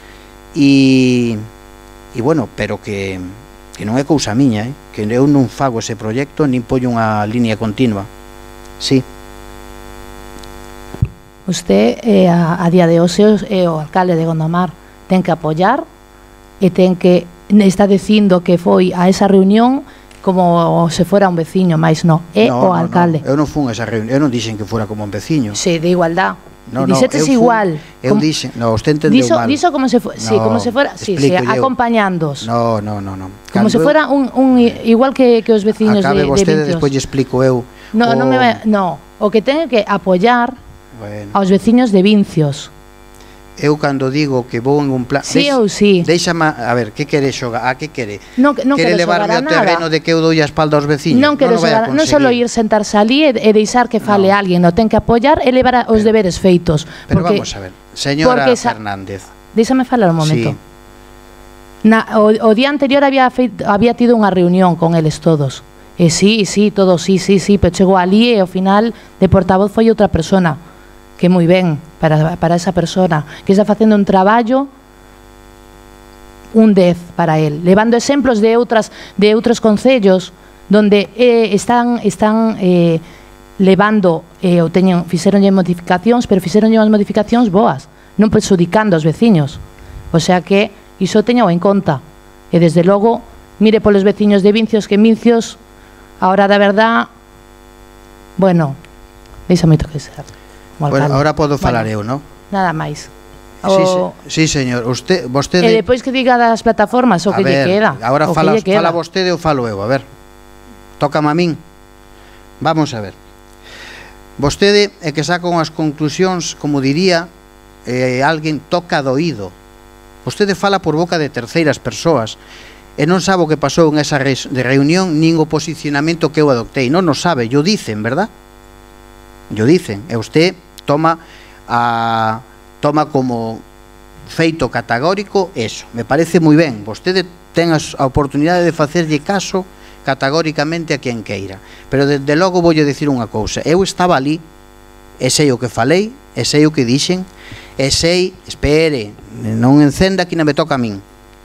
E, e bueno, pero que, que non é cousa miña, eh? Que eu non fago ese proxecto nin poño unha línea continua. Sí. Usted, eh, a, a día de hoxe, é o alcalde de Gondomar, ten que apoiar e ten que, está dicindo que foi a esa reunión como se fora un veciño, máis non, é no, o no, alcalde. No, eu non fun a esa reunión, eu non dixen que fora como un veciño. Sí, de igualdad. No, no, Dixetes eu igual. Fun, eu dixen, no, usted entendeu diso, mal. Diso como se fora, no, sí, como se fora, sí, sí, acompañándos. No, no, no, no. Como se fora un, un igual que, que os veciños acabe de, de vostede, Vincios. Despois lle explico eu. No, o... no me va, no, o que ten que apoiar bueno. aos veciños de Vincios. Eu cando digo que vou en un plan... Sí ou sí. Deixame, a ver, que quere xogar? A que quere? Non, non quere levarme ao terreno de que eu dou a espalda aos veciños? Non quere xogar, non só ir sentarse ali e, e deixar que fale no. alguén, non ten que apoiar e levar os pero, deberes feitos. Pero porque, vamos a ver, señora Fernández. Díxame falar un momento. Sí. Na, o, o día anterior había, feito, había tido unha reunión con eles todos. E sí, sí, todos, sí, sí, sí, pero chegou ali e ao final de portavoz foi outra persona. Que moi ben para, para esa persona que está facendo un traballo un dez para el, levando exemplos de outras de outros concellos donde eh, están están eh, levando eh, ou teñen fixeronlle modificacións, pero fixeronlle unhas modificacións boas, non perxudicando aos veciños. O sea que iso teño en conta. E desde logo, mire polos veciños de Vincios, que en Vincios, a hora da verdad, bueno, deixa moito que ser. Bueno, ahora podo falar eu, non? Nada máis. Sí, sí, señor. Usted, vostede... E depois que diga das plataformas o que lle queda. Agora fala, fala vostede ou falo eu, a ver. Tócame a min. Vamos a ver. Vostede é que saca unhas conclusións, como diría eh, alguén, toca do oído. Vostede fala por boca de terceiras persoas e non sabe o que pasou en esa re de reunión nin o posicionamento que eu adoptei. Non o sabe, yo dicen, verdad? Yo dicen. E usted toma a... toma como feito categórico eso. Me parece moi ben. Vostede ten a oportunidade de facerlle caso categóricamente a quen queira. Pero desde logo voulle dicir unha cousa. Eu estaba ali, e sei o que falei, e sei o que dixen, e sei, espere, non encenda que non me toca a min.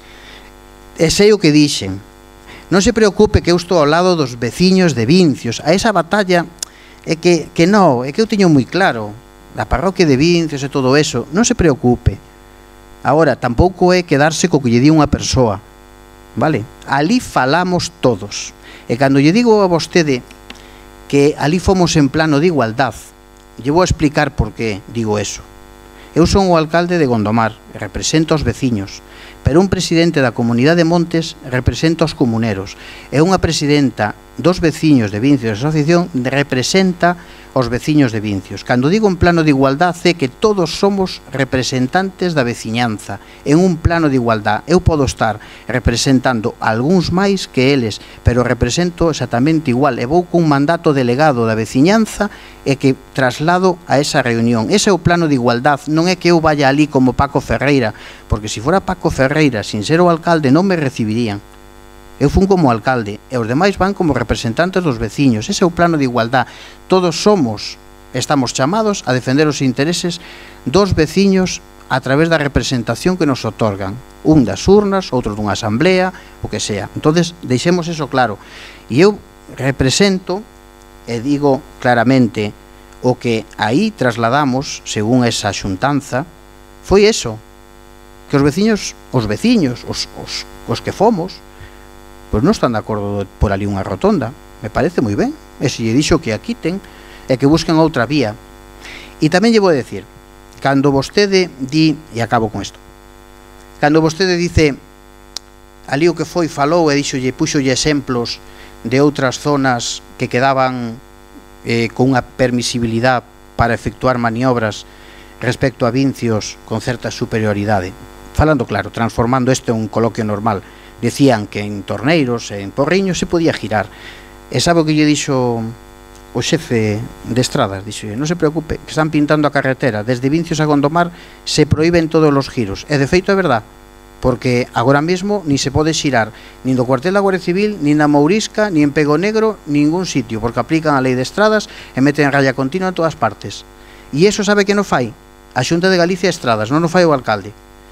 E sei o que dixen. Non se preocupe que eu estou ao lado dos veciños de Vincios. A esa batalla é que, que non, é que eu teño moi claro. Da parroquia de Vincios e todo eso, non se preocupe. Agora, tampouco é quedarse co que lle di unha persoa, vale? Ali falamos todos. E cando lle digo a vostede que ali fomos en plano de igualdad, lle vou explicar por que digo eso. Eu son o alcalde de Gondomar, e represento aos veciños, pero un presidente da Comunidade de Montes representa aos comuneros, e unha presidenta dos veciños de Vincios de Asociación representa aos veciños de Vincios. Cando digo en plano de igualdad é que todos somos representantes da veciñanza en un plano de igualdad. Eu podo estar representando algúns máis que eles, pero represento exactamente igual e vou cun mandato delegado da veciñanza e que traslado a esa reunión. Ese é o plano de igualdad, non é que eu vaya ali como Paco Ferreira, porque se fora Paco Ferreira sin ser o alcalde non me recibirían. Eu fun como alcalde e os demais van como representantes dos veciños. Ese é o plano de igualdad. Todos somos, estamos chamados a defender os intereses dos veciños a través da representación que nos otorgan. Un das urnas, outro dunha asamblea, o que sea. Entonces, deixemos eso claro. E eu represento, e digo claramente, o que aí trasladamos, según esa xuntanza, foi eso. Que os veciños, os veciños, os, os, os que fomos, pois non están de acordo por ali unha rotonda. Me parece moi ben. E se lle dixo que a quiten e que busquen outra vía. E tamén lle vou decir, cando vostede di, e acabo con isto, cando vostede dice ali o que foi, falou e dixolle, puxolle exemplos de outras zonas que quedaban eh, con unha permisibilidade para efectuar maniobras respecto a Vincios con certa superioridade. Falando claro, transformando isto en un coloquio normal. Decían que en Torneiros, en Porriños, se podía girar. E sabe o que lle dixo o xefe de Estradas? Dixo, non se preocupe, que están pintando a carretera. Desde Vincios a Gondomar se proíben todos os giros. E de feito é verdad, porque agora mesmo ni se pode xirar nin do cuartel da Guardia Civil, nin na Mourisca, nin en Pego Negro, ningún sitio, porque aplican a lei de Estradas e meten raya continua en todas partes. E iso sabe que non fai? A Xunta de Galicia e Estradas, non o fai o alcalde.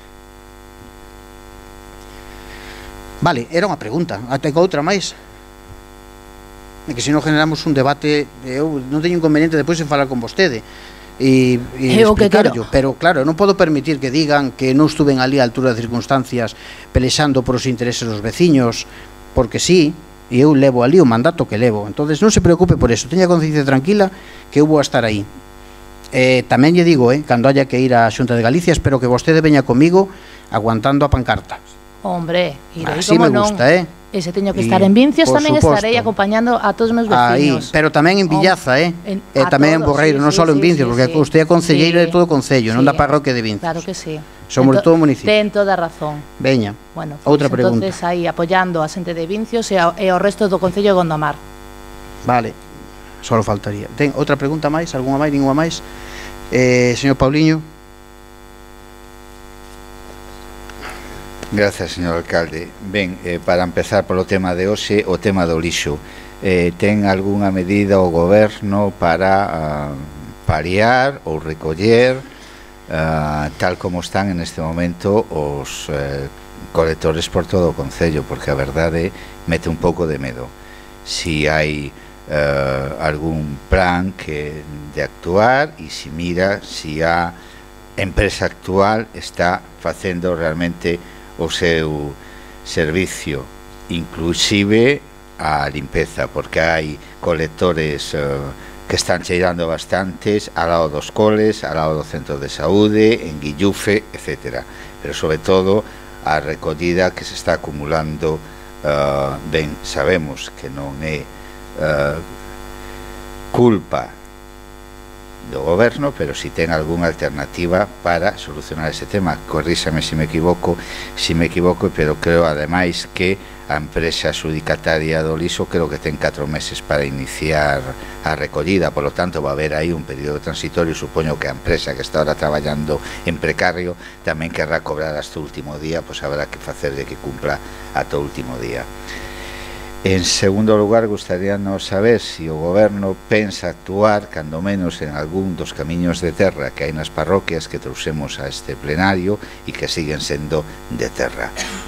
Vale, era unha pregunta, até que outra máis. É que se non generamos un debate, eu non teño inconveniente depois de falar con vostede e, e explicarlo, pero claro, non podo permitir que digan que non estuven ali a altura das circunstancias pelexando por os intereses dos veciños, porque sí, e eu levo ali o mandato que levo. Entonces non se preocupe por eso, teña conciencia tranquila que eu vou a estar aí. Eh, tamén lle digo, eh, cando haya que ir á Xunta de Galicia, espero que vostede veña comigo aguantando a pancarta. Hombre, irei así como me gusta, non. eh? E se teño que estar en Vincios, tamén estarei acompañando a todos os meus veciños. Aí, pero tamén en Villaza, eh? En, e tamén en Borreiro, non só en Vincios, porque sí, usted é concelleira sí, de todo o concello, sí, non da parroquia de Vincios. Claro que sí. Somos de todo o municipio. Ten toda a razón. Veña, bueno, outra pues, pregunta. Entonces, aí, apoiando a xente de Vincios e, a, e o resto do concello de Gondomar. Vale, só faltaría. Ten outra pregunta máis? Algúnha máis? Ninguna máis? Eh, señor Pauliño. Gracias, señor alcalde. Ben, eh, para empezar polo tema de hoxe, o tema do lixo. Eh, ten algunha medida o goberno para uh, paliar ou recoller uh, tal como están en este momento os uh, colectores por todo o concello, porque a verdade mete un pouco de medo. Si hai uh, algún plan que de actuar e si mira si a empresa actual está facendo realmente o seu servicio, inclusive a limpeza, porque hai colectores uh, que están cheirando bastantes ao lado dos coles, ao lado do centro de saúde, en Guillufe, etcétera. Pero sobre todo a recollida que se está acumulando, uh, ben, sabemos que non é uh, culpa do goberno, pero si ten algunha alternativa para solucionar ese tema. Corríxame se me equivoco, se me equivoco, pero creo ademais que a empresa adjudicataria do lixo creo que ten catro meses para iniciar a recollida, por lo tanto va a haber aí un período transitorio. Supoño que a empresa que está ahora traballando en precario tamén querrá cobrar hasta o último día, pois habrá que facerle que cumpla ata o último día. En segundo lugar, gustaríanos saber se o goberno pensa actuar, cando menos, en algún dos camiños de terra que hai nas parroquias que trouxemos a este plenario e que siguen sendo de terra.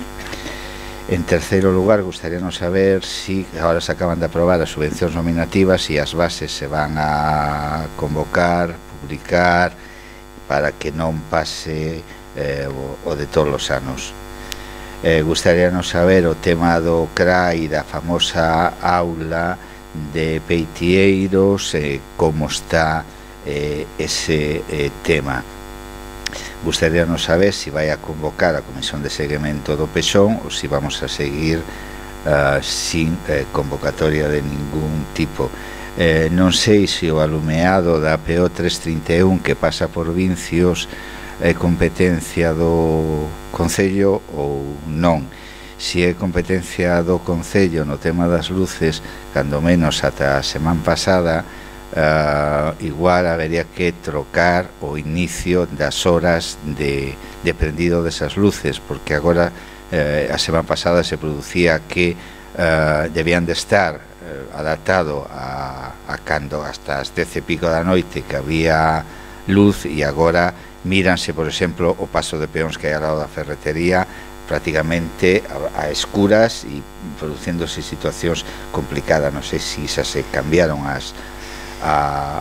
En terceiro lugar, gustaríanos saber si agora se acaban de aprobar as subvencións nominativas e as bases se van a convocar, publicar, para que non pase eh, o, o de todos os anos. Eh, gustaríanos saber o tema do C R A e da famosa aula de Peitieiros, eh, como está eh, ese eh, tema. Gustaríanos saber se vai a convocar a Comisión de Seguimento do Pexón ou se vamos a seguir uh, sin eh, convocatoria de ningún tipo. Eh, non sei se o alumeado da P O trescentos trinta e un que pasa por Vincios é competencia do Concello ou non. Se é competencia do Concello no tema das luces, cando menos ata a semana pasada, Uh, igual habería que trocar o inicio das horas de, de prendido desas luces, porque agora eh, a semana pasada se producía que uh, debían de estar uh, adaptado a, a cando hasta as dez e pico da noite que había luz, e agora míranse, por exemplo, o paso de peóns que hai ao lado da ferretería prácticamente a, a escuras e producéndose situacións complicadas. Non sei se xa se cambiaron as A,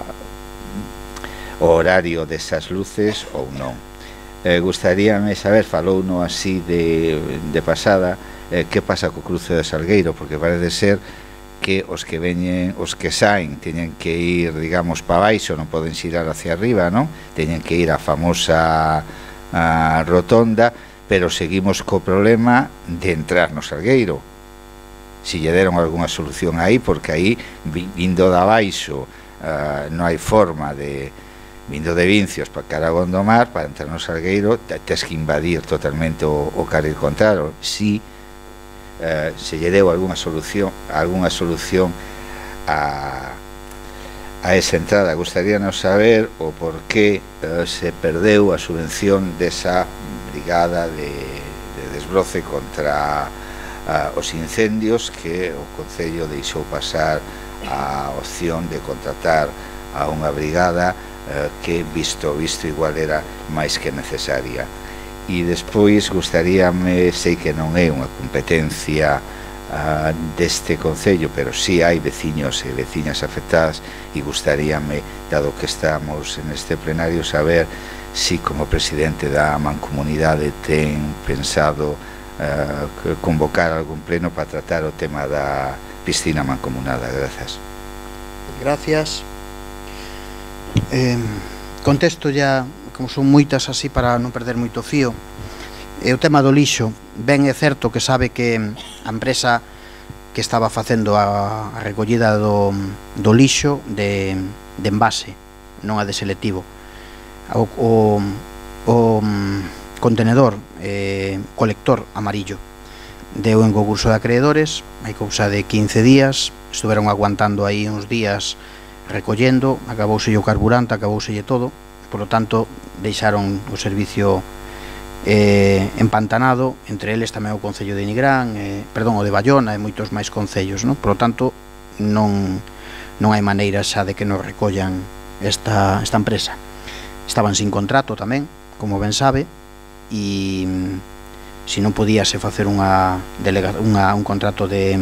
o horario desas luces ou non. Eh, gustaríame saber, falou no así de, de pasada, eh, que pasa co cruce de Salgueiro, porque parece ser que os que veñen, os que saen teñen que ir, digamos, para baixo, non poden xirar hacia arriba, non? Teñen que ir á famosa a rotonda, pero seguimos co problema de entrar no Salgueiro. Si lle deron algunha solución aí, porque aí, vindo da baixo, Uh, non hai forma de, vindo de Vincios para cara a Gondomar, para entrar no Salgueiro tes que invadir totalmente o, o carril contrario. Si uh, se lle deu algunha solución algunha solución a, a esa entrada. Gustaríanos saber o por que uh, se perdeu a subvención desa brigada de, de desbroce contra uh, os incendios que o Concello deixou pasar a opción de contratar a unha brigada eh, que visto visto igual era máis que necesaria. E despois gustaríame, sei que non é unha competencia uh, deste Concello, pero si sí hai veciños e veciñas afectadas, e gustaríame, dado que estamos en este plenario, saber si como presidente da Mancomunidade ten pensado uh, convocar algún pleno para tratar o tema da piscina mancomunada. Gracias. Gracias. Eh, contesto ya, como son moitas así para non perder moito fío. E o tema do lixo, ben é certo que sabe que a empresa que estaba facendo a, a recollida do, do lixo de, de envase, non a de selectivo, o, o, o contenedor eh, colector amarillo deu en concurso de acreedores, hai cousa de quince días, estuveron aguantando aí uns días recollendo, acabouselle o carburante, acabouselle todo, por lo tanto deixaron o servicio eh, empantanado, entre eles tamén o Concello de Nigrán, eh, perdón, o de Bayona e moitos máis concellos, non? Por lo tanto non, non hai maneira xa de que nos recollan esta, esta empresa. Estaban sin contrato tamén, como ben sabe, e se non podíase facer unha, delega, unha, un contrato de,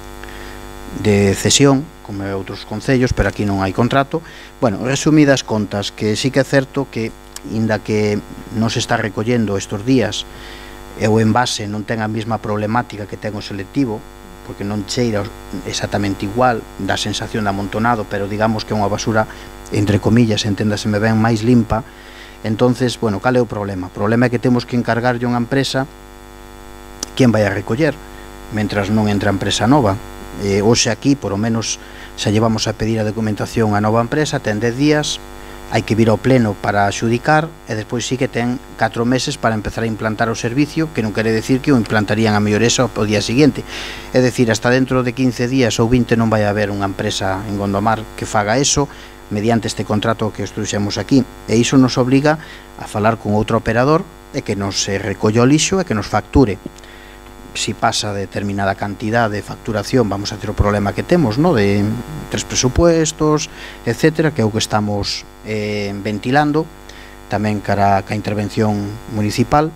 de cesión, como en outros concellos, pero aquí non hai contrato. Bueno, resumidas contas, que sí que é certo que, inda que non se está recollendo estes días, e o envase non ten a mesma problemática que ten o selectivo, porque non cheira exactamente igual, dá sensación de amontonado, pero digamos que é unha basura, entre comillas, enténdaseme ben, máis limpa. Entonces, bueno, cal é o problema? O problema é que temos que encargarlle a unha empresa quen vai a recoller, mentras non entra a empresa nova. Eh, hoxe aquí, por o menos, xa llevamos a pedir a documentación a nova empresa, ten dez días, hai que vir ao pleno para adxudicar, e despois sí que ten catro meses para empezar a implantar o servicio, que non quere decir que o implantarían a mellor eso ao día seguinte. É dicir, hasta dentro de quince días ou vinte non vai haber unha empresa en Gondomar que faga eso, mediante este contrato que os truxemos aquí, e iso nos obriga a falar con outro operador e que nos recolla o lixo e que nos facture. Si pasa determinada cantidad de facturación, vamos a ter o problema que temos, ¿no?, de tres presupuestos, etcétera, que é o que estamos eh, ventilando tamén cara a intervención municipal,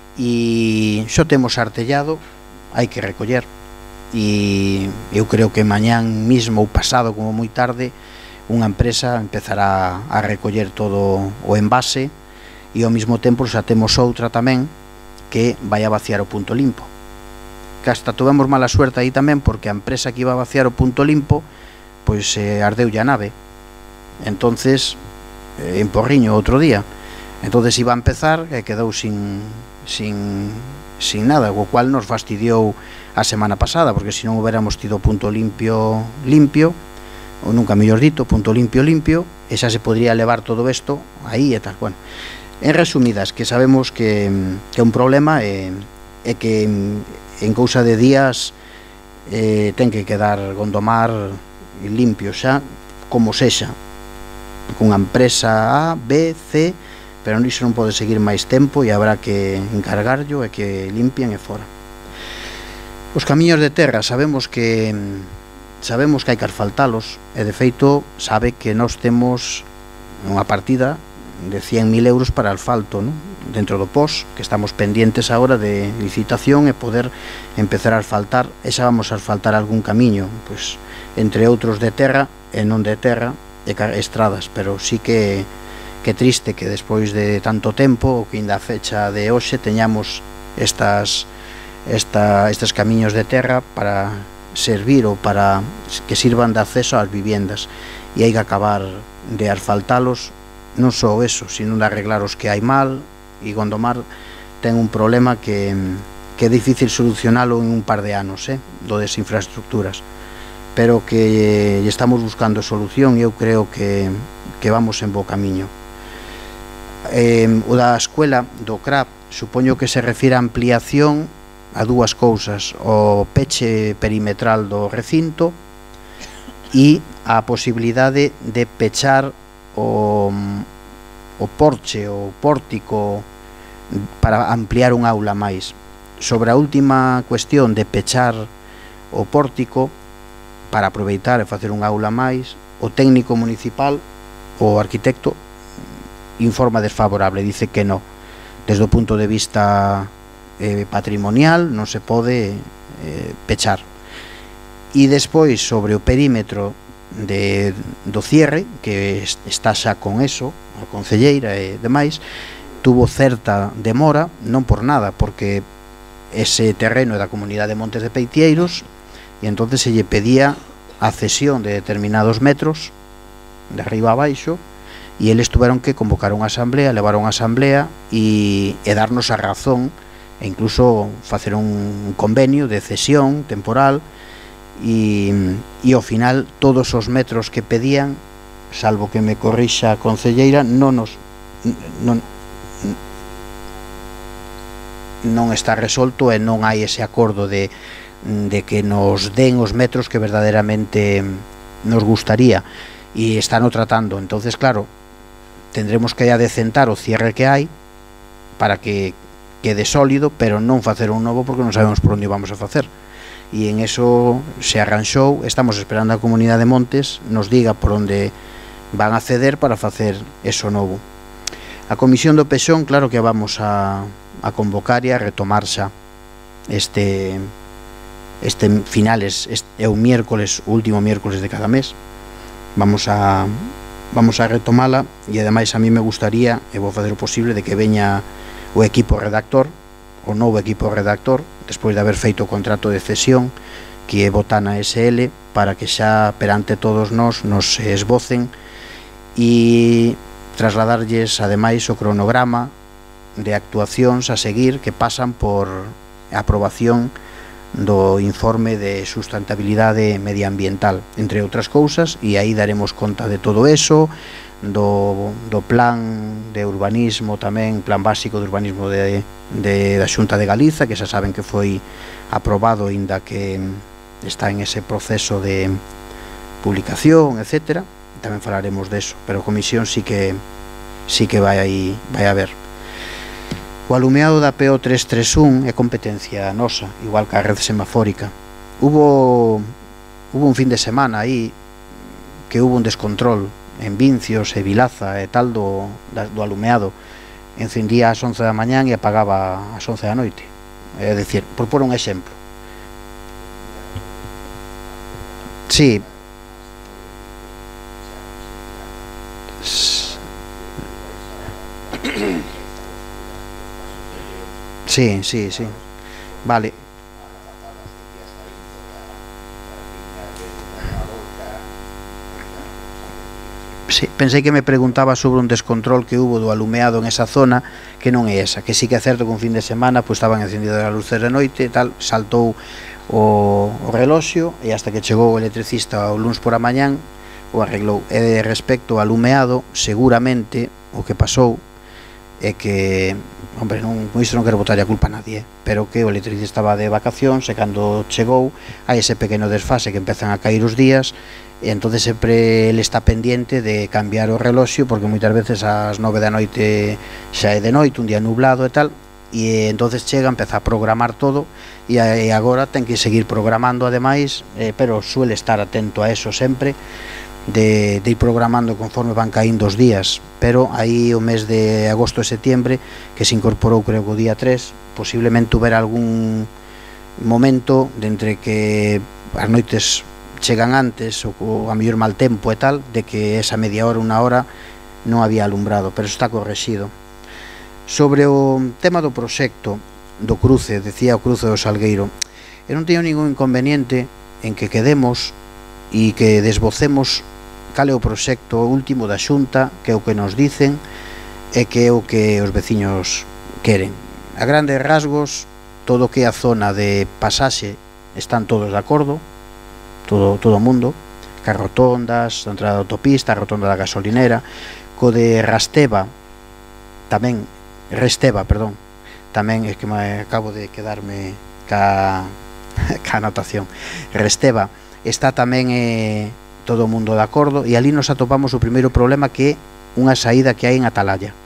e xo temos artellado, hai que recoller, e eu creo que mañán mismo ou pasado, como moi tarde, unha empresa empezará a recoller todo o envase, e ao mesmo tempo xa temos outra tamén que vai a vaciar o punto limpo, que hasta tivemos mala suerte aí tamén, porque a empresa que iba a vaciar o punto limpo pois eh, ardeulle a nave, entonces eh, en Porriño outro día, entonces iba a empezar e quedou sin, sin, sin nada, o cual nos fastidiou a semana pasada, porque se non hubiéramos tido punto limpio limpio, ou nunca mellor dito, punto limpio limpio, e xa se podría levar todo isto aí e tal. Bueno, en resumidas, que sabemos que, que é un problema e, e que en cousa de días eh, ten que quedar Gondomar limpio xa, como sexa, cunha empresa A, B, C, pero iso non pode seguir máis tempo e habrá que encargarlo e que limpien e fora. Os camiños de terra, sabemos que sabemos que hai que asfaltalos, e de feito sabe que nós temos unha partida de cien mil euros para asfalto, ¿no?, dentro do P O S, que estamos pendientes agora de licitación e poder empezar a asfaltar, e xa vamos a asfaltar algún camiño, pois, entre outros de terra e non de terra, de estradas, pero sí que que triste que despois de tanto tempo, o que ainda a fecha de hoxe, teñamos estas, esta, estes camiños de terra para servir ou para que sirvan de acceso ás viviendas, e hai que acabar de asfaltalos, non só eso, sino de arreglar os que hai mal, e Gondomar ten un problema que, que é difícil solucionalo en un par de anos, eh, do das infraestructuras, pero que eh, estamos buscando solución, e eu creo que, que vamos en bo camiño. Eh, o da escuela do C R A P, supoño que se refira a ampliación a dúas cousas, o peche perimetral do recinto e a posibilidade de pechar o, o porche, o pórtico, para ampliar un aula máis. Sobre a última cuestión de pechar o pórtico para aproveitar e facer un aula máis, o técnico municipal, o arquitecto, informa desfavorable, dice que no, desde o punto de vista eh, patrimonial non se pode eh, pechar. E despois, sobre o perímetro de, do cierre, que está xa con eso, a concelleira e demais, tuvo certa demora, non por nada, porque ese terreno é da comunidade de Montes de Peitieiros, e entonces se lle pedía a cesión de determinados metros de arriba a baixo, e eles tuveron que convocar unha asamblea, levar unha asamblea e, e darnos a razón, e incluso facer un convenio de cesión temporal, e, e ao final todos os metros que pedían, salvo que me corrixa a concelleira, non nos non, non está resolto, e non hai ese acordo de, de que nos den os metros que verdadeiramente nos gustaría, e están o tratando. Entonces, claro, tendremos que adecentar o cierre que hai para que quede sólido, pero non facer un novo porque non sabemos por onde vamos a facer, e en eso se arranxou. Estamos esperando a Comunidade de Montes nos diga por onde van a ceder para facer eso novo. A Comisión do Pexón, claro que vamos a, a convocar e a retomar xa este este finales, este é o miércoles, o último miércoles de cada mes. Vamos a vamos a retomala e ademais a mí me gustaría, e vou facer o posible, de que veña o equipo redactor, o novo equipo redactor, despois de haber feito o contrato de cesión, que é Botana S L, para que xa perante todos nós nos esbocen e trasladarlles ademais o cronograma de actuacións a seguir que pasan por a aprobación do informe de sustentabilidade medioambiental, entre outras cousas, e aí daremos conta de todo eso, do, do plan de urbanismo tamén, plan básico de urbanismo de, de, da Xunta de Galiza, que xa saben que foi aprobado, inda que está en ese proceso de publicación, etcétera. Tamén falaremos deso, pero a comisión sí que sí que vai aí, vai a ver. O alumeado da P O trescentos treinta e un é competencia nosa, igual que a red semafórica. Hubo hubo un fin de semana aí que hubo un descontrol en Vincios e Vilaza e tal do, do alumeado. Encendía ás once da mañán e apagaba ás once da noite. É dicir, por por un exemplo. Sí. Sí, sí, sí. Vale. Sí, pensei que me preguntaba sobre un descontrol que hubo do alumeado en esa zona, que non é esa, que sí que é certo que un fin de semana pues, estaban encendidas as luces de noite e tal, saltou o, o reloxio e hasta que chegou o electricista o luns por a mañán o arreglou. E de respecto ao alumeado, seguramente o que pasou é que, hombre, non, con isto non quero botar a culpa a nadie, eh? pero que o electricista estaba de vacacións e cando chegou hai ese pequeno desfase que empezan a cair os días e entonces sempre ele está pendiente de cambiar o reloxio porque moitas veces ás nove da noite xa é de noite, un día nublado e tal, e entonces chega, empeza a programar todo e agora ten que seguir programando ademais, eh, pero suele estar atento a eso sempre, de, de ir programando conforme van caíndo os días, pero aí o mes de agosto e setembro que se incorporou creo que o día tres, posiblemente hubiera algún momento de entre que as noites chegan antes ou a mellor mal tempo e tal, de que esa media hora, unha hora non había alumbrado, pero está correxido. Sobre o tema do proxecto do cruce, decía o cruce do Salgueiro, eu non teño ningún inconveniente en que quedemos e que desbocemos cal é o proxecto último da Xunta, que é o que nos dicen e que é o que os veciños queren. A grandes rasgos, todo o que é a zona de pasaxe están todos de acordo, todo todo o mundo, cas rotondas, a entrada da autopista, a rotonda da gasolinera, co de Rasteva, tamén, Resteva, perdón, tamén é que me acabo de quedarme ca, ca anotación, Resteva, está tamén eh, todo o mundo de acordo e ali nos atopamos o primeiro problema que é unha saída que hai en Atalaya,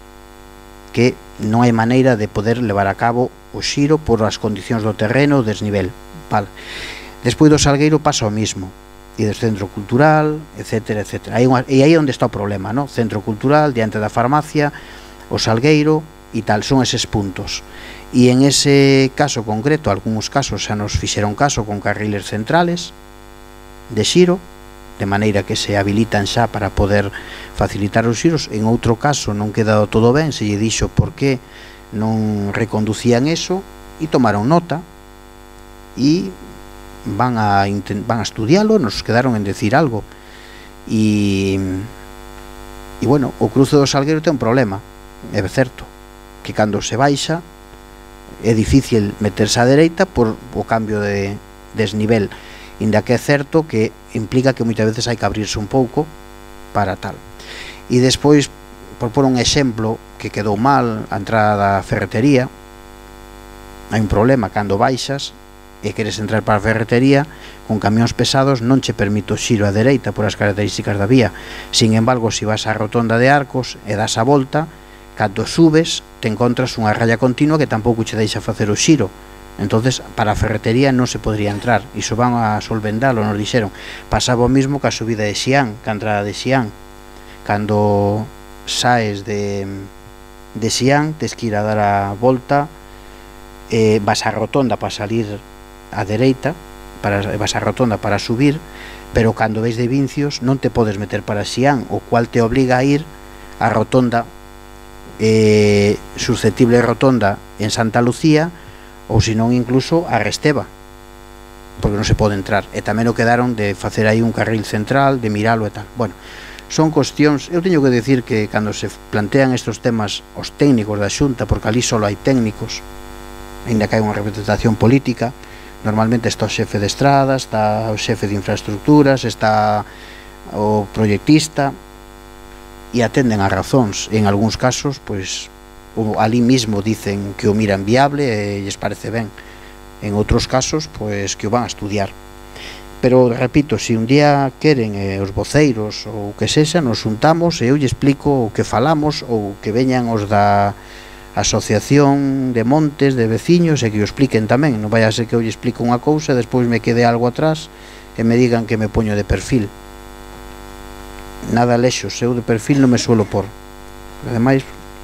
que non hai maneira de poder levar a cabo o xiro por as condicións do terreno, o desnivel, vale. Despois do Salgueiro pasa o mismo, e do centro cultural, etcétera, etcétera. Hai unha, e aí onde está o problema, ¿no? Centro cultural, diante da farmacia, o Salgueiro e tal, son eses puntos. E en ese caso concreto, algúns casos xa nos fixeron caso con carriles centrales de xiro, de maneira que se habilitan xa para poder facilitar os xiros. En outro caso non quedado todo ben, se lle dixo por que non reconducían eso e tomaron nota e van a, van a estudialo, nos quedaron en decir algo e, e bueno, o cruce do Salgueiro ten un problema, é certo que cando se baixa é difícil meterse á dereita por o cambio de desnivel, inda que é certo que implica que moitas veces hai que abrirse un pouco para tal. E despois, por por un exemplo que quedou mal a entrada da ferretería, hai un problema cando baixas e queres entrar para a ferretería con camións pesados, non che permite o xiro á dereita por as características da vía. Sin embargo, se vas á rotonda de Arcos e das a volta, cando subes te encontras unha raya continua que tampouco che deixa facer o xiro. Entonces, para a ferretería non se podría entrar, iso van a solventalo, nos dixeron. Pasaba o mismo que a subida de Xián, que a entrada de Xián. Cando saes de, de Xián, tes que ir a dar a volta eh, vas a rotonda para salir á dereita, para, vas a rotonda para subir, pero cando veis de Vincios non te podes meter para Xián, o cual te obliga a ir a rotonda eh, susceptible rotonda en Santa Lucía, ou senón incluso a Resteva, porque non se pode entrar. E tamén o quedaron de facer aí un carril central, de miralo e tal. Bueno, son cuestións, eu teño que decir que cando se plantean estes temas os técnicos da Xunta, porque ali só hai técnicos, ainda que hai unha representación política, normalmente está o xefe de estradas, está o xefe de infraestructuras, está o proyectista, e atenden a razóns. En algúns casos, pois, ali mismo dicen que o miran viable e lles parece ben. En outros casos, pois, que o van a estudiar. Pero, repito, se un día queren eh, os voceiros ou o que sexa, nos juntamos e eu lle explico o que falamos, ou que veñan os da Asociación de Montes, de Veciños, e que o expliquen tamén. Non vai a ser que eu lle explico unha cousa e despois me quede algo atrás e me digan que me poño de perfil. Nada lexos, eu de perfil non me suelo por. Ademais,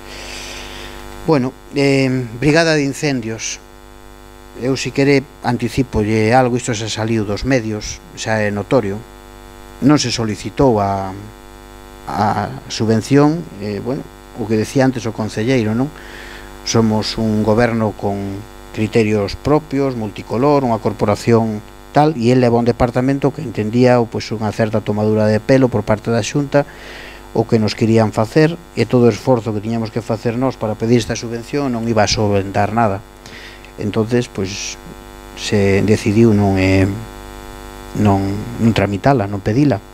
bueno, eh, Brigada de Incendios. Eu, si quere, anticipolle algo, isto se saliu dos medios, xa é notorio. Non se solicitou a, a subvención, eh, bueno, o que decía antes o concelleiro, non? Somos un goberno con criterios propios, multicolor, unha corporación tal, e ele leva un departamento que entendía pois, unha certa tomadura de pelo por parte da Xunta, o que nos querían facer, e todo o esforzo que tiñamos que facer nós para pedir esta subvención non iba a solventar nada. Entonces, pois, se decidiu non, eh, non, non tramitala, non pedila.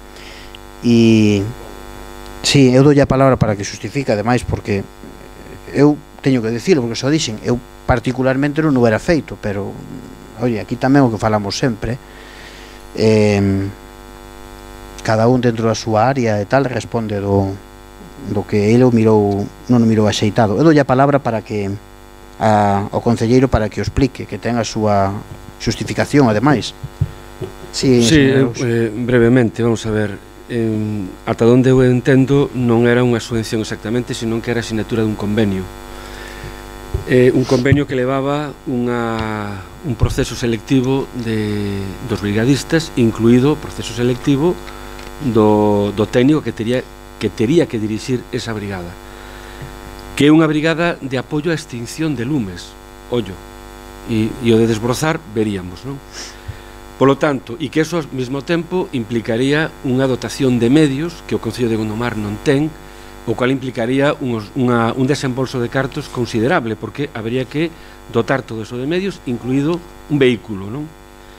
E, sí, eu doi a palabra para que justifique, ademais, porque eu teño que dicilo, porque só dixen, eu particularmente non o era feito, pero, oye, aquí tamén o que falamos sempre, eh, cada un dentro da súa área e tal responde do, do que ele o mirou, non o mirou axeitado. Eu doi a palabra para que a, o concelleiro para que o explique, que ten a súa justificación, ademais. Sí, sí eh, brevemente, vamos a ver, eh, ata onde eu entendo non era unha subvención exactamente, senón que era a asignatura dun convenio. Eh, un convenio que levaba unha, un proceso selectivo de, dos brigadistas, incluído o proceso selectivo do, do técnico que tería, que tería que dirixir esa brigada, que é unha brigada de apoio á extinción de lumes, ollo, e, e o de desbrozar veríamos, non? Polo tanto, e que eso ao mesmo tempo implicaría unha dotación de medios que o Concello de Gondomar non ten, o cual implicaría unos, unha, un desembolso de cartos considerable, porque habría que dotar todo eso de medios, incluído un vehículo, non?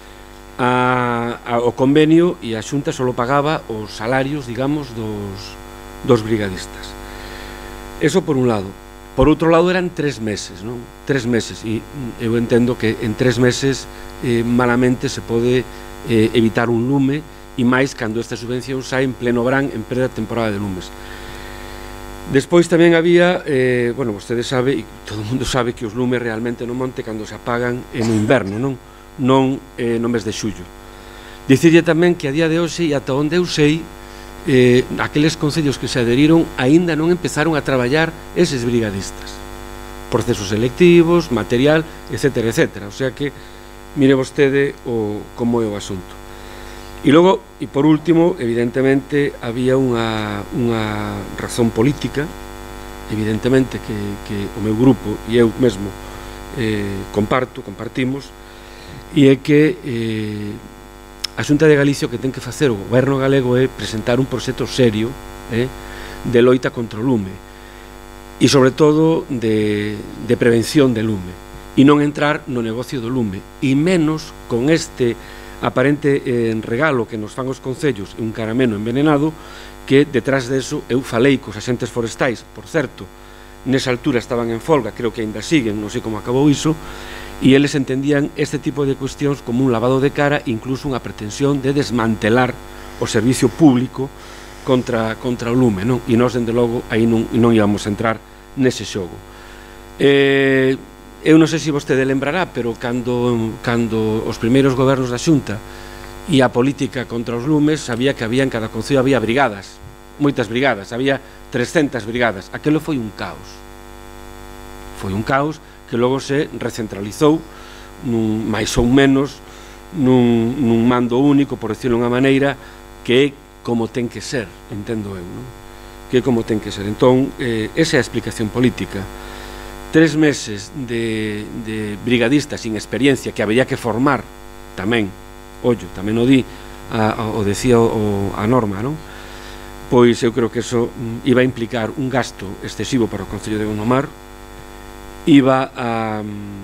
A, a, o convenio e a Xunta só pagaba os salarios, digamos, dos, dos brigadistas. Eso por un lado. Por outro lado, eran tres meses, non? Tres meses, e eu entendo que en tres meses eh, malamente se pode eh, evitar un lume, e máis cando esta subvención sai en pleno verán, en plena temporada de lumes. Despois tamén había, eh, bueno, vostede sabe, e todo o mundo sabe que os lumes realmente no monte cando se apagan é no inverno, non? Non eh, no mes de xullo. Dicirlle tamén que a día de hoxe, e ata onde eu sei, eh, aqueles concellos que se adheriron aínda non empezaron a traballar eses brigadistas. Procesos selectivos, material, etcétera, etcétera. O sea que, mire vostede o, como é o asunto. E logo, e por último, evidentemente, había unha, unha razón política, evidentemente, que, que o meu grupo e eu mesmo eh, comparto, compartimos, e é que eh, a Xunta de Galicia o que ten que facer o goberno galego é presentar un proxecto serio eh, de loita contra o lume, e sobre todo de, de prevención de lume, e non entrar no negocio do lume, e menos con este aparente eh, regalo que nos fan os concellos, un caramelo envenenado, que detrás de eso eu falei cos axentes forestais, por certo, nesa altura estaban en folga, creo que ainda siguen, non sei como acabou iso, e eles entendían este tipo de cuestións como un lavado de cara, incluso unha pretensión de desmantelar o servicio público contra, contra o lume, non? E nós, dende logo, aí non, non íbamos a entrar nese xogo. Eh... Eu non sei se vostede lembrará, pero cando, cando os primeiros gobernos da Xunta e a política contra os lumes, sabía que había en cada concello había brigadas, moitas brigadas, había trescentas brigadas. Aquelo foi un caos. Foi un caos que logo se recentralizou nun, máis ou menos nun, nun mando único, por decirlo de unha maneira, que é como ten que ser, entendo eu, non? Que é como ten que ser. Entón, eh, esa é a explicación política. Tres meses de, de brigadistas sin experiencia que habería que formar tamén, ollo, tamén o di, a, a, o decía o, a norma, non? Pois eu creo que eso iba a implicar un gasto excesivo para o Concello de Gondomar, iba a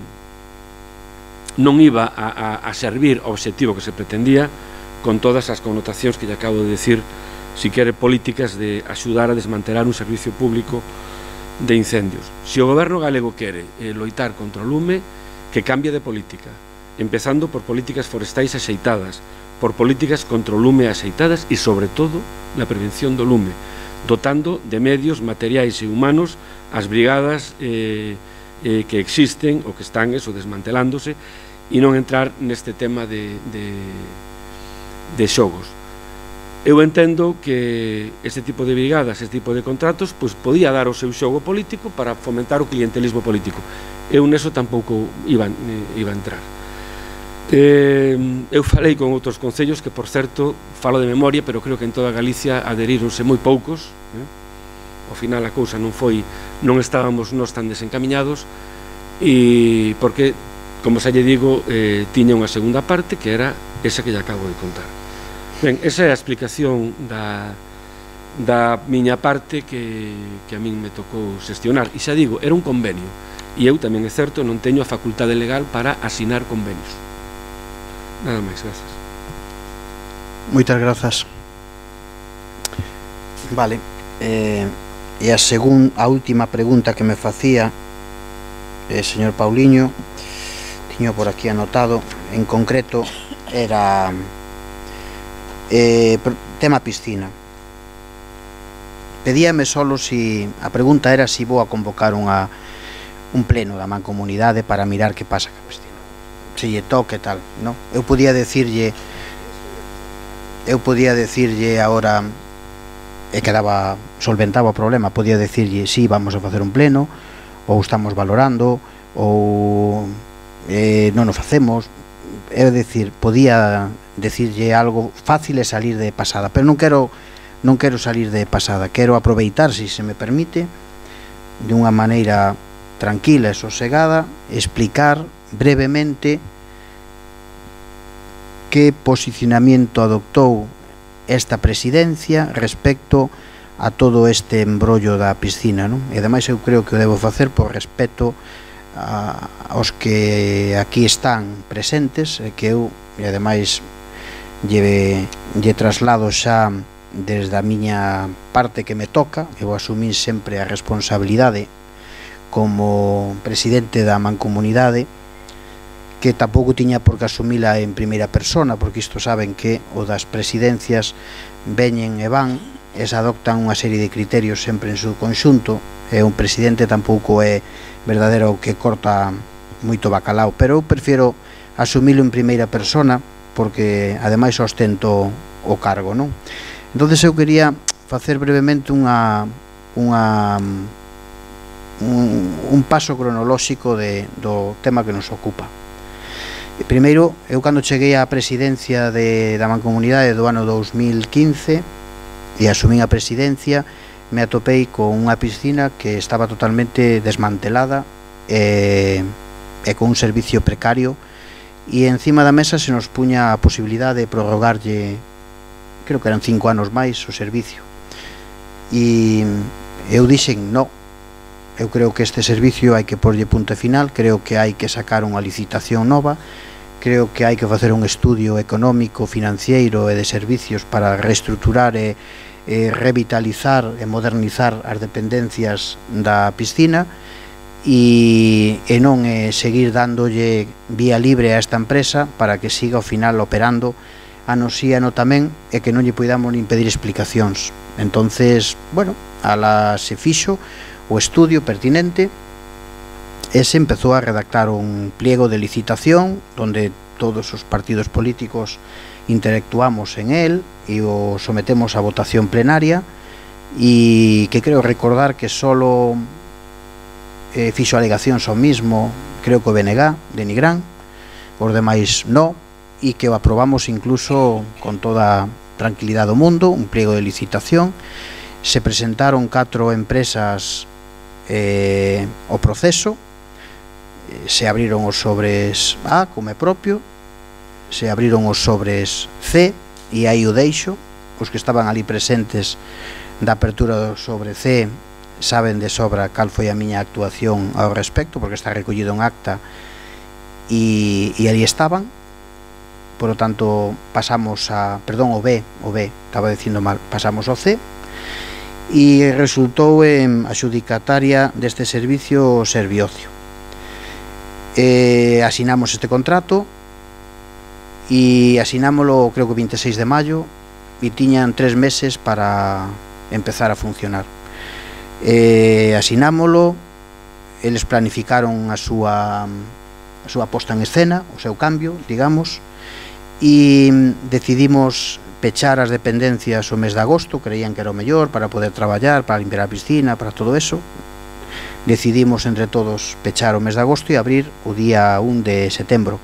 non iba a, a, a servir ao obxectivo que se pretendía, con todas as connotacións que lle acabo de decir, si quere políticas de axudar a desmantelar un servicio público de incendios. Se o goberno galego quere eh, loitar contra o lume, que cambie de política, empezando por políticas forestais axeitadas, por políticas contra o lume axeitadas e, sobre todo, na prevención do lume, dotando de medios materiais e humanos as brigadas eh, eh, que existen ou que están eso, desmantelándose, e non entrar neste tema de, de, de xogos. Eu entendo que este tipo de brigadas, este tipo de contratos, pois podía dar o seu xogo político para fomentar o clientelismo político. Eu neso tampouco iba, iba a entrar. Eh, eu falei con outros concellos que, por certo, falo de memoria, pero creo que en toda Galicia adheríronse moi poucos, eh? Ao final a cousa non foi, non estábamos nós tan desencamiñados, e porque, como xa lle digo, eh, tiña unha segunda parte que era esa que lle acabo de contar. Ben, esa é a explicación da, da miña parte que, que a min me tocou xestionar. E xa digo, era un convenio, e eu tamén é certo, non teño a facultade legal para asinar convenios. Nada máis, grazas. Moitas grazas. Vale, eh, e a segunda, a última pregunta que me facía eh, señor Pauliño, tiño por aquí anotado, en concreto era eh, tema piscina. Pedíame solo si, a pregunta era si vou a convocar unha, un pleno da mancomunidade para mirar que pasa ca piscina, se lle toque tal, no? Eu podía decirlle eu podía decirlle agora e quedaba, solventaba o problema, podía decirlle si vamos a facer un pleno, ou estamos valorando, ou eh, non o facemos. É dicir, podía decirlle algo fácil e salir de pasada, pero non quero non quero salir de pasada, quero aproveitar, se se me permite, de unha maneira tranquila e sosegada, explicar brevemente que posicionamiento adoptou esta presidencia respecto a todo este embrollo da piscina, non? E ademais eu creo que o debo facer por respeto a, aos que aquí están presentes, e que eu, e ademais lle, lle traslado xa desde a miña parte que me toca, eu asumín sempre a responsabilidade como presidente da mancomunidade, que tampouco tiña por que asumila en primeira persona, porque isto saben que o das presidencias veñen e van, e se adoptan unha serie de criterios sempre en seu conxunto, e un presidente tampouco é verdadero o que corta moito bacalao, pero eu prefiro asumilo en primeira persona, porque ademais ostento o cargo, non? Entonces eu quería facer brevemente unha, unha un, un paso cronolóxico de, do tema que nos ocupa. Primeiro, eu cando cheguei á presidencia de, da mancomunidade do ano dous mil quince e asumín a presidencia, me atopei con unha piscina que estaba totalmente desmantelada e, e con un servicio precario, e encima da mesa se nos puña a posibilidade de prorrogarlle, creo que eran cinco anos máis, o servicio. E eu dixen, no, eu creo que este servicio hai que porlle punto final, creo que hai que sacar unha licitación nova, creo que hai que facer un estudio económico, financiero e de servicios para reestruturar e, e revitalizar e modernizar as dependencias da piscina, e, e non é seguir dándolle vía libre a esta empresa para que siga ao final operando ano sí ano tamén, e que non lle poidamos nin pedir explicacións. Entonces, bueno, ala se fixo o estudio pertinente e se empezou a redactar un pliego de licitación donde todos os partidos políticos interactuamos en él e o sometemos a votación plenaria, e que creo recordar que solo eh, fixo alegacións ao mismo, creo que o B N G de Nigrán, os demais no, e que o aprobamos incluso con toda tranquilidade do mundo, un pliego de licitación. Se presentaron catro empresas eh, o proceso, se abriron os sobres A, como é propio, se abriron os sobres C, e aí o deixo. Os que estaban ali presentes da apertura do sobre C saben de sobra cal foi a miña actuación ao respecto, porque está recollido en acta e, e ali estaban. Por lo tanto, pasamos a, perdón, o B, o B, estaba dicindo mal, pasamos ao C, e resultou en adxudicataria deste servicio Serviocio. Eh, asinamos este contrato e asinámolo creo que o veintiséis de maio e tiñan tres meses para empezar a funcionar. Eh, asinámolo, eles planificaron a súa a súa posta en escena, o seu cambio, digamos, e decidimos pechar as dependencias o mes de agosto. Creían que era o mellor para poder traballar, para limpiar a piscina, para todo eso. Decidimos entre todos pechar o mes de agosto e abrir o día un de setembro.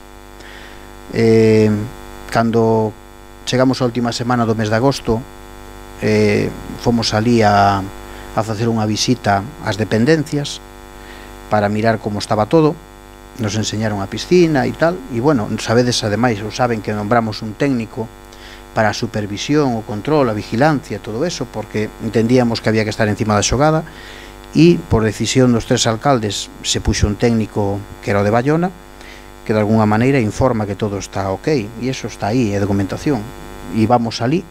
Eh, cando chegamos a última semana do mes de agosto, eh, fomos ali a, a facer unha visita ás dependencias para mirar como estaba todo. Nos enseñaron a piscina e tal, e bueno, sabedes ademais, ou saben que nombramos un técnico para a supervisión, o control, a vigilancia, todo eso, porque entendíamos que había que estar encima da xogada, e por decisión dos tres alcaldes se puxo un técnico que era o de Bayona, que de alguna maneira informa que todo está ok, e eso está aí, é documentación. E vamos ali,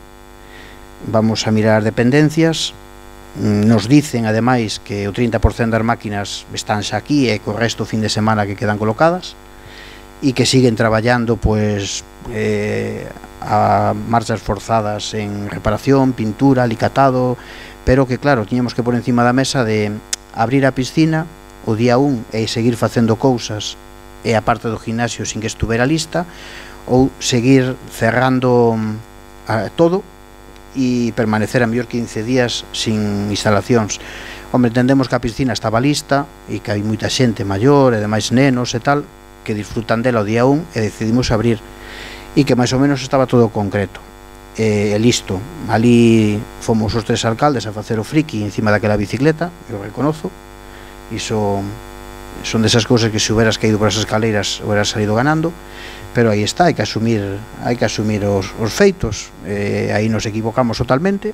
vamos a mirar dependencias, nos dicen ademais que o trinta por cento das máquinas están xa aquí e co resto fin de semana que quedan colocadas, e que siguen traballando pois eh, a marchas forzadas en reparación, pintura, alicatado, pero que claro, tiñamos que por encima da mesa de abrir a piscina o día un e seguir facendo cousas e a parte do gimnasio sin que estuvera lista, ou seguir cerrando a, todo e permanecer a mellor quince días sin instalacións. Hombre, entendemos que a piscina estaba lista e que hai moita xente maior e demais nenos e tal que disfrutan dela o día un, e decidimos abrir, e que máis ou menos estaba todo concreto e listo. Ali fomos os tres alcaldes a facer o friki encima daquela bicicleta, eu reconozo, iso son desas cousas que se hubieras caído por esas escaleiras hubieras salido ganando, pero aí está, hai que asumir hai que asumir os, os feitos, eh, aí nos equivocamos totalmente,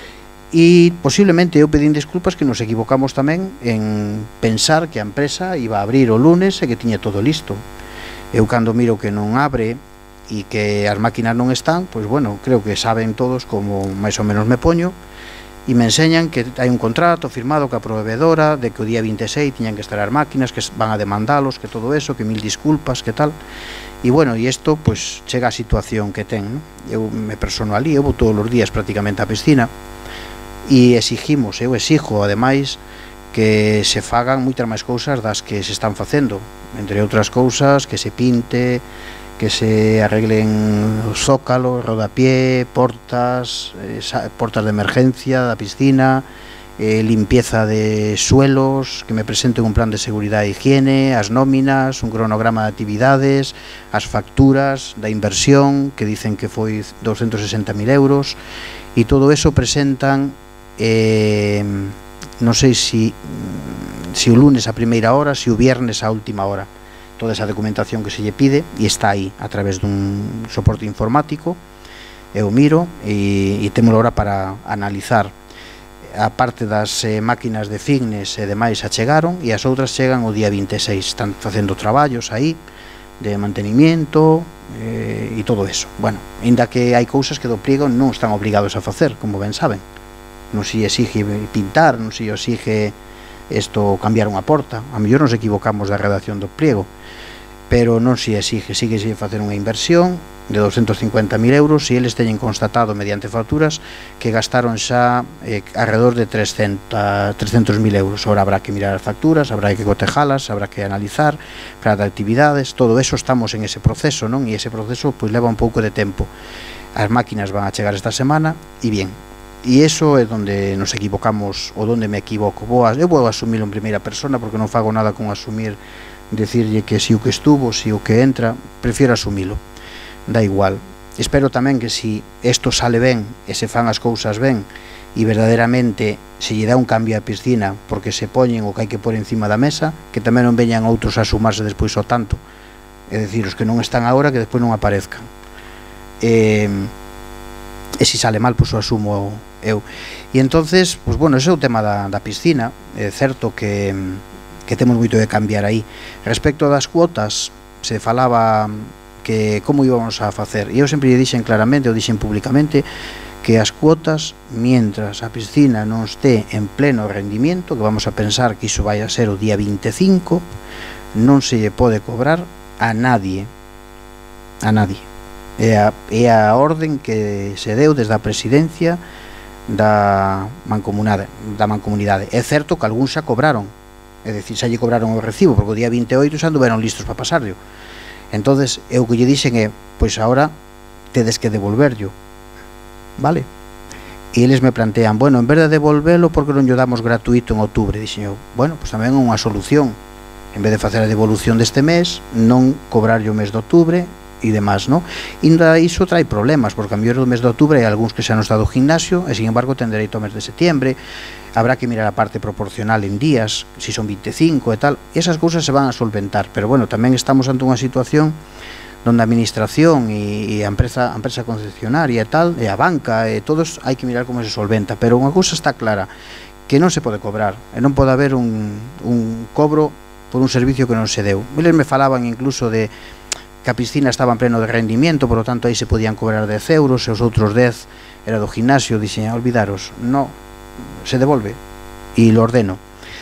e posiblemente eu pedín disculpas que nos equivocamos tamén en pensar que a empresa iba a abrir o lunes e que tiña todo listo. Eu cando miro que non abre e que as máquinas non están, pois bueno, creo que saben todos como máis ou menos me poño, e me enseñan que hai un contrato firmado ca proveedora de que o día veintiséis tiñan que estar as máquinas, que van a demandalos, que todo eso, que mil disculpas, que tal. E bueno, e isto pois chega a situación que ten, ¿no? Eu me persono ali, eu vou todos os días prácticamente á piscina, e exigimos, eu exijo ademais que se fagan moitas máis cousas das que se están facendo, entre outras cousas, que se pinte, que se arreglen os zócalos, rodapié, portas, eh, portas de emergencia da piscina, eh, limpieza de suelos, que me presenten un plan de seguridade e higiene, as nóminas, un cronograma de actividades, as facturas da inversión, que dicen que foi doscientos sesenta mil euros, e todo eso presentan, eh, non sei si, si o lunes a primeira hora, si o viernes a última hora, toda esa documentación que se lle pide, e está aí a través dun soporte informático. Eu miro e, e temos hora para analizar. A parte das eh, máquinas de fitness e demais achegaron, e as outras chegan o día veintiséis. Están facendo traballos aí de mantenimiento eh, e todo eso. Bueno, ainda que hai cousas que do pliego non están obrigados a facer, como ben saben. Non se exige pintar, non se exige isto cambiar unha porta. A mellor nos equivocamos da redacción do pliego, pero non se exige, sigue se facer unha inversión de doscientos cincuenta mil euros, e eles teñen constatado mediante facturas que gastaron xa eh, alrededor de trescentos mil euros. Ahora habrá que mirar as facturas, habrá que cotejalas, habrá que analizar para de actividades, todo eso estamos en ese proceso, non? E ese proceso pois leva un pouco de tempo. As máquinas van a chegar esta semana, e bien, e iso é onde nos equivocamos, ou onde me equivoco. Vou a, eu vou asumilo en primeira persona, porque non fago nada con asumir, decirlle que si o que estuvo, si o que entra, prefiero asumilo, da igual. Espero tamén que si isto sale ben, e se fan as cousas ben, e verdadeiramente se lle dá un cambio á piscina, porque se poñen o que hai que pôr encima da mesa, que tamén non veñan outros a sumarse despois o tanto, é dicir, os que non están agora, que despois non aparezcan. E, e se sale mal, pois o asumo eu. E entonces, pois bueno, ese é o tema da, da piscina. É certo que, que temos moito de cambiar aí. Respecto das cuotas, se falaba que como íbamos a facer, e eu sempre lle dixen claramente, ou dixen públicamente, que as cuotas, mientras a piscina non este en pleno rendimiento, que vamos a pensar que iso vai a ser o día vinte e cinco, non se lle pode cobrar a nadie, a nadie. É a, é a orden que se deu desde a presidencia da mancomunidade, da mancomunidade. É certo que algúns xa cobraron, é dicir, xa lle cobraron o recibo, porque o día vinte e oito xa anduveron listos para pasarlo. Entonces, eu que lle dixen é, pois agora tedes que devolverlo, vale? E eles me plantean, bueno, en vez de devolvelo, porque non lle damos gratuito en outubro? Dixen eu, bueno, pois tamén é unha solución, en vez de facer a devolución deste mes, non cobrarlle o mes de outubro e demás, non? E iso trae problemas, porque a mellor do mes de outubro hai algúns que xa non está do gimnasio e, sin embargo, ten dereito ao mes de setembro. Habrá que mirar a parte proporcional en días, si son vinte e cinco e tal, e esas cousas se van a solventar, pero, bueno, tamén estamos ante unha situación donde a administración e a empresa, a empresa concesionaria e tal, e a banca, e todos, hai que mirar como se solventa, pero unha cousa está clara, que non se pode cobrar, e non pode haber un, un cobro por un servicio que non se deu. Eles me falaban incluso de que a piscina estaba en pleno de rendimiento, por lo tanto aí se podían cobrar dez euros, e os outros dez era do gimnasio. Dixen, olvidaros, no, se devolve, e lo ordeno.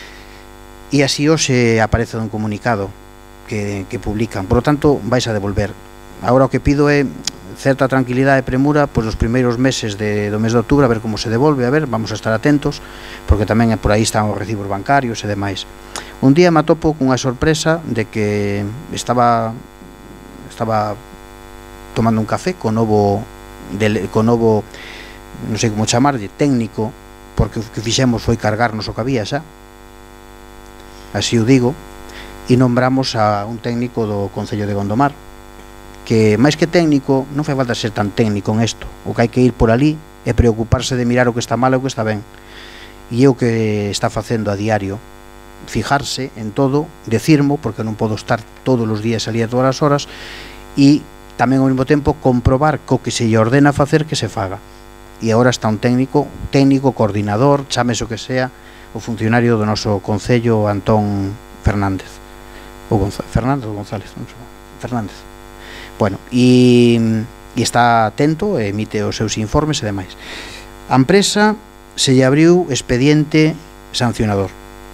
E así hoxe aparece un comunicado que, que publican, por lo tanto vais a devolver. Agora o que pido é certa tranquilidade e premura, pois os primeiros meses de, do mes de outubro, a ver como se devolve, a ver, vamos a estar atentos, porque tamén por aí están os recibos bancarios e demais. Un día me atopo cunha sorpresa de que estaba estaba tomando un café co novo, de, co novo non sei como chamarlle, técnico, porque o que fixemos foi cargarnos o que había xa, así o digo, e nombramos a un técnico do Concello de Gondomar, que máis que técnico non fai falta ser tan técnico en isto, o que hai que ir por ali e preocuparse de mirar o que está mal e o que está ben, e é o que está facendo a diario, fijarse en todo, decirmo, porque non podo estar todos os días ali a todas as horas, e tamén ao mesmo tempo comprobar co que se lle ordena facer que se faga. E agora está un técnico, técnico, coordinador, chámese o que sea, o funcionario do noso Concello, Antón Fernández, ou González, Fernández ou González, non sei, Fernández. Bueno, e, e está atento, emite os seus informes e demais. A empresa se lle abriu expediente sancionador.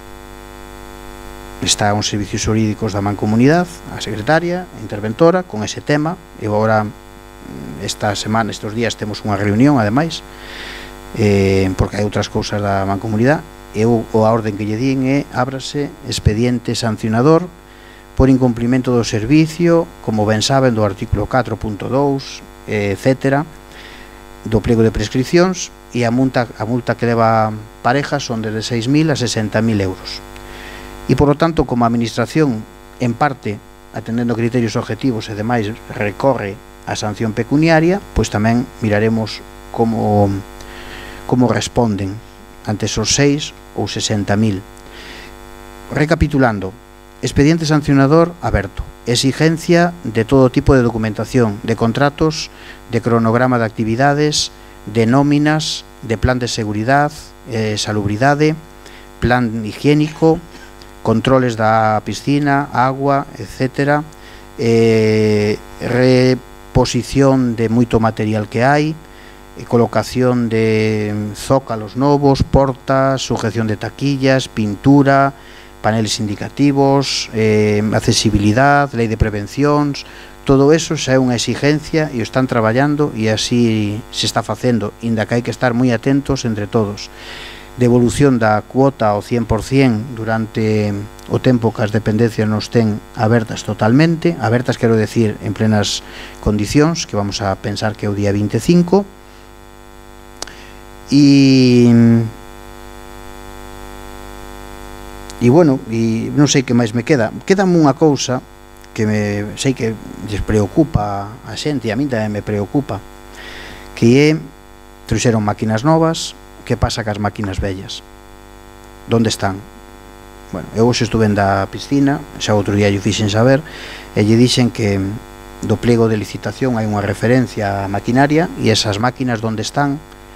Está uns servicios xurídicos da Mancomunidade, a secretaria, a interventora, con ese tema, e agora esta semana, estes días, temos unha reunión, ademais, eh, porque hai outras cousas da Mancomunidade. Eu, a orden que lle din é, ábrase expediente sancionador por incumprimento do servicio, como ben saben, do artículo catro punto dous, etcétera, do pliego de prescripcións, e a multa, a multa que leva pareja son desde seis mil a sesenta mil euros. E, por lo tanto, como a administración, en parte, atendendo criterios objetivos e demais, recorre a sanción pecuniaria, pois tamén miraremos como, como responden ante esos seis ou sesenta mil. Recapitulando, expediente sancionador aberto, exigencia de todo tipo de documentación, de contratos, de cronograma de actividades, de nóminas, de plan de seguridade, eh, salubridade, plan higiénico, controles da piscina, agua, etcétera, eh, reposición de moito material que hai, eh, colocación de zócalos novos, portas, sujeción de taquillas, pintura, paneles indicativos, eh, accesibilidade, lei de prevencións, todo eso xa é unha exigencia e o están traballando e así se está facendo, inda que hai que estar moi atentos entre todos. Devolución da cuota ao cien por cien durante o tempo que as dependencias nos ten abertas totalmente, abertas quero decir en plenas condicións, que vamos a pensar que é o día vinte e cinco, E e bueno, e non sei que máis me queda. Quédame unha cousa que me sei que lles preocupa a xente, e a mí tamén me preocupa, que é, trouxeron máquinas novas, que pasa cas máquinas vellas? Donde están? Bueno, eu hoxe estuve da piscina, xa outro día lle fixen saber, e lle dixen que do pliego de licitación hai unha referencia a maquinaria, e esas máquinas donde están,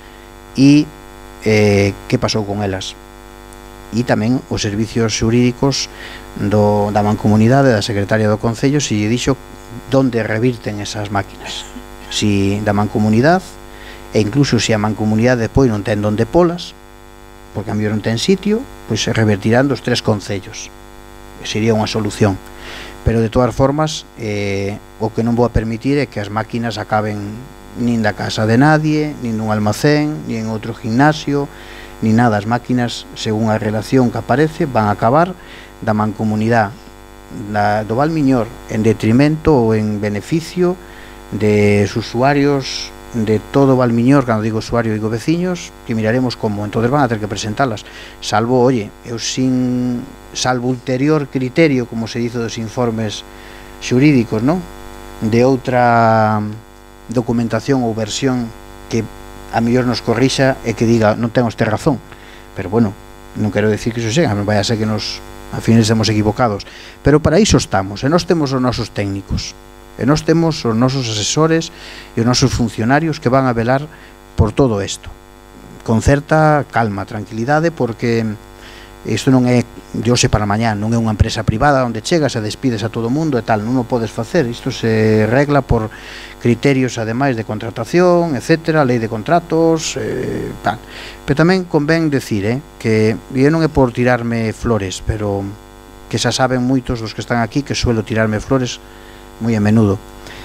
e eh, que pasou con elas. E tamén os servicios xurídicos do, da Mancomunidade, da Secretaria do Concello, se lle dixo donde revirten esas máquinas, si da Mancomunidade, e incluso se a Mancomunidade depois non ten donde polas, porque a mellor non ten sitio, pois se revertirán dos tres concellos. Sería unha solución. Pero de todas formas, eh, o que non vou a permitir é que as máquinas acaben nin da casa de nadie, nin nun almacén, nin en outro gimnasio, nin nada. As máquinas, según a relación que aparece, van a acabar da Mancomunidade da, do Valmiñor en detrimento ou en beneficio de usuarios de todo Valmiñor. Cando digo usuario digo veciños, que miraremos como, entonces van a ter que presentalas, salvo, oye, eu sin salvo ulterior criterio, como se dice dos informes xurídicos, non? De outra documentación ou versión que a mellor nos corrixa e que diga non ten usted razón, pero bueno, non quero decir que iso sea, non vai a ser que nos a fin estemos equivocados, pero para iso estamos, e nós temos os nosos técnicos, e nós temos os nosos asesores e os nosos funcionarios que van a velar por todo isto con certa calma, tranquilidade, porque isto non é de hoxe para mañá, non é unha empresa privada onde chegas e despides a todo o mundo e tal, non o podes facer. Isto se regla por criterios ademais de contratación, etcétera, lei de contratos, eh, tal. Pero tamén convén decir eh, que eu non é por tirarme flores, pero que xa saben moitos dos que están aquí que suelo tirarme flores moi a menudo,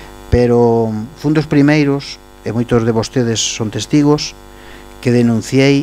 pero fun dos primeiros, e moitos de vostedes son testigos, que denunciei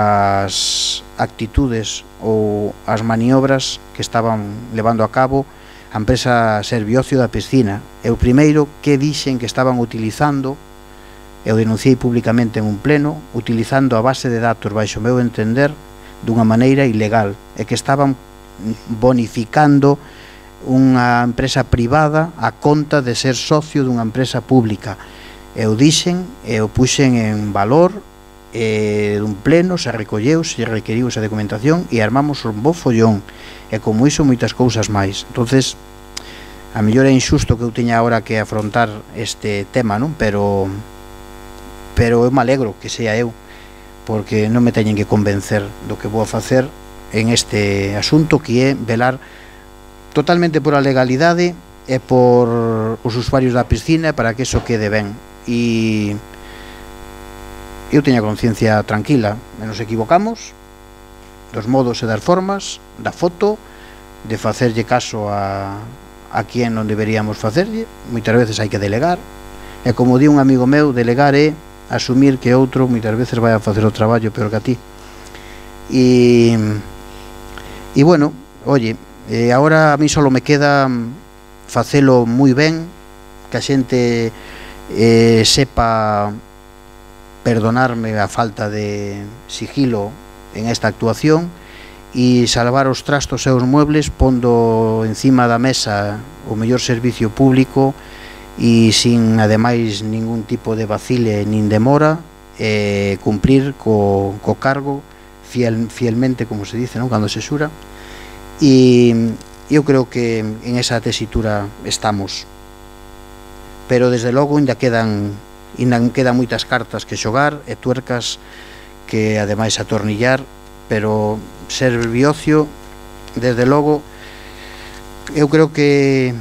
as actitudes ou as maniobras que estaban levando a cabo a empresa Serviocio da Piscina. E o primeiro que dixen que estaban utilizando, eu denunciei públicamente en un pleno, utilizando a base de datos baixo o meu entender dunha maneira ilegal, e que estaban bonificando unha empresa privada a conta de ser socio dunha empresa pública. Eu dixen, eu puxen en valor, e dun pleno se recolleu, se requeriu esa documentación e armamos un bo follón, e como iso moitas cousas máis. Entonces, a mellor é injusto que eu teña agora que afrontar este tema, non? Pero pero eu me alegro que sea eu, porque non me teñen que convencer do que vou a facer en este asunto, que é velar totalmente por a legalidade e por os usuarios da piscina para que iso quede ben. E eu teño a conciencia tranquila, e nos equivocamos dos modos e das formas, da foto, de facerlle caso a, a quien non deberíamos facerlle. Moitas veces hai que delegar, e como di un amigo meu, delegar é asumir que outro moitas veces vai a facer o traballo peor que a ti. E, e bueno, oye, e agora a mí só me queda facelo moi ben, que a xente eh, sepa perdonarme a falta de sigilo en esta actuación e salvar os trastos e os muebles pondo encima da mesa o mellor servicio público e sin ademais ningún tipo de vacile nin demora, eh, cumprir co, co cargo fiel, fielmente, como se dice, ¿no?, cando se xura. E eu creo que en esa tesitura estamos, pero desde logo ainda quedan ainda quedan moitas cartas que xogar e tuercas que ademais atornillar, pero Serviocio, desde logo, eu creo que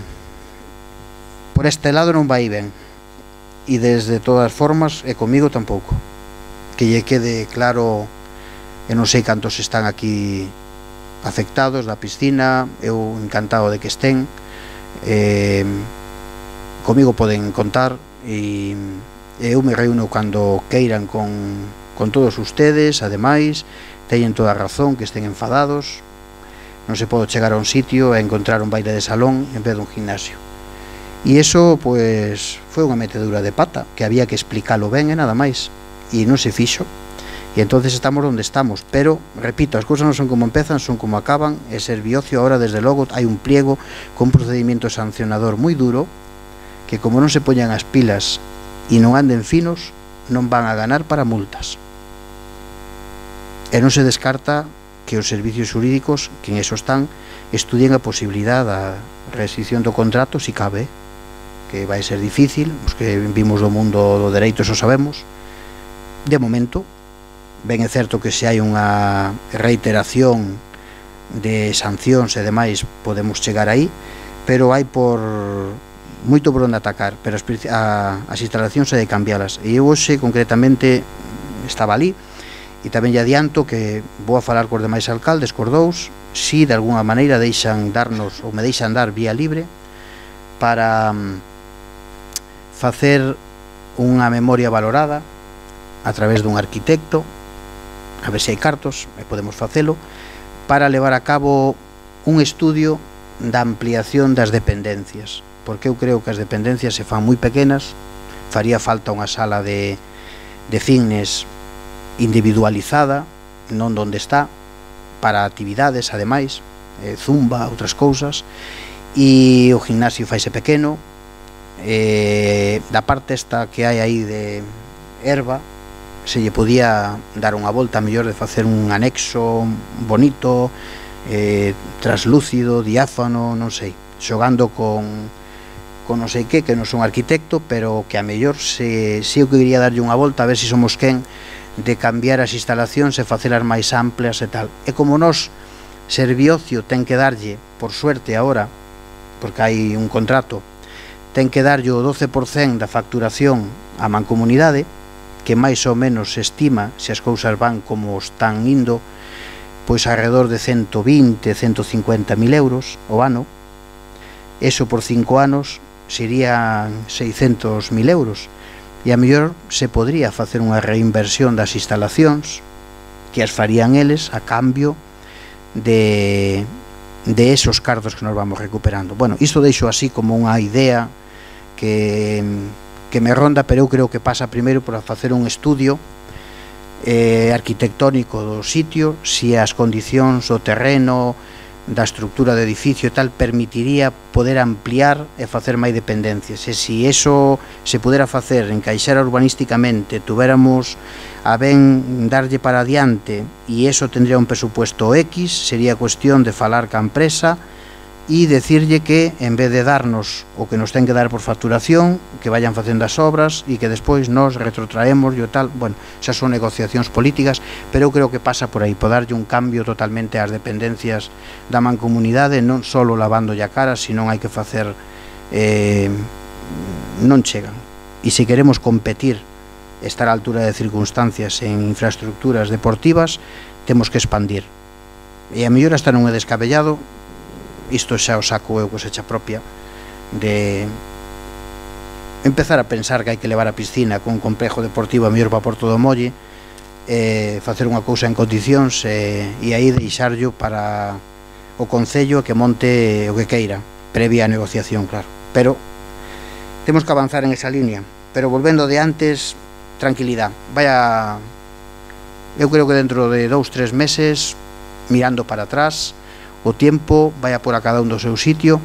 por este lado non vai ben, e desde todas formas, e comigo tampouco, que lle quede claro. Eu non sei cantos están aquí afectados da piscina, eu encantado de que estén, eh, comigo poden contar, e eu me reúno cando queiran con, con todos ustedes. Ademais, teñen toda a razón que estén enfadados, non se pode chegar a un sitio e encontrar un baile de salón en vez dun gimnasio, e iso, pois, foi unha metedura de pata que había que explicalo ben e nada máis, e non se fixo, e E entonces estamos onde estamos, pero, repito, as cousas non son como empezan, son como acaban, e Serviocio ahora, desde logo, hai un pliego con un procedimento sancionador moi duro, que como non se poñan as pilas e non anden finos, non van a ganar para multas. E non se descarta que os servicios jurídicos, que en eso están, estudien a posibilidade da rescisión do contrato, si cabe, que vai ser difícil, os que vimos do mundo do dereito eso sabemos. De momento, ben é certo que se hai unha reiteración de sancións e demais podemos chegar aí, pero hai por moito por onde atacar, pero as, a, as instalacións hai de cambialas. E eu hoxe concretamente estaba ali e tamén lle adianto que vou a falar cos demais alcaldes, cos dous, si de alguna maneira deixan darnos ou me deixan dar vía libre para facer unha memoria valorada a través dun arquitecto, a ver se hai cartos, e podemos facelo, para levar a cabo un estudio da ampliación das dependencias, porque eu creo que as dependencias se fan moi pequenas, faría falta unha sala de, de fitness individualizada, non donde está, para actividades, ademais, eh, zumba, outras cousas, e o gimnasio faise pequeno, eh, da parte esta que hai aí de erva, se lle podía dar unha volta mellor de facer un anexo bonito, eh, traslúcido, diáfano, non sei, xogando con, con non sei que, que non son arquitecto, pero que a mellor se, se eu quería darlle unha volta a ver se somos quen de cambiar as instalacións e facelas máis amplias e tal. E como nos Serviocio ten que darlle, por suerte agora, porque hai un contrato, ten que darlle o doce por cento da facturación á mancomunidade, que máis ou menos se estima, se as cousas van como están indo, pois alrededor de ciento vinte, ciento cincuenta mil euros o ano. Eso por cinco anos serían seiscentos mil euros. E a mellor se podría facer unha reinversión das instalacións que as farían eles a cambio de, de esos cartos que nos vamos recuperando. Bueno, isto deixo así como unha idea que, que me ronda, pero eu creo que pasa primeiro por facer un estudio eh, arquitectónico do sitio, se as condicións do terreno, da estructura do edificio e tal permitiría poder ampliar e facer máis dependencias, e se eso se pudera facer, encaixar urbanísticamente, tuveramos a ben darlle para adiante e eso tendría un presupuesto X, sería cuestión de falar ca empresa e decirlle que en vez de darnos o que nos ten que dar por facturación, que vayan facendo as obras e que despois nos retrotraemos e tal. Bueno, xa son negociacións políticas, pero eu creo que pasa por aí, por darlle un cambio totalmente ás dependencias da mancomunidade, non só lavando a cara, sino hai que facer eh, non chegan. E se queremos competir, estar á altura de circunstancias en infraestructuras deportivas, temos que expandir. E a mellor hasta non é descabellado, isto xa o saco eu cosecha propia, de empezar a pensar que hai que levar a piscina con un complejo deportivo a mellor para Porto do Molle, eh, facer unha cousa en condicións eh, e aí deixarlo para o Concello que monte o que queira, previa a negociación, claro. Pero temos que avanzar en esa línea. Pero volvendo de antes, tranquilidade. Vaya, eu creo que dentro de dous, tres meses, mirando para atrás, o tempo vai a por a cada un do seu sitio,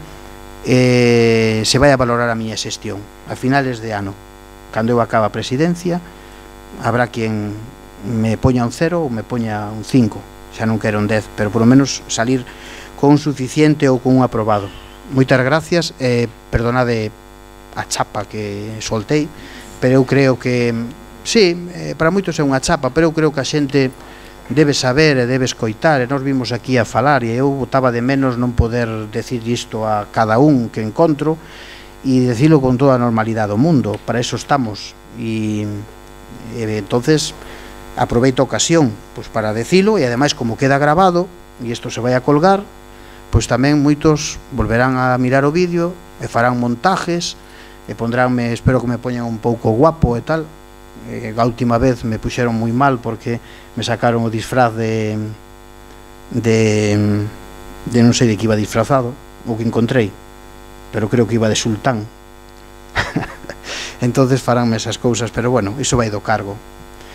eh, se vai a valorar a miña xestión a finales de ano, cando eu acaba a presidencia, habrá quen me poña un cero ou me poña un cinco, xa non quero un dez, pero por lo menos salir con un suficiente ou con un aprobado. Moitas gracias, eh, perdonade a chapa que soltei, pero eu creo que sí, eh, para moitos é unha chapa, pero eu creo que a xente debe saber e debe escoitar, e nos vimos aquí a falar, e eu botaba de menos non poder decir isto a cada un que encontro e decirlo con toda a normalidade do mundo. Para eso estamos, e, e entonces aproveito a ocasión pois para decilo, e ademais como queda grabado e isto se vai a colgar, pois tamén moitos volverán a mirar o vídeo e farán montajes e pondránme, espero que me poñan un pouco guapo e tal. Eh, a última vez me puxeron moi mal porque me sacaron o disfraz de de de non sei de que iba disfrazado, o que encontrei, pero creo que iba de sultán. Entonces faránme esas cousas, pero bueno, iso vai do cargo.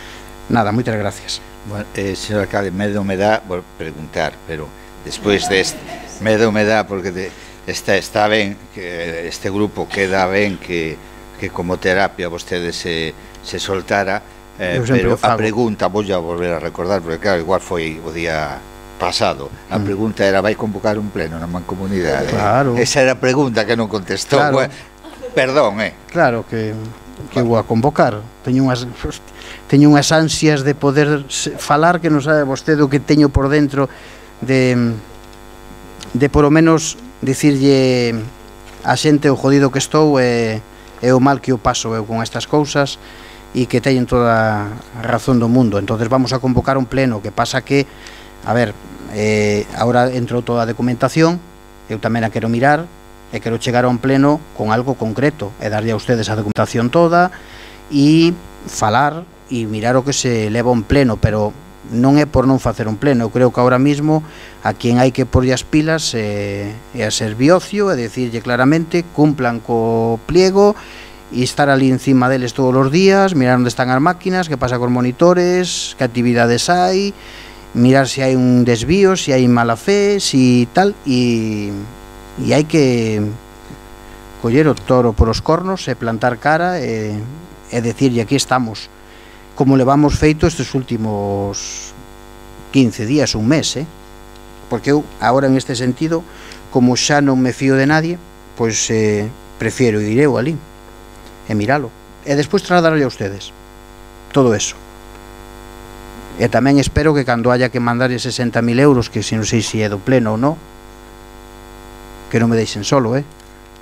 Nada, moitas gracias. Bueno, eh, señor alcalde, medo me dá por preguntar, pero despois deste medo me dá porque de, está, está ben que este grupo queda ben que, que como terapia vostede se, se soltara, eh, pero a pregunta vou a volver a recordar, porque claro, igual foi o día pasado, a mm. pregunta era vai convocar un pleno na mancomunidade. Claro. Esa era a pregunta que non contestou. Claro. Bueno, perdón, eh. Claro que que vou a convocar. Teño unhas teño unhas ansias de poder falar que non sabe vostede o que teño por dentro de de por o menos dicirlle a xente o jodido que estou e, e o mal que eu paso eu con estas cousas e que teñen toda a razón do mundo. Entonces vamos a convocar un pleno, que pasa que a ver, eh, agora entrou toda a documentación, eu tamén a quero mirar e quero chegar a un pleno con algo concreto e darlle a ustedes a documentación toda e falar e mirar o que se leva un pleno, pero non é por non facer un pleno. Eu creo que ahora mismo a quien hai que porlle as pilas é, é a Serviocio, e decirlle claramente cumplan co pliego e estar ali encima deles todos os días, mirar onde están as máquinas, que pasa cos monitores, que actividades hai, mirar se hai un desvío, se hai mala fe, si tal, e e hai que coller o toro por os cornos e plantar cara e, e decirlle aquí estamos, como levamos feito estes últimos quince días, un mes, eh? Porque eu, agora en este sentido, como xa non me fío de nadie, pois eh, prefiero ir eu ali e miralo, e despois trasladarlle a ustedes todo eso. E tamén espero que cando haya que mandar sesenta mil euros, que se non sei se é do pleno ou non, que non me deixen solo, eh?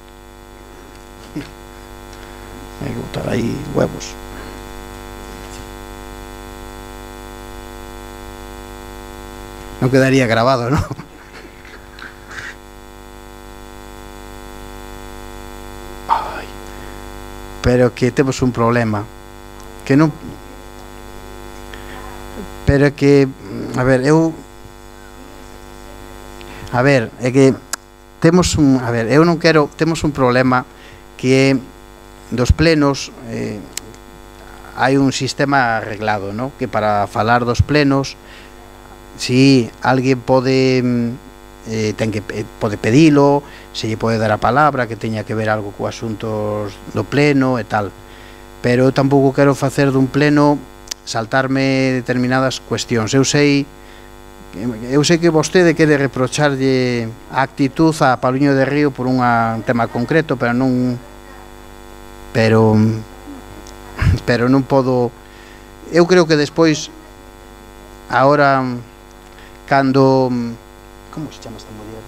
Hai que botar aí huevos. Non quedaría grabado, non? Ai. Pero que temos un problema. Que non... Pero que... A ver, eu... A ver, é que... Temos un, a ver, eu non quero, temos un problema que dos plenos eh, hai un sistema arreglado, ¿no? Que para falar dos plenos, si alguén pode eh, ten que eh, pode pedilo, se lle pode dar a palabra que teña que ver algo co asuntos do pleno e tal. Pero eu tampouco quero facer dun pleno saltarme determinadas cuestións. Eu sei Eu sei que vostede quere reprocharlle a actitud a Pauliño de Río por un tema concreto, pero non pero pero non podo. Eu creo que despois agora cando como se chama esta muller?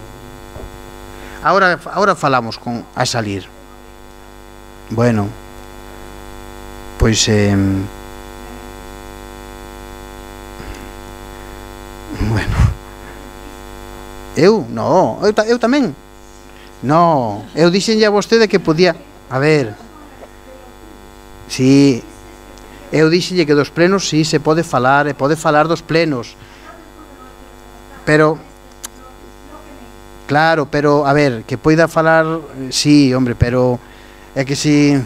Agora agora falamos con a salir. Bueno, pois eh bueno, eu, no, eu, eu tamén no, eu dixenlle a vostede que podía, a ver si eu dixenlle que dos plenos si se pode falar, e pode falar dos plenos, pero claro, pero a ver, que poida falar si, sí, hombre, pero é que si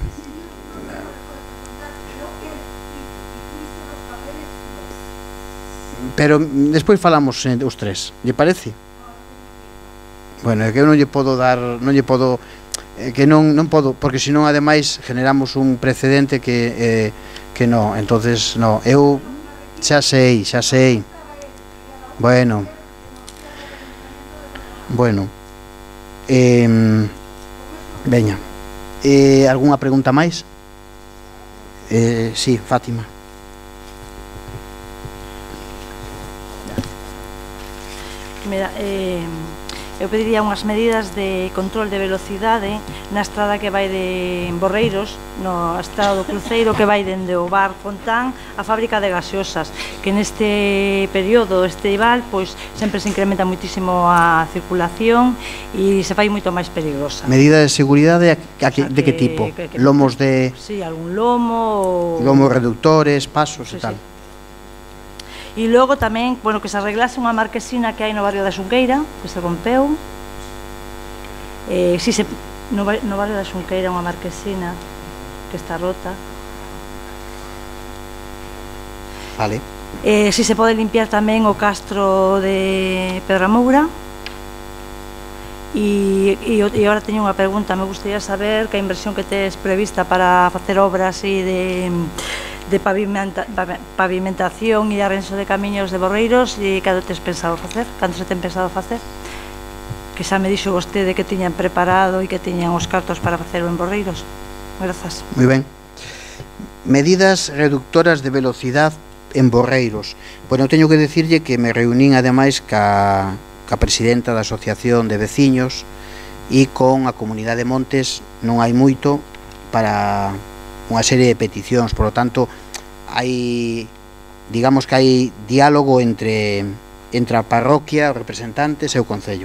pero despois falamos eh, os tres, lle parece? Bueno, é que eu non lle podo dar, non lle podo eh, que non non podo, porque senón ademais generamos un precedente que eh, que non, entonces no, eu xa sei, xa sei. Bueno. Bueno. Eh, veña. Eh, algunha pregunta máis? Eh, sí, Fátima. Mira, eh, eu pediría unhas medidas de control de velocidade na estrada que vai de Borreiros, no estrada do cruceiro que vai dende o bar Fontán a fábrica de gaseosas, que neste período estival pois sempre se incrementa muitísimo a circulación e se fai moito máis peligrosa. Medida de seguridade a que, de que tipo? Que, que, Lomos de... Sí, algún lomo... Ou... Lomos reductores, pasos sí, e tal. Sí. E logo tamén, bueno, que se arreglase unha marquesina que hai no barrio da Xunqueira, que se rompeu. Eh, si se, no, no barrio da Xunqueira unha marquesina que está rota. Vale. Eh, si se pode limpiar tamén o castro de Pedramoura. E, e, e agora teño unha pregunta, me gustaría saber que a inversión que tes prevista para facer obras e de, de pavimenta, pavimentación e arrenso de camiños de Borreiros, e cando tes pensado facer? Cando se ten pensado facer? Que xa me dixo vostede que tiñan preparado e que tiñan os cartos para facelo en Borreiros. Grazas. Moi ben. Medidas reductoras de velocidade en Borreiros. Bueno, teño que decirlle que me reunín ademais ca ca presidenta da Asociación de Veciños e con a Comunidade de Montes non hai moito para unha serie de peticións, por lo tanto hai, digamos que hai diálogo entre entre a parroquia, os representantes e o Concello.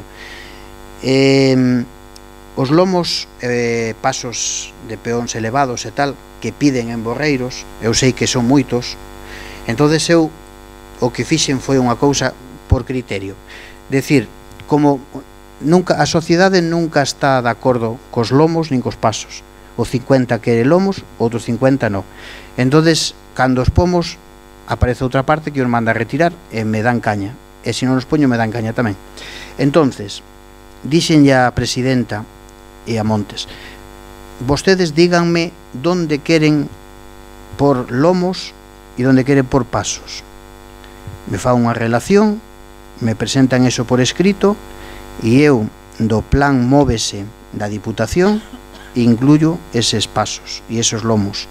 Eh, os lomos eh, pasos de peóns elevados e tal que piden en Borreiros, eu sei que son moitos, entonces eu o que fixen foi unha cousa por criterio. Decir, como nunca a sociedade nunca está de acordo cos lomos nin cos pasos. O cincuenta quere lomos, outros cincuenta non. Entonces, cando os pomos, aparece outra parte que os manda a retirar e me dan caña. E se non os poño, me dan caña tamén. Entonces, dixenlle a presidenta e a Montes, vostedes díganme donde queren por lomos e donde queren por pasos. Me fa unha relación, me presentan eso por escrito e eu do plan Móvese da Diputación incluyo eses pasos e esos lomos.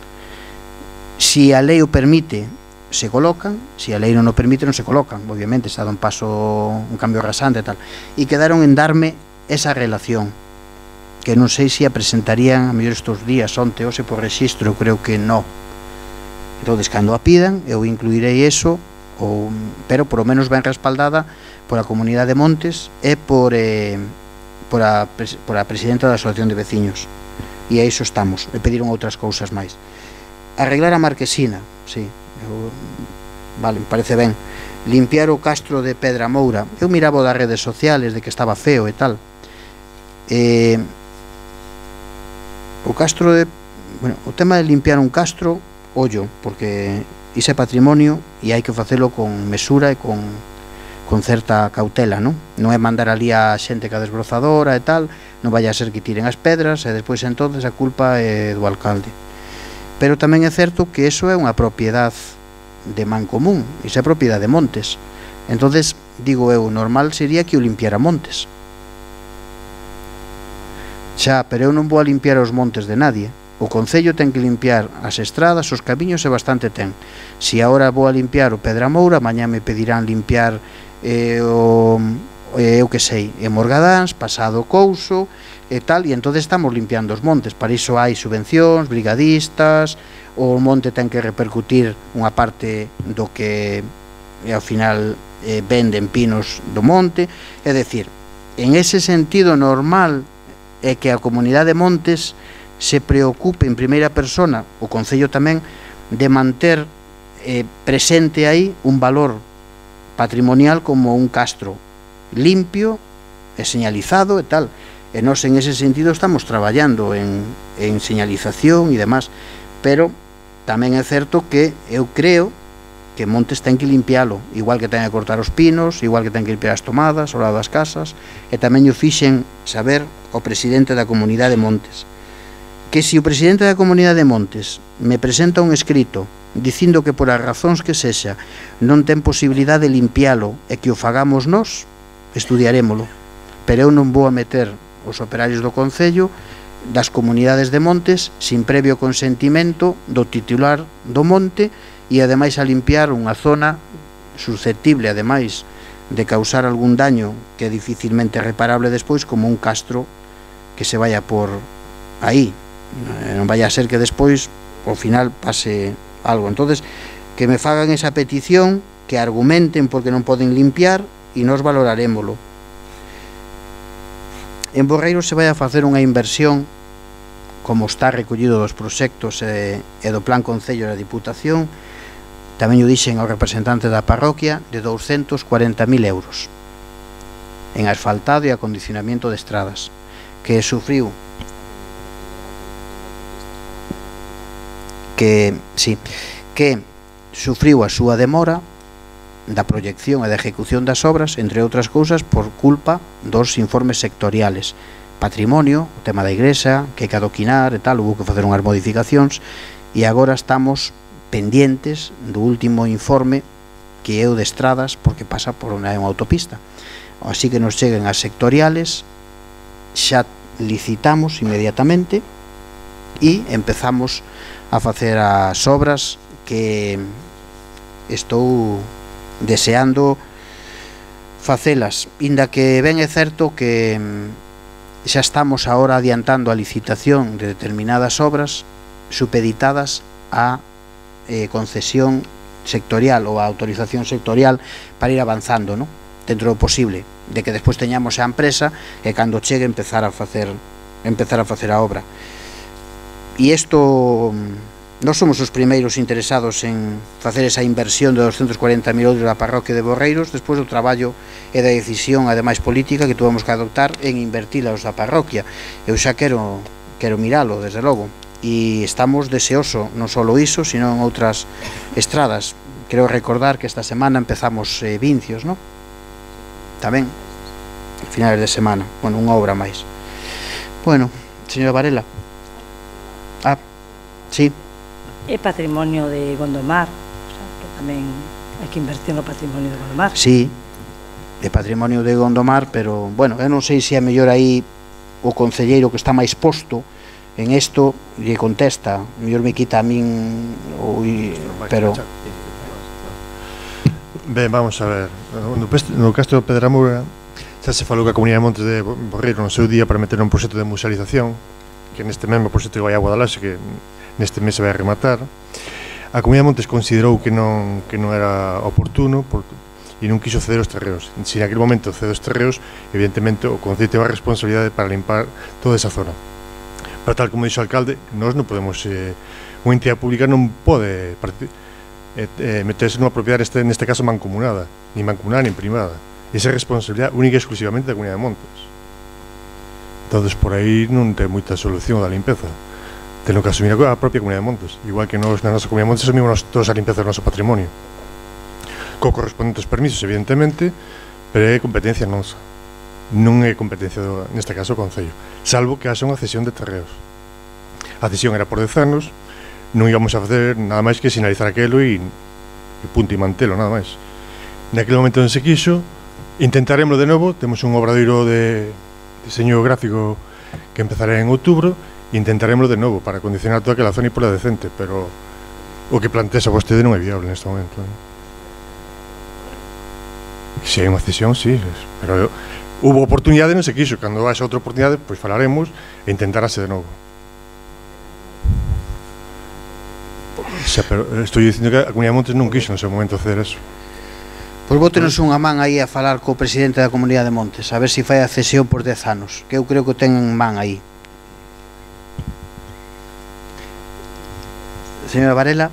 Si a lei o permite, se colocan, si a lei non o permite, non se colocan. Obviamente, está dando un paso, un cambio rasante e tal. E quedaron en darme esa relación, que non sei se a presentarían a mellor estes días, onte, hoxe por rexistro, eu creo que non. Entón, cando a pidan, eu incluirei eso, ou, pero por lo menos ben respaldada por a Comunidade de Montes e por, eh, por, a, por a presidenta da Asociación de Veciños, e a iso estamos. E pediron outras cousas máis. Arreglar a marquesina, sí, eu, vale, me parece ben. Limpiar o castro de Pedramoura, eu miraba das redes sociales de que estaba feo e tal. Eh, o castro de, bueno, o tema de limpiar un castro, ollo, porque iso é patrimonio e hai que facelo con mesura e con, con certa cautela, non? Non é mandar ali a xente ca desbrozadora e tal, non vai a ser que tiren as pedras e despois entonces a culpa é do alcalde. Pero tamén é certo que eso é unha propiedade de Mancomún, iso é propiedade de Montes. Entonces, digo eu, normal sería que o limpiara Montes. Xa, pero eu non vou a limpiar os montes de nadie. O Concello ten que limpiar as estradas, os camiños e bastante ten. Si agora vou a limpiar o Pedramoura, mañá me pedirán limpiar eh, o, eh, eu que sei, en Morgadáns, pasado Couso e tal, e entón estamos limpiando os montes. Para iso hai subvencións, brigadistas, o monte ten que repercutir unha parte do que e ao final eh, venden pinos do monte. É dicir, en ese sentido normal é que a Comunidade de Montes se preocupe en primeira persona, o Concello tamén, de manter eh, presente aí un valor patrimonial como un castro limpio e señalizado e tal. E nós en ese sentido estamos traballando en, en señalización e demás, pero tamén é certo que eu creo que Montes ten que limpialo, igual que ten que cortar os pinos, igual que ten que limpiar as tomadas ao lado das casas, e tamén o fixen saber o presidente da Comunidade de Montes, que se o presidente da Comunidade de Montes me presenta un escrito dicindo que por as razóns que sexa non ten posibilidade de limpialo e que o fagamos nós, estudiarémolo, pero eu non vou a meter os operarios do Concello das Comunidades de Montes sin previo consentimento do titular do monte e ademais a limpiar unha zona susceptible ademais de causar algún daño que é dificilmente reparable despois, como un castro que se vaya por aí. Non vai a ser que despois ao final pase algo. Entonces, que me fagan esa petición, que argumenten porque non poden limpiar e nos valorarémolo. En Borreiros se vai a facer unha inversión, como está recollido dos proxectos e, e do Plan Concello da Diputación, tamén o dixen ao representante da parroquia, de douscentos cuarenta mil euros en asfaltado e acondicionamiento de estradas, que sufriu que, sí, que sufriu a súa demora da proyección e da ejecución das obras, entre outras cousas, por culpa dos informes sectoriales. Patrimonio, o tema da igrexa, que hai que adoquinar e tal, hubo que facer unhas modificacións, e agora estamos pendientes do último informe, que é o de estradas, porque pasa por unha autopista. Así que nos cheguen as sectoriales, xa licitamos inmediatamente e empezamos a facer as obras que estou deseando facelas, inda que ben é certo que xa estamos agora adiantando a licitación de determinadas obras supeditadas a eh, concesión sectorial ou a autorización sectorial para ir avanzando, ¿no?, dentro do posible, de que despois teñamos a empresa e cando chegue empezar a facer empezar a facer a obra. E isto, nós somos os primeiros interesados en facer esa inversión de doscientos cuarenta mil euros da parroquia de Borreiros, despois do traballo e da decisión, ademais política, que tuvemos que adoptar en invertila os da parroquia. Eu xa quero, quero miralo, desde logo, e estamos deseoso non só iso, sino en outras estradas. Quero recordar que esta semana empezamos eh, Vincios, non? Tamén, finales de semana, bueno, unha obra máis. Bueno, señora Varela. Ah, sí. É patrimonio de Gondomar, o sea, que tamén hai que invertir no patrimonio de Gondomar. Sí, é patrimonio de Gondomar, pero, bueno, eu non sei se é mellor aí o concelleiro que está máis posto en isto lle contesta, mellor me quita a min, ou, pero... Ben, vamos a ver, no, no Castro de Pedramura xa se falou que a Comunidade de Montes de Borreiro no seu día para meter un proxecto de musealización, que neste mesmo proxecto vai a Guadalaxe, que neste mes se vai a rematar. A Comunidade de Montes considerou que non, que non era oportuno por, e non quiso ceder os terreos. Se naquele momento cede os terreos, evidentemente o Concello teve a responsabilidade para limpar toda esa zona. Pero tal como dixo o alcalde, nós non podemos, eh, unha entidade pública non pode eh, eh, meterse nunha propiedade, este, neste caso mancomunada, ni mancomunada ni privada. Esa é responsabilidade única e exclusivamente da Comunidade de Montes. Entón, por aí non ten moita solución da limpeza. Ten que asumir a propia Comunidade de Montes, igual que nos na nosa Comunidade de Montes asumimos toda a limpeza do noso patrimonio, co correspondentes permisos, evidentemente, pero é competencia nosa, non é competencia do, neste caso, o Concello, salvo que haxa unha cesión de terreos. A cesión era por dez anos, non íbamos a facer nada máis que sinalizar aquelo e, e punto e mantelo, nada máis. Naquele momento non se quixo, intentaremoslo de novo, temos un obradoiro de diseño gráfico que empezará en outubro, e intentaremoslo de novo para condicionar toda aquela zona e pola decente, pero o que planteas a vostede non é viable neste momento. Se hai unha cesión, sí, pero hubo oportunidade e non se quixo. Cando haxa outra oportunidade, pois falaremos e intentarase de novo. O sea, pero estou dicindo que a Comunidade de Montes non quixo no seu momento ceder eso. Pois bótenos unha man aí a falar co presidente da Comunidade de Montes, a ver se fai a cesión por dez anos, que eu creo que ten man aí. Señora Varela.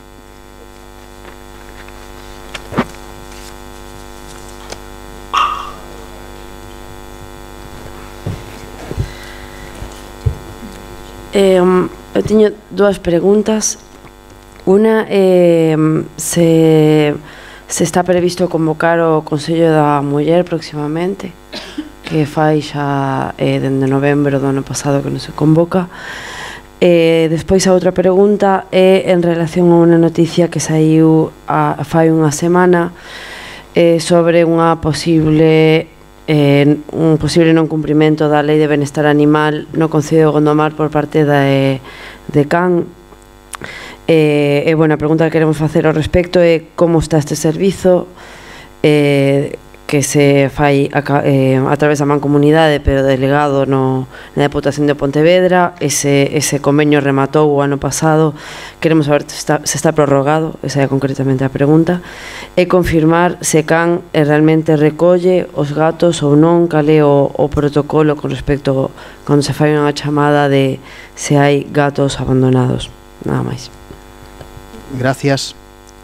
Eh, eu teño dúas preguntas. Unha, eh, se, se está previsto convocar o Consello da Muller próximamente, que fai xa eh, dende novembro do ano pasado que non se convoca. Eh, despois a outra pregunta é en relación a unha noticia que saiu a, fai unha semana eh, sobre unha posible eh, un posible non cumprimento da Lei de Benestar Animal no Concello de Gondomar por parte da, de, de CAN. E, eh, bueno, a pregunta que queremos facer ao respecto é como está este servizo eh, que se fai a, eh, a través da mancomunidade, pero delegado no, na Deputación de Pontevedra. Ese, ese convenio rematou o ano pasado. Queremos saber se está, se está prorrogado, esa é concretamente a pregunta, e confirmar se CAN realmente recolle os gatos ou non, cal é o, o protocolo con respecto cando se fai unha chamada de se hai gatos abandonados. Nada máis. Gracias.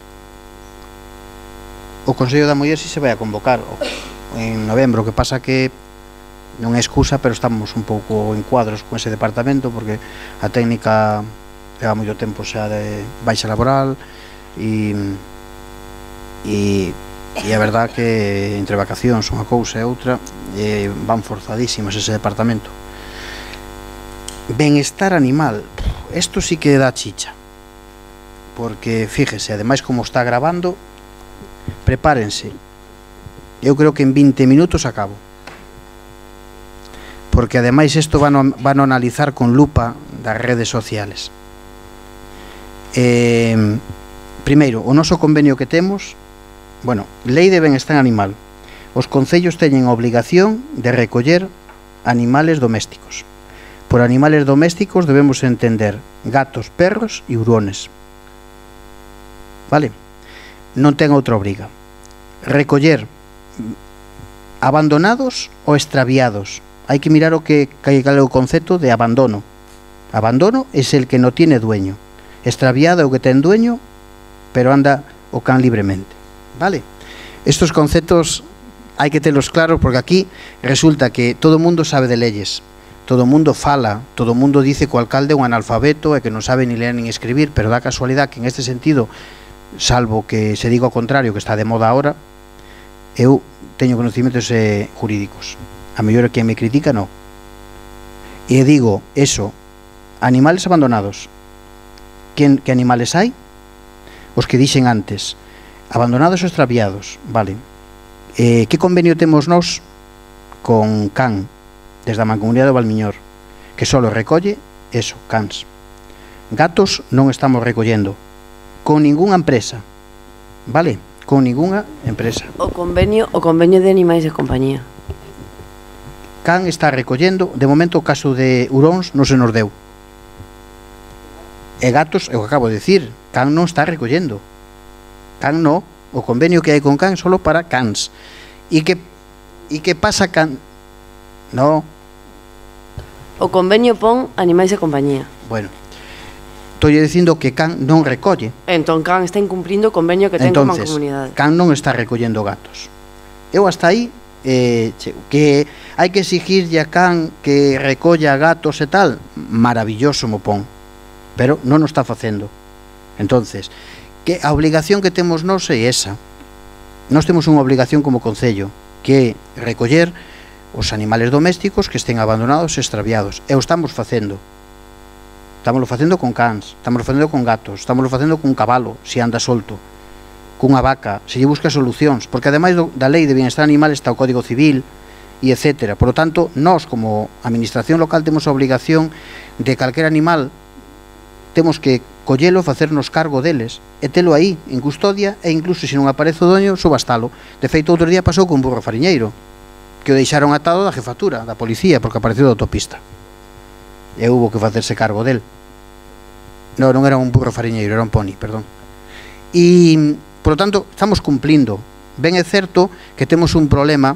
O Consello da Muller si se vai a convocar en novembro, o que pasa que non é excusa, pero estamos un pouco en cuadros con ese departamento, porque a técnica leva moito tempo xa de baixa laboral, e e e a verdad que entre vacacións unha cousa e outra eh, van forzadísimas ese departamento. Benestar animal, isto sí que dá chicha, porque fíjese, ademais como está grabando, prepárense, eu creo que en vinte minutos acabo, porque ademais isto van a, van a analizar con lupa das redes sociales. Eh, primeiro, o noso convenio que temos, bueno, Lei de Benestar Animal, os concellos teñen a obligación de recoller animales domésticos. Por animales domésticos debemos entender gatos, perros e hurones, vale? Non ten outra obriga. Recoller abandonados ou extraviados. Hai que mirar o que é o concepto de abandono. Abandono es el que no tiene dueño. Extraviado é o que ten dueño, pero anda o can libremente, vale? Estos conceptos hai que telos claros, porque aquí resulta que todo o mundo sabe de leyes, todo o mundo fala, todo o mundo dice que o alcalde é un analfabeto e que non sabe ni ler nin escribir, pero dá casualidade que en este sentido, salvo que se diga o contrario, que está de moda ahora, eu teño conocimientos eh, jurídicos. A mellor que me critica, non. E digo, eso, animales abandonados. Que, que animales hai? Os que dixen antes, abandonados ou extraviados, vale. Eh, que convenio temos nós con Can, desde a Mancomunidade do Valmiñor, que só recolle, eso, cans. Gatos non estamos recollendo, con ningunha empresa, vale? Con ningunha empresa. O convenio, o convenio de animais de compañía. Can está recollendo, de momento o caso de Huróns non se nos deu. E gatos, eu acabo de decir, Can non está recollendo. Can non, o convenio que hai con Can solo para cans. E que e que pasa Can? No. O convenio pon animais de compañía. Bueno, estou dicindo que Can non recolle. Entón Can está incumplindo o convenio que ten con a comunidade. Can non está recollendo gatos. Eu hasta aí eh, que hai que exigirlle a Can que recolla gatos e tal, maravilloso mo pon, pero non o está facendo. Entonces, que a obligación que temos nós é esa. Nós temos unha obligación como concello, que é recoller os animales domésticos que estén abandonados e extraviados. E o estamos facendo. Estamos facendo con cans, estamos facendo con gatos, estamos facendo con cabalo, se anda solto, cunha vaca, se lle busca solucións, porque ademais do, da Lei de Bienestar Animal está o Código Civil, e etcétera. Por lo tanto, nós como administración local temos a obligación de calquer animal, temos que collelo, facernos cargo deles, e telo aí, en custodia, e incluso se non aparece o doño, subastalo. De feito, outro día pasou con un burro fariñeiro, que o deixaron atado da jefatura, da policía, porque apareceu da autopista. E hubo que facerse cargo del. Non, non era un burro fariñeiro, era un poni, perdón. E, por lo tanto, estamos cumplindo. Ben é certo que temos un problema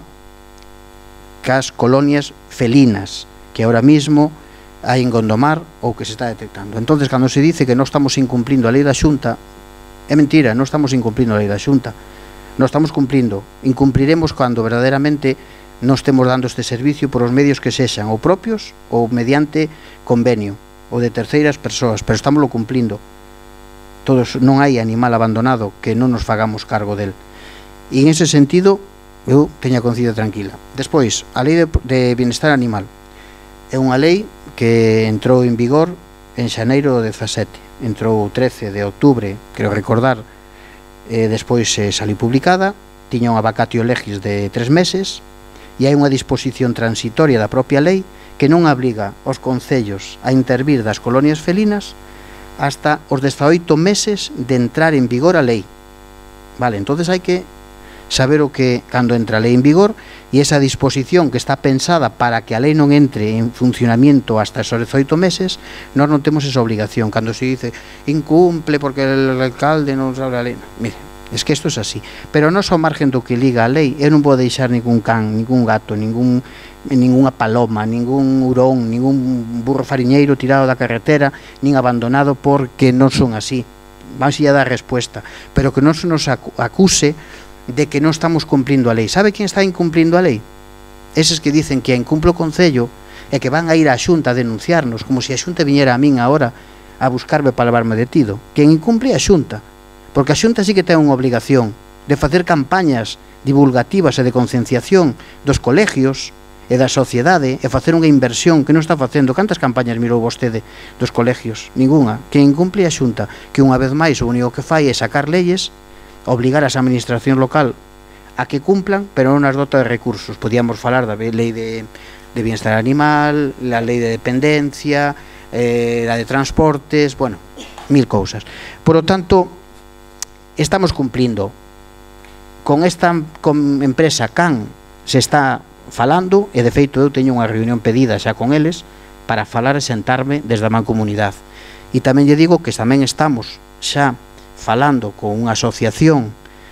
cas colonias felinas, que ahora mismo hai en Gondomar ou que se está detectando. Entonces, cando se dice que non estamos incumplindo a lei da Xunta, é mentira, non estamos incumplindo a lei da Xunta. Non estamos cumplindo. Incumpriremos cando verdadeiramente non estemos dando este servicio por os medios que sexan, ou propios, ou mediante convenio, ou de terceiras persoas, pero estámoslo cumplindo. Todos, non hai animal abandonado que non nos fagamos cargo del. E en ese sentido, eu teño a conciencia tranquila. Despois, a lei de, de bienestar animal é unha lei que entrou en vigor en xaneiro do dezasete, entrou o trece de outubro, quero recordar, e despois se saliu publicada, tiña unha vacatio legis de tres meses, e hai unha disposición transitoria da propia lei que non obriga aos concellos a intervir das colonias felinas hasta os dezaoito meses de entrar en vigor a lei. Vale, entonces hai que saber o que cando entra a lei en vigor, e esa disposición que está pensada para que a lei non entre en funcionamiento hasta esos dezaoito meses, nós non temos esa obligación. Cando se dice incumple porque el alcalde non sabe a lei, mire, es que isto é así, pero non só margen do que liga a lei. Eu non vou deixar ningún can, ningún gato, ningún, ninguna paloma, ningún hurón, ningún burro fariñeiro tirado da carretera, nin abandonado, porque non son así. Vamos a dar respuesta, pero que non se nos acuse de que non estamos cumplindo a lei. Sabe quen está incumplindo a lei? Eses que dicen que a incumple o Concello e que van a ir á Xunta a denunciarnos, como se a Xunta viñera a min agora a buscarme para levarme detido. Quen incumple a Xunta, porque a Xunta sí que ten unha obligación de facer campañas divulgativas e de concienciación dos colegios e da sociedade e facer unha inversión que non está facendo. Cantas campañas mirou vostede dos colegios? Ninguna. Que incumpre a Xunta, que unha vez máis o único que fai é sacar leyes, obligar as administracións local a que cumplan, pero non as dota de recursos. Podíamos falar da lei de, de bienestar animal, la lei de dependencia, eh, la de transportes, bueno, mil cousas. Por lo tanto, estamos cumplindo. Con esta con empresa Can se está falando, e de feito eu teño unha reunión pedida xa con eles para falar e sentarme desde a mancomunidade. E tamén lle digo que tamén estamos xa falando con unha asociación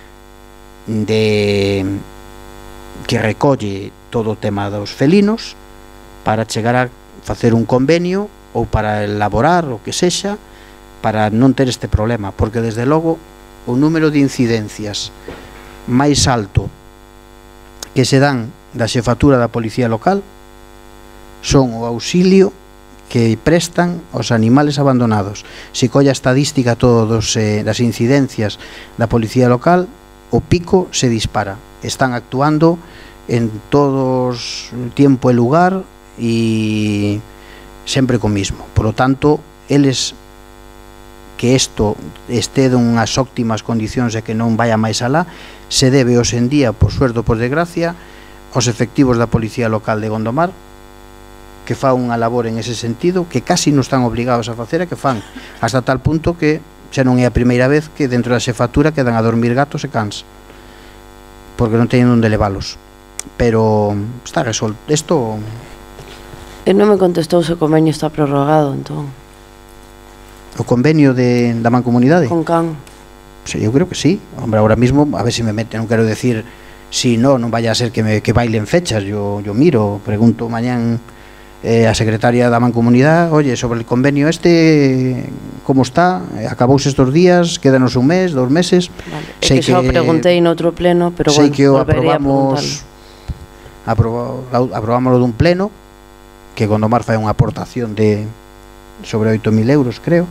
de que recolle todo o tema dos felinos para chegar a facer un convenio ou para elaborar o que sexa para non ter este problema, porque desde logo o número de incidencias máis alto que se dan da xefatura da Policía Local son o auxilio que prestan aos animales abandonados. Se colla a estadística todos eh, das incidencias da Policía Local, o pico se dispara. Están actuando en todos tiempo e lugar e sempre co mismo. Por lo tanto, eles que isto este en unhas óptimas condicións e que non vaya máis alá, se debe hoxe en día, por suerte ou por desgracia, aos efectivos da Policía Local de Gondomar, que fan unha labor en ese sentido, que casi non están obligados a facer, e que fan hasta tal punto que xa non é a primeira vez que dentro da xefatura quedan a dormir gatos e cans, porque non teñen onde leválos. Pero está resolto. Isto... E non me contestou se o convenio está prorrogado, entón. O convenio de, da mancomunidade? Con Can. Sí, eu creo que sí. Hombre, ahora mismo, a ver se me mete, non quero decir... Si no, non vaya a ser que, me, que bailen fechas. Yo, yo miro, pregunto mañán eh, a secretaria da mancomunidade, oye, sobre el convenio este, como está? Acabouse estos días, quédanos un mes, dos meses. Vale. É que, que xa o preguntei en outro pleno, pero sei bueno, que o volverei aprobamos, a aprobamos aprobámoslo dun pleno, que Gondomar fai unha aportación de sobre oito mil euros, creo.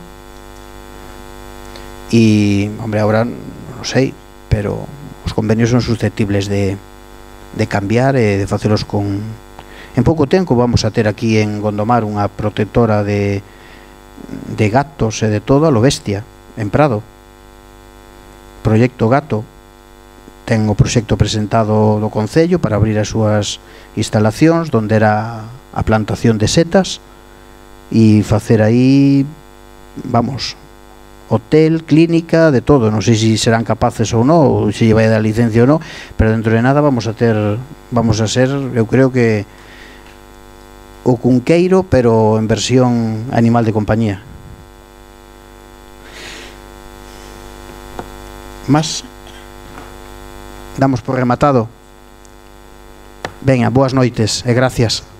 E, hombre, agora non sei, pero... os convenios son susceptibles de, de cambiar e de facelos con... En pouco tempo vamos a ter aquí en Gondomar unha protectora de, de gatos e de todo a lo bestia, en Prado. Proyecto Gato. Ten o proxecto presentado do Concello para abrir as súas instalacións, donde era a plantación de setas, e facer aí, vamos... hotel, clínica, de todo. Non sei se serán capaces ou non, ou se lle vai a dar licencia ou non, pero dentro de nada vamos a ter, vamos a ser, eu creo que o Cunqueiro, pero en versión animal de compañía. Más? Damos por rematado. Veña, boas noites e gracias.